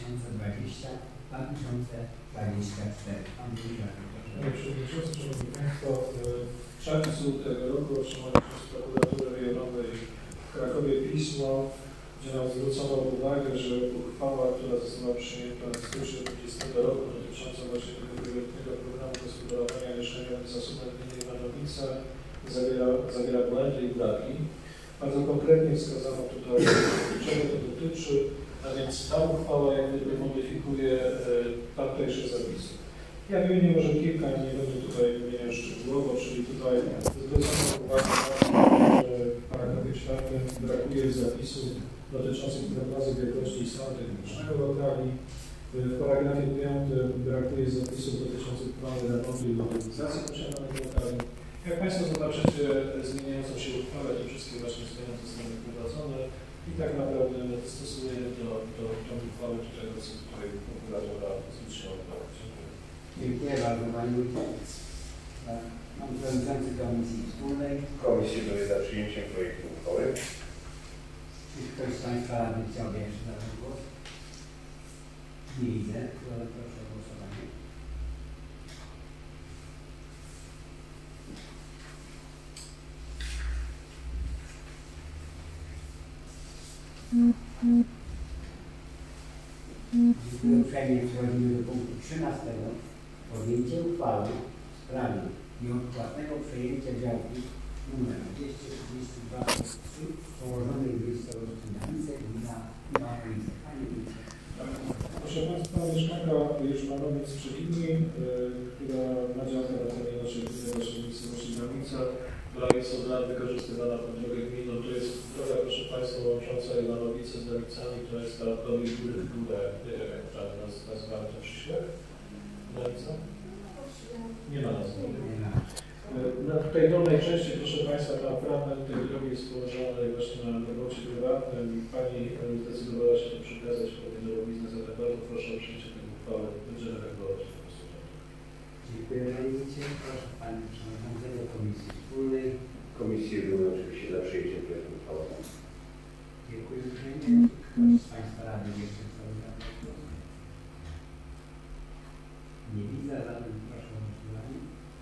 2020-2024. Pan Burmistrz. Panie Przewodniczący, Szanowni Państwo, w czerwcu tego roku otrzymaliśmy z Prokuratury Rejonowej w Krakowie pismo, gdzie nam zwrócono uwagę, że uchwała, która została przyjęta w styczniu 2020 roku dotycząca właśnie tego wieloletniego programu gospodarowania mieszkaniowym zasobem gminy Iwanowice zawiera błędy i braki. Bardzo konkretnie wskazano tutaj, czego to dotyczy, a więc ta uchwała jak gdyby modyfikuje tamtejsze zapisy. Ja wymienię może kilka, nie będę tutaj wymieniał szczegółowo, czyli tutaj zwrócono uwagę na to, że w paragrafie 4 brakuje zapisów dotyczących prognozy wielkości i stanu technicznego lokali. W paragrafie 5 brakuje zapisów dotyczących planu remontu i modernizacji posiadanych lokali. Jak Państwo zobaczycie, zmieniającą się uchwałę, te wszystkie właśnie zmiany zostaną wprowadzone i tak naprawdę stosujemy do uchwały tego, co tutaj prokuratora zwróciła uwagę. Dziękuję bardzo Panie Wójcie. Pan Przewodniczący Komisji Wspólnej. Komisje były za przyjęciem projektu uchwały. Czy ktoś z Państwa radnych chciałby jeszcze zabrać głos? Nie widzę, ale proszę o głosowanie. Dziękuję uprzejmie. Przechodzimy do punktu 13. Podjęcie uchwały w sprawie nieodpłatnego przejęcia działki nr 232 położonej w miejscowości Danice, gmina Iwanowice. Panie Wójcie. Proszę Państwa, mieszkanka Jerzmanowic przy Gmini, która ma działkę na terenie naszej gminy, naszej miejscowości Danica, która jest od lat wykorzystywana pod drogę gminną. To jest droga, proszę Państwa, łącząca Iwanowice z Danicami, która jest ta droga góry w górę, nie wiem jak prawdę nazywamy to przyszłe. Danica? Nie ma nazwy. Na tej dolnej części, proszę Państwa, tam fragment tej drogi jest położony właśnie na gruncie prywatnym. Pani zdecydowała się to przekazać do biznes, zatem bardzo proszę o przyjęcie tej uchwały. Będziemy reagować po prostu. Dziękuję Panie Wójcie. Proszę Panie Przewodniczącego Komisji Wspólnej. Komisje były oczywiście za przyjęciem projektu uchwały. Dziękuję uprzejmie. Ktoś z Państwa Rady jeszcze chciałby zabrać głos? Nie widzę, zatem proszę o głosowanie.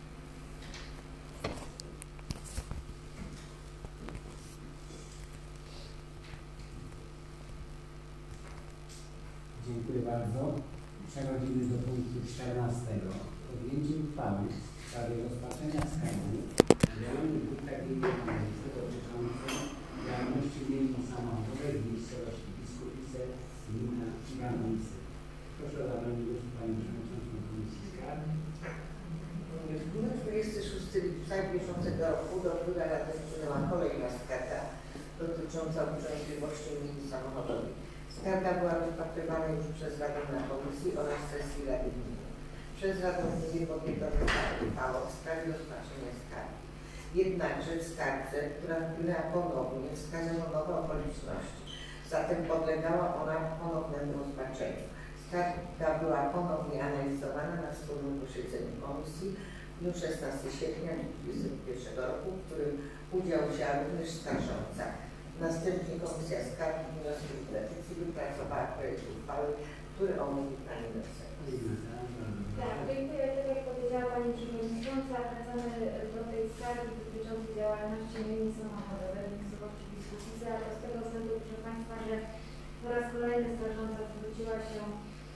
Dziękuję bardzo. Przechodzimy do punktu 14. Podjęcie uchwały w sprawie rozpatrzenia skargi na działalność wójta gminy Iwanowice dotyczącej działalności gminno-samochodowej w miejscowości Biskupice, gmina Iwanowice. Proszę o zabranie głosu Panią Przewodniczącą Komisji Skargi. W dniu 26 lipca bieżącego roku do biura Rady wpłynęła kolejna skarga dotycząca uczciwości gminy samochodowej. Skarga była rozpatrywana już przez Radę na Komisji oraz sesji Rady Gminy. Przez Radę Gminy podjęto uchwałę w sprawie rozpatrzenia skargi. Jednakże w skardze, która wpłynęła ponownie, wskazano nowe okoliczności, zatem podlegała ona ponownemu rozpatrzeniu. Skarga była ponownie analizowana na wspólnym posiedzeniu Komisji w dniu 16 sierpnia 2021 roku, w którym udział wzięła również skarżąca. Następnie Komisja Skargi, Wniosków i Petycji wypracowała projekt uchwały, który omówi Pani Minister. Tak, dziękuję. Tak jak powiedziała Pani Przewodnicząca, wracamy do tej skargi dotyczącej działalności gminy samochodowej w miejscowości Biskupice, a to z tego względu, proszę Państwa, że po raz kolejny skarżąca zwróciła się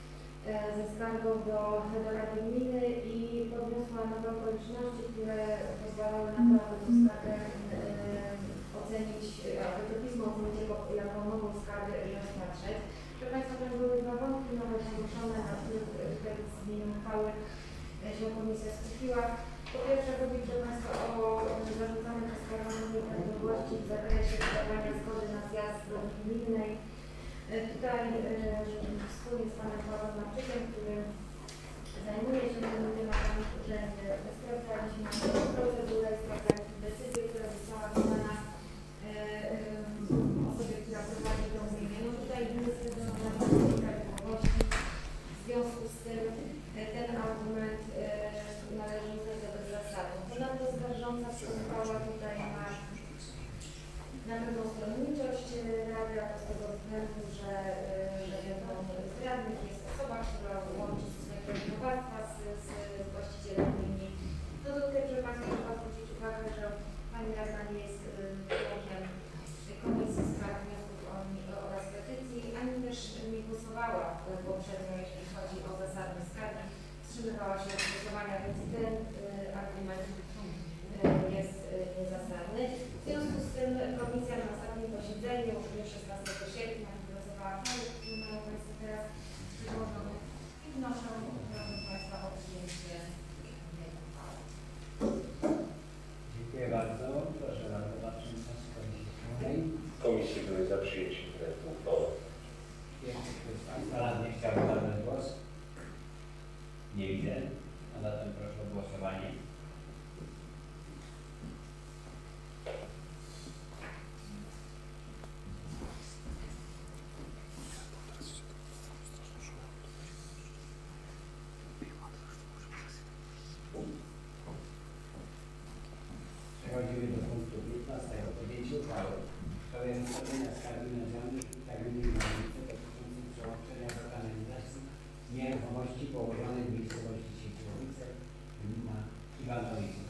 ze skargą do Rady Gminy i podniosła nowe okoliczności, które pozwalały na to, aby tę skargę ocenić, aby to pismo ocenić jako nową skargę i rozpatrzeć. Proszę Państwa, tam były dwa wątki nowe zgłoszone, na których tutaj z zmianą uchwały się komisja skupiła. Po pierwsze chodzi proszę Państwa o zarzucane przeskarżonej nieprawidłowości w zakresie wydawania zgody na zjazd drogi gminnej. Tutaj wspólnie z Panem Władysławem, który zajmuje się tymi tematami w urzędzie, sprawdzaliśmy procedurę, sprawdzaliśmy decyzję, która została wydana osobie, która prowadzi to gminę. No tutaj nie stwierdzono nieprawidłowości. W związku z tym ten argument należy uznać za bezzasadny. Ponadto skarżąca wskazywała tutaj na pewną stronniczość Rady, a to z tego względu, że wiadomo, z radnych jest osoba, która łączy swojego bogactwa z właścicielem gminy. No to tutaj, proszę Państwa, trzeba zwrócić uwagę, że Pani Radna nie jest członkiem Komisji Spraw, Wniosków oraz Petycji, ani też nie głosowała poprzednio, jeśli chodzi o zasady skargi, wstrzymywała się od głosowania, więc ten argument jest niezasadny. W związku z tym komisja na ostatnim posiedzeniu, już 16 sierpnia, głosowała projekt, który mają Państwo teraz przedłożony i wnoszę, proszę Państwa, o przyjęcie tej uchwały. Dziękuję bardzo. Proszę bardzo, przewodniczący Komisji Wspólnej. Komisje były za przyjęciem projektu uchwały. Jeszcze ktoś z Państwa radnych chciałby zabrać głos? Nie widzę. A zatem proszę o głosowanie. Przechodzimy do punktu 15. Podjęcie uchwały w sprawie wystawienia skargi nadzornej gminy Iwanowice dotyczącej przełączenia do kanalizacji nieruchomości położonej w miejscowości Sieciłowice, gmina Iwanowice.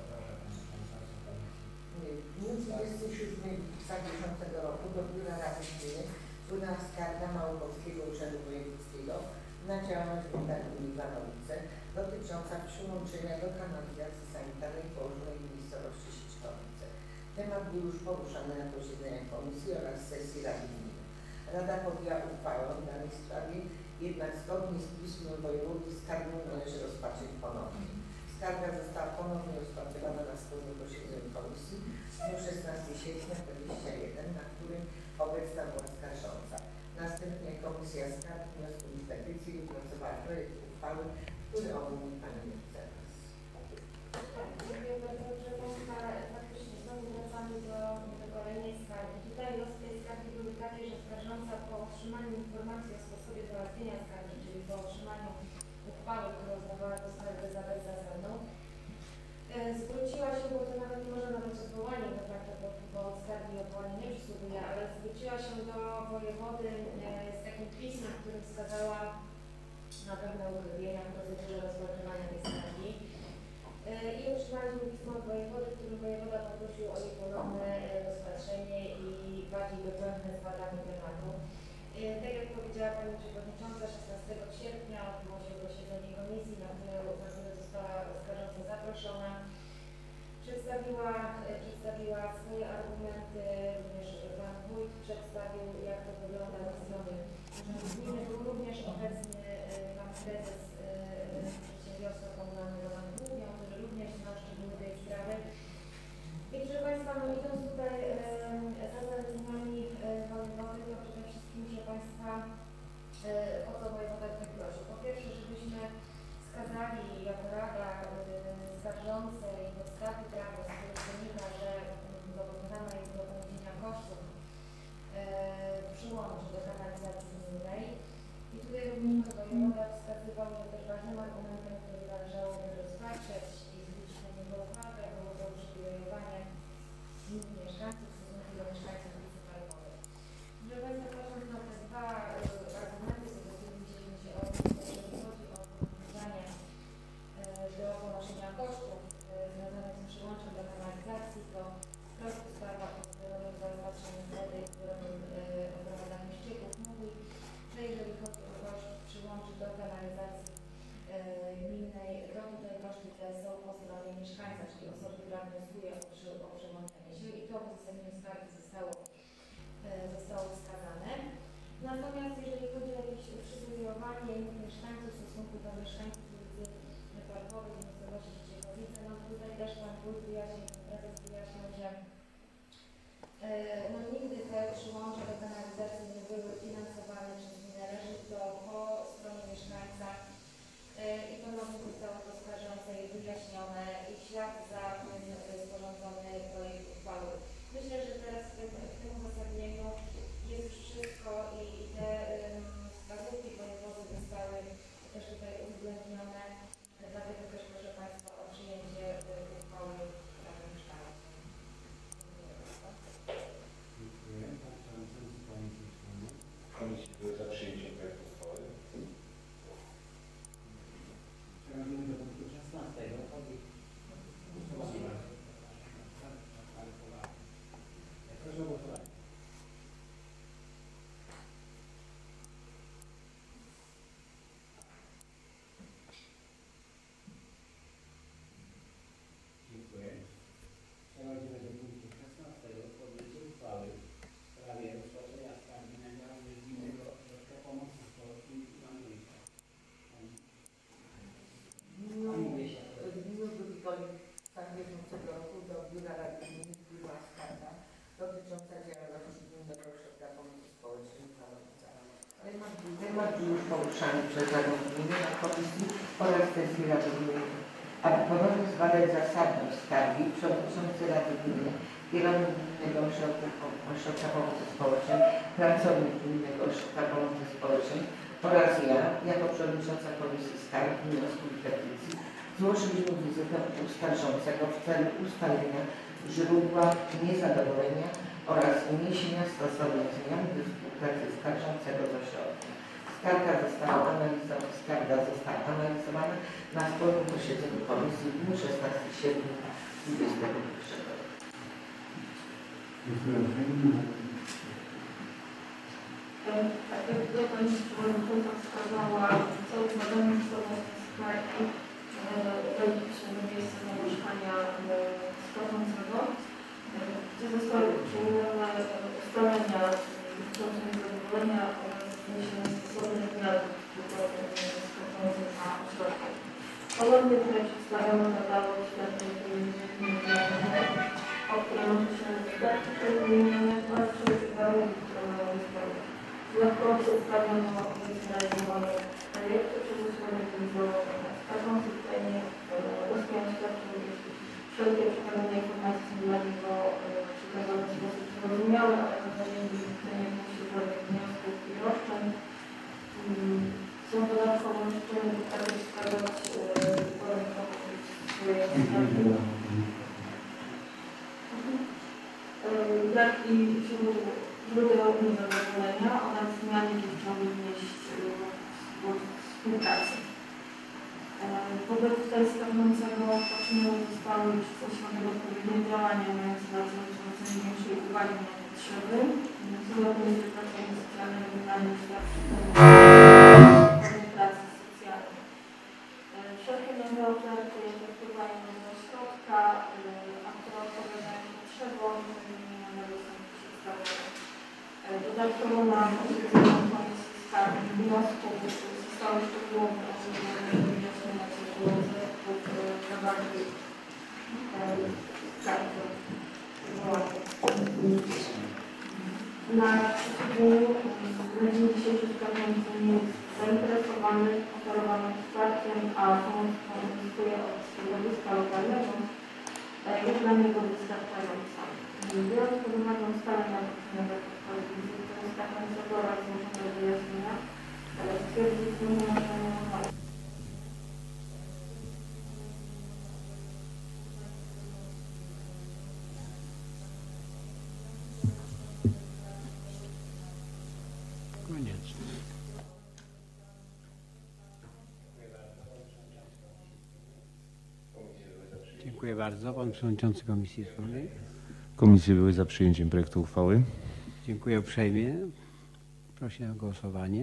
W dniu 27 lipca bieżącego roku do Biura Rady Gminy wpłynęła skarga Małopolskiego Urzędu Wojewódzkiego na działalność Gminy Iwanowice dotycząca przyłączenia do kanalizacji sanitarnej położonej w miejscowości Sieciłowice. Temat był już poruszany na posiedzeniach komisji oraz sesji Rady Gminy. Rada podjęła uchwałę w danej sprawie, jednak zgodnie z pismem wojewody skargę należy rozpatrzyć ponownie. Skarga została ponownie rozpatrywana na wspólnym posiedzeniu komisji w dniu 16 sierpnia 2021, na którym obecna była skarżąca. Następnie Komisja Skarg, Wniosków i Petycji wypracowała projekt uchwały, który omówi Pani Mecenas. Tak, dziękuję bardzo, że Państwa faktycznie znowu wracamy do kolejnej skargi. Tutaj losy tej skargi były takie, że skarżąca po otrzymaniu informacji o sposobie załatwienia skargi, czyli po otrzymaniu uchwały, która uznawała tę skargę za bezzasadną, zwróciła się, bo to nawet nie może nawet odwołanie, bo tak, bo skargi odwołanie nie przysługuje, ale zwróciła się do wojewody z takim pismem, w którym wskazała na pewne uchybienia w procedurze rozpatrywania tej skargi. I otrzymaliśmy pismo od wojewody, w którym wojewoda poprosił o jej ponowne rozpatrzenie i bardziej dogłębne zbadanie tematu. Tak jak powiedziała Pani Przewodnicząca, 16 sierpnia odbyło się posiedzenie komisji, na które została skarżąca zaproszona. Przedstawiła swoje argumenty, również Pan Wójt przedstawił, jak to wygląda na stronie gminy. Był również obecny Pan Prezes zgłaszany przez zarząd gminy na komisji oraz sesji Rady Gminy. Aby ponownie zbadać zasadność skargi, przewodniczący Rady Gminy, kierownik Gminnego Ośrodka Pomocy Społecznej, pracownik Gminnego Ośrodka Pomocy Społecznej oraz ja, jako przewodnicząca Komisji Skarg, Wniosków i Petycji, złożyliśmy wizytę skarżącego w celu ustalenia źródła niezadowolenia oraz wniesienia stosownych zmian we współpracy skarżącego z ośrodkiem. Skarga została analizowana na wspólnym posiedzeniu komisji w dniu 16 sierpnia 2021 roku. Tak jak pani przewodnicząca wskazała, całe badanie stosowności skargi wejdziemy do miejsca zamieszkania skarżącego, gdzie zostały uczynione ustalenia dotyczące niezadowolenia oraz wniesienie stosownych zmian skarżących na ośrodku. Ponownie tutaj przedstawiamy nadawę świadczeń pieniężnych, o które może się świadczyć wymienione oraz wszelkie warunki, które mają być spełnione. Dodatkowo przedstawiono zrealizowane projekty przez usługę wizjonowe. Skarżący tutaj nie rozpoczął świadczeń, wszelkie przekazane informacje dla niego przekazane w sposób zrozumiały, ale także nie musi żadnych wniosków i roszczeń. Są dodatkowo życzenia do tego wskazać swoje skargi. Jak i źródeł niezadowolenia oraz zmiany, jakie chciałby wnieść współpracy. Wobec tutaj skarżącego poczynione zostały stosowane odpowiednie działania mające na celu zwrócenie większej uwagi na potrzeby. Zgodnie z pracownikiem socjalnym wydanym świadczeń pracy socjalnej. Wszelkie nowe oferty, jakie wpływają do ośrodka, a które odpowiadają potrzebom, wymienionego są przedstawione. Dodatkowo na posiedzeniu komisji skarg i wniosków zostały szczegółowo omówione wyjaśnienia zespołów najbardziej skargi. Na posiedzeniu na dzień dzisiejszy skarżący nie jest zainteresowany oferowanym wsparciem, a pomoc uzyskuje od środowiska lokalnego, jest dla niego wystarczająca. Biorąc pod uwagę ustalenia wizyty skarżącego oraz złożone wyjaśnienia, stwierdzić, że nie możemy Dziękuję bardzo. Pan Przewodniczący Komisji Wspólnej. Komisje były za przyjęciem projektu uchwały. Dziękuję uprzejmie. Proszę o głosowanie.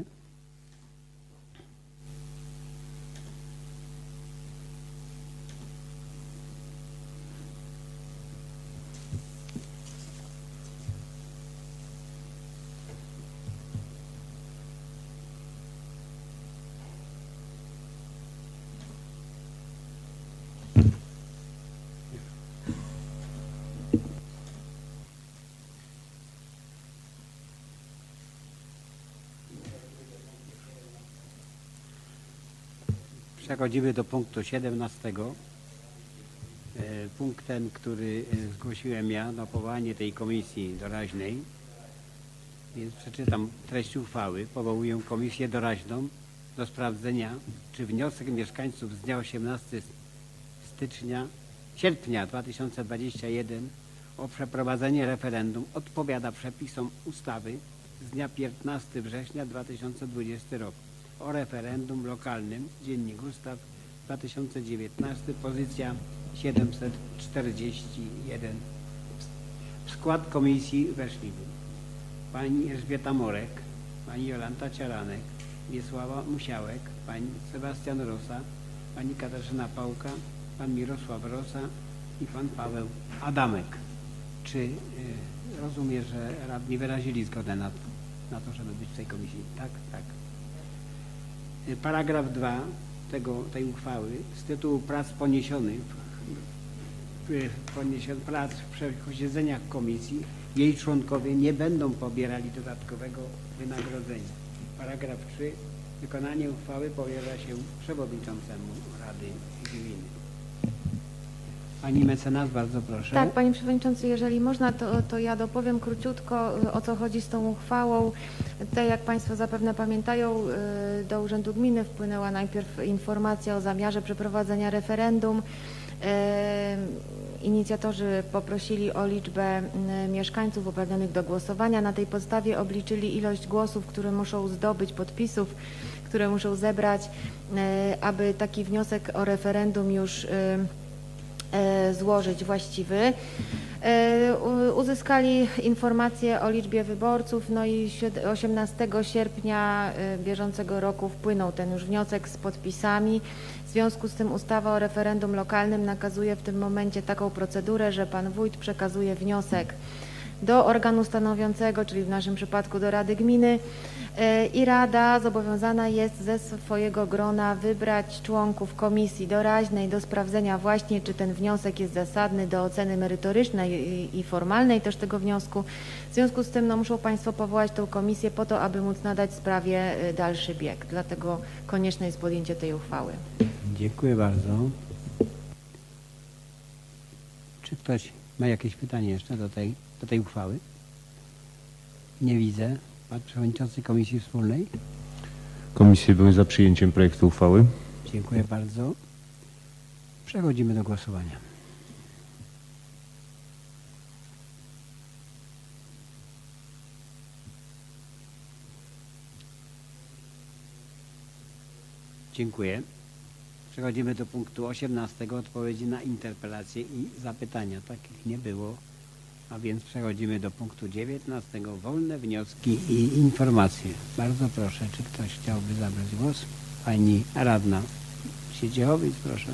Przechodzimy do punktu 17. Punkt ten, który zgłosiłem ja na powołanie tej komisji doraźnej. Więc przeczytam treść uchwały. Powołuję komisję doraźną do sprawdzenia, czy wniosek mieszkańców z dnia 18 sierpnia 2021 o przeprowadzenie referendum odpowiada przepisom ustawy z dnia 15 września 2020 roku o referendum lokalnym, Dziennik Ustaw 2019, pozycja 741. W skład komisji weszliby pani Elżbieta Morek, pani Jolanta Ciaranek, Wiesława Musiałek, pan Sebastian Rosa, pani Katarzyna Pałka, pan Mirosław Rosa i pan Paweł Adamek. Czy rozumiem, że radni wyrazili zgodę na to, żeby być w tej komisji? Tak, tak. Paragraf 2 tej uchwały z tytułu prac poniesionych prac w posiedzeniach komisji jej członkowie nie będą pobierali dodatkowego wynagrodzenia. Paragraf 3 Wykonanie uchwały powierza się przewodniczącemu Rady Gminy. Pani mecenas, bardzo proszę. Tak, Panie Przewodniczący, jeżeli można, to ja dopowiem króciutko, o co chodzi z tą uchwałą. Tutaj, jak Państwo zapewne pamiętają, do Urzędu Gminy wpłynęła najpierw informacja o zamiarze przeprowadzenia referendum. Inicjatorzy poprosili o liczbę mieszkańców uprawnionych do głosowania. Na tej podstawie obliczyli ilość głosów, które muszą zdobyć, podpisów, które muszą zebrać, aby taki wniosek o referendum już złożyć właściwy. Uzyskali informacje o liczbie wyborców, no i 18 sierpnia bieżącego roku wpłynął ten już wniosek z podpisami. W związku z tym ustawa o referendum lokalnym nakazuje w tym momencie taką procedurę, że pan wójt przekazuje wniosek do organu stanowiącego, czyli w naszym przypadku do Rady Gminy, i Rada zobowiązana jest ze swojego grona wybrać członków komisji doraźnej do sprawdzenia właśnie, czy ten wniosek jest zasadny, do oceny merytorycznej i formalnej też tego wniosku. W związku z tym muszą Państwo powołać tą komisję po to, aby móc nadać sprawie dalszy bieg. Dlatego konieczne jest podjęcie tej uchwały. Dziękuję bardzo. Czy ktoś ma jakieś pytanie jeszcze do tej uchwały? Nie widzę. Pan Przewodniczący Komisji Wspólnej. Komisje były za przyjęciem projektu uchwały. Dziękuję bardzo. Przechodzimy do głosowania. Dziękuję. Przechodzimy do punktu 18. Odpowiedzi na interpelacje i zapytania. Takich nie było. A więc przechodzimy do punktu 19. Wolne wnioski i informacje. Bardzo proszę, czy ktoś chciałby zabrać głos? Pani radna Siedziechowic, proszę.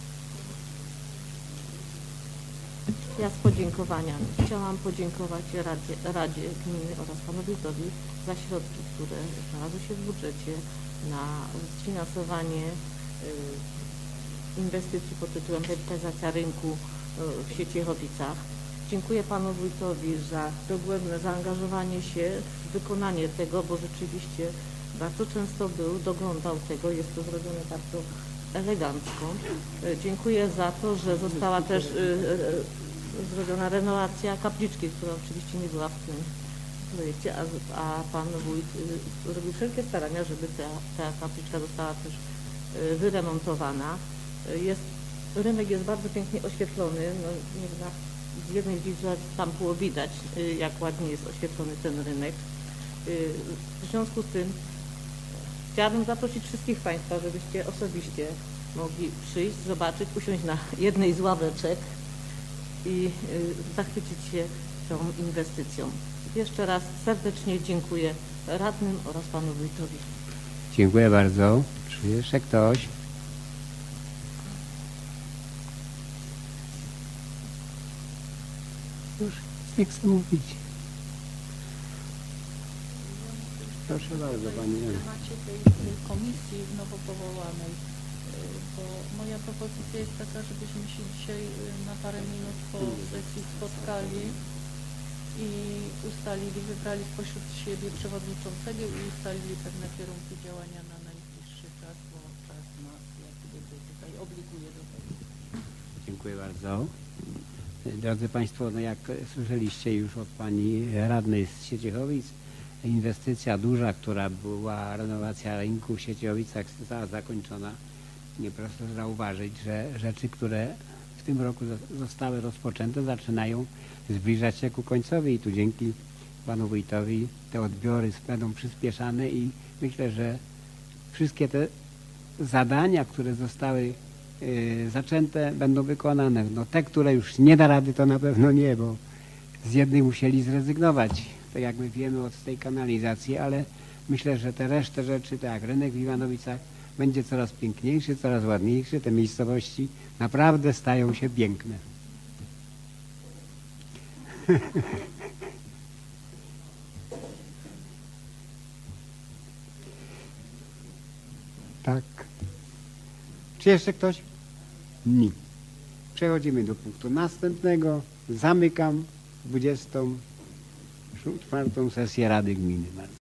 Ja z podziękowaniami chciałam podziękować Radzie Gminy oraz panu wójtowi za środki, które znalazły się w budżecie na sfinansowanie inwestycji pod tytułem rewitalizacja rynku w Sieciechowicach. Dziękuję panu wójtowi za dogłębne zaangażowanie się w wykonanie tego, bo rzeczywiście bardzo często doglądał tego, jest to zrobione bardzo elegancko. Dziękuję za to, że została też zrobiona renowacja kapliczki, która oczywiście nie była w tym projekcie, a pan wójt zrobił wszelkie starania, żeby ta kapliczka została też wyremontowana. Rynek jest bardzo pięknie oświetlony. No, z jednej z wizualizacji tam było widać, jak ładnie jest oświetlony ten rynek. W związku z tym chciałabym zaprosić wszystkich Państwa, żebyście osobiście mogli przyjść, zobaczyć, usiąść na jednej z ławeczek i zachwycić się tą inwestycją. Jeszcze raz serdecznie dziękuję radnym oraz panu wójtowi. Dziękuję bardzo. Czy jeszcze ktoś? Już nie chcę mówić. Proszę bardzo, pani. W temacie tej komisji nowo powołanej, bo moja propozycja jest taka, żebyśmy się dzisiaj na parę minut po sesji spotkali i ustalili, wybrali spośród siebie przewodniczącego i ustalili pewne kierunki działania na najbliższy czas, bo czas nas jak gdyby tutaj obliguje do tego. Dziękuję bardzo. Drodzy Państwo, no jak słyszeliście już od pani radnej z Sieciechowic, inwestycja duża, która była renowacja rynku w Sieciechowicach, została zakończona. Nie proszę zauważyć, że rzeczy, które w tym roku zostały rozpoczęte, zaczynają zbliżać się ku końcowi i tu dzięki panu wójtowi te odbiory będą przyspieszane i myślę, że wszystkie te zadania, które zostały zaczęte, będą wykonane. No te, które już nie da rady, to na pewno nie, bo z jednych musieli zrezygnować, tak jak my wiemy, od tej kanalizacji, ale myślę, że te resztę rzeczy, tak jak rynek w Iwanowicach, będzie coraz piękniejszy, coraz ładniejszy. Te miejscowości naprawdę stają się piękne. Tak. Czy jeszcze ktoś? Nie. Przechodzimy do punktu następnego. Zamykam 24. sesję Rady Gminy.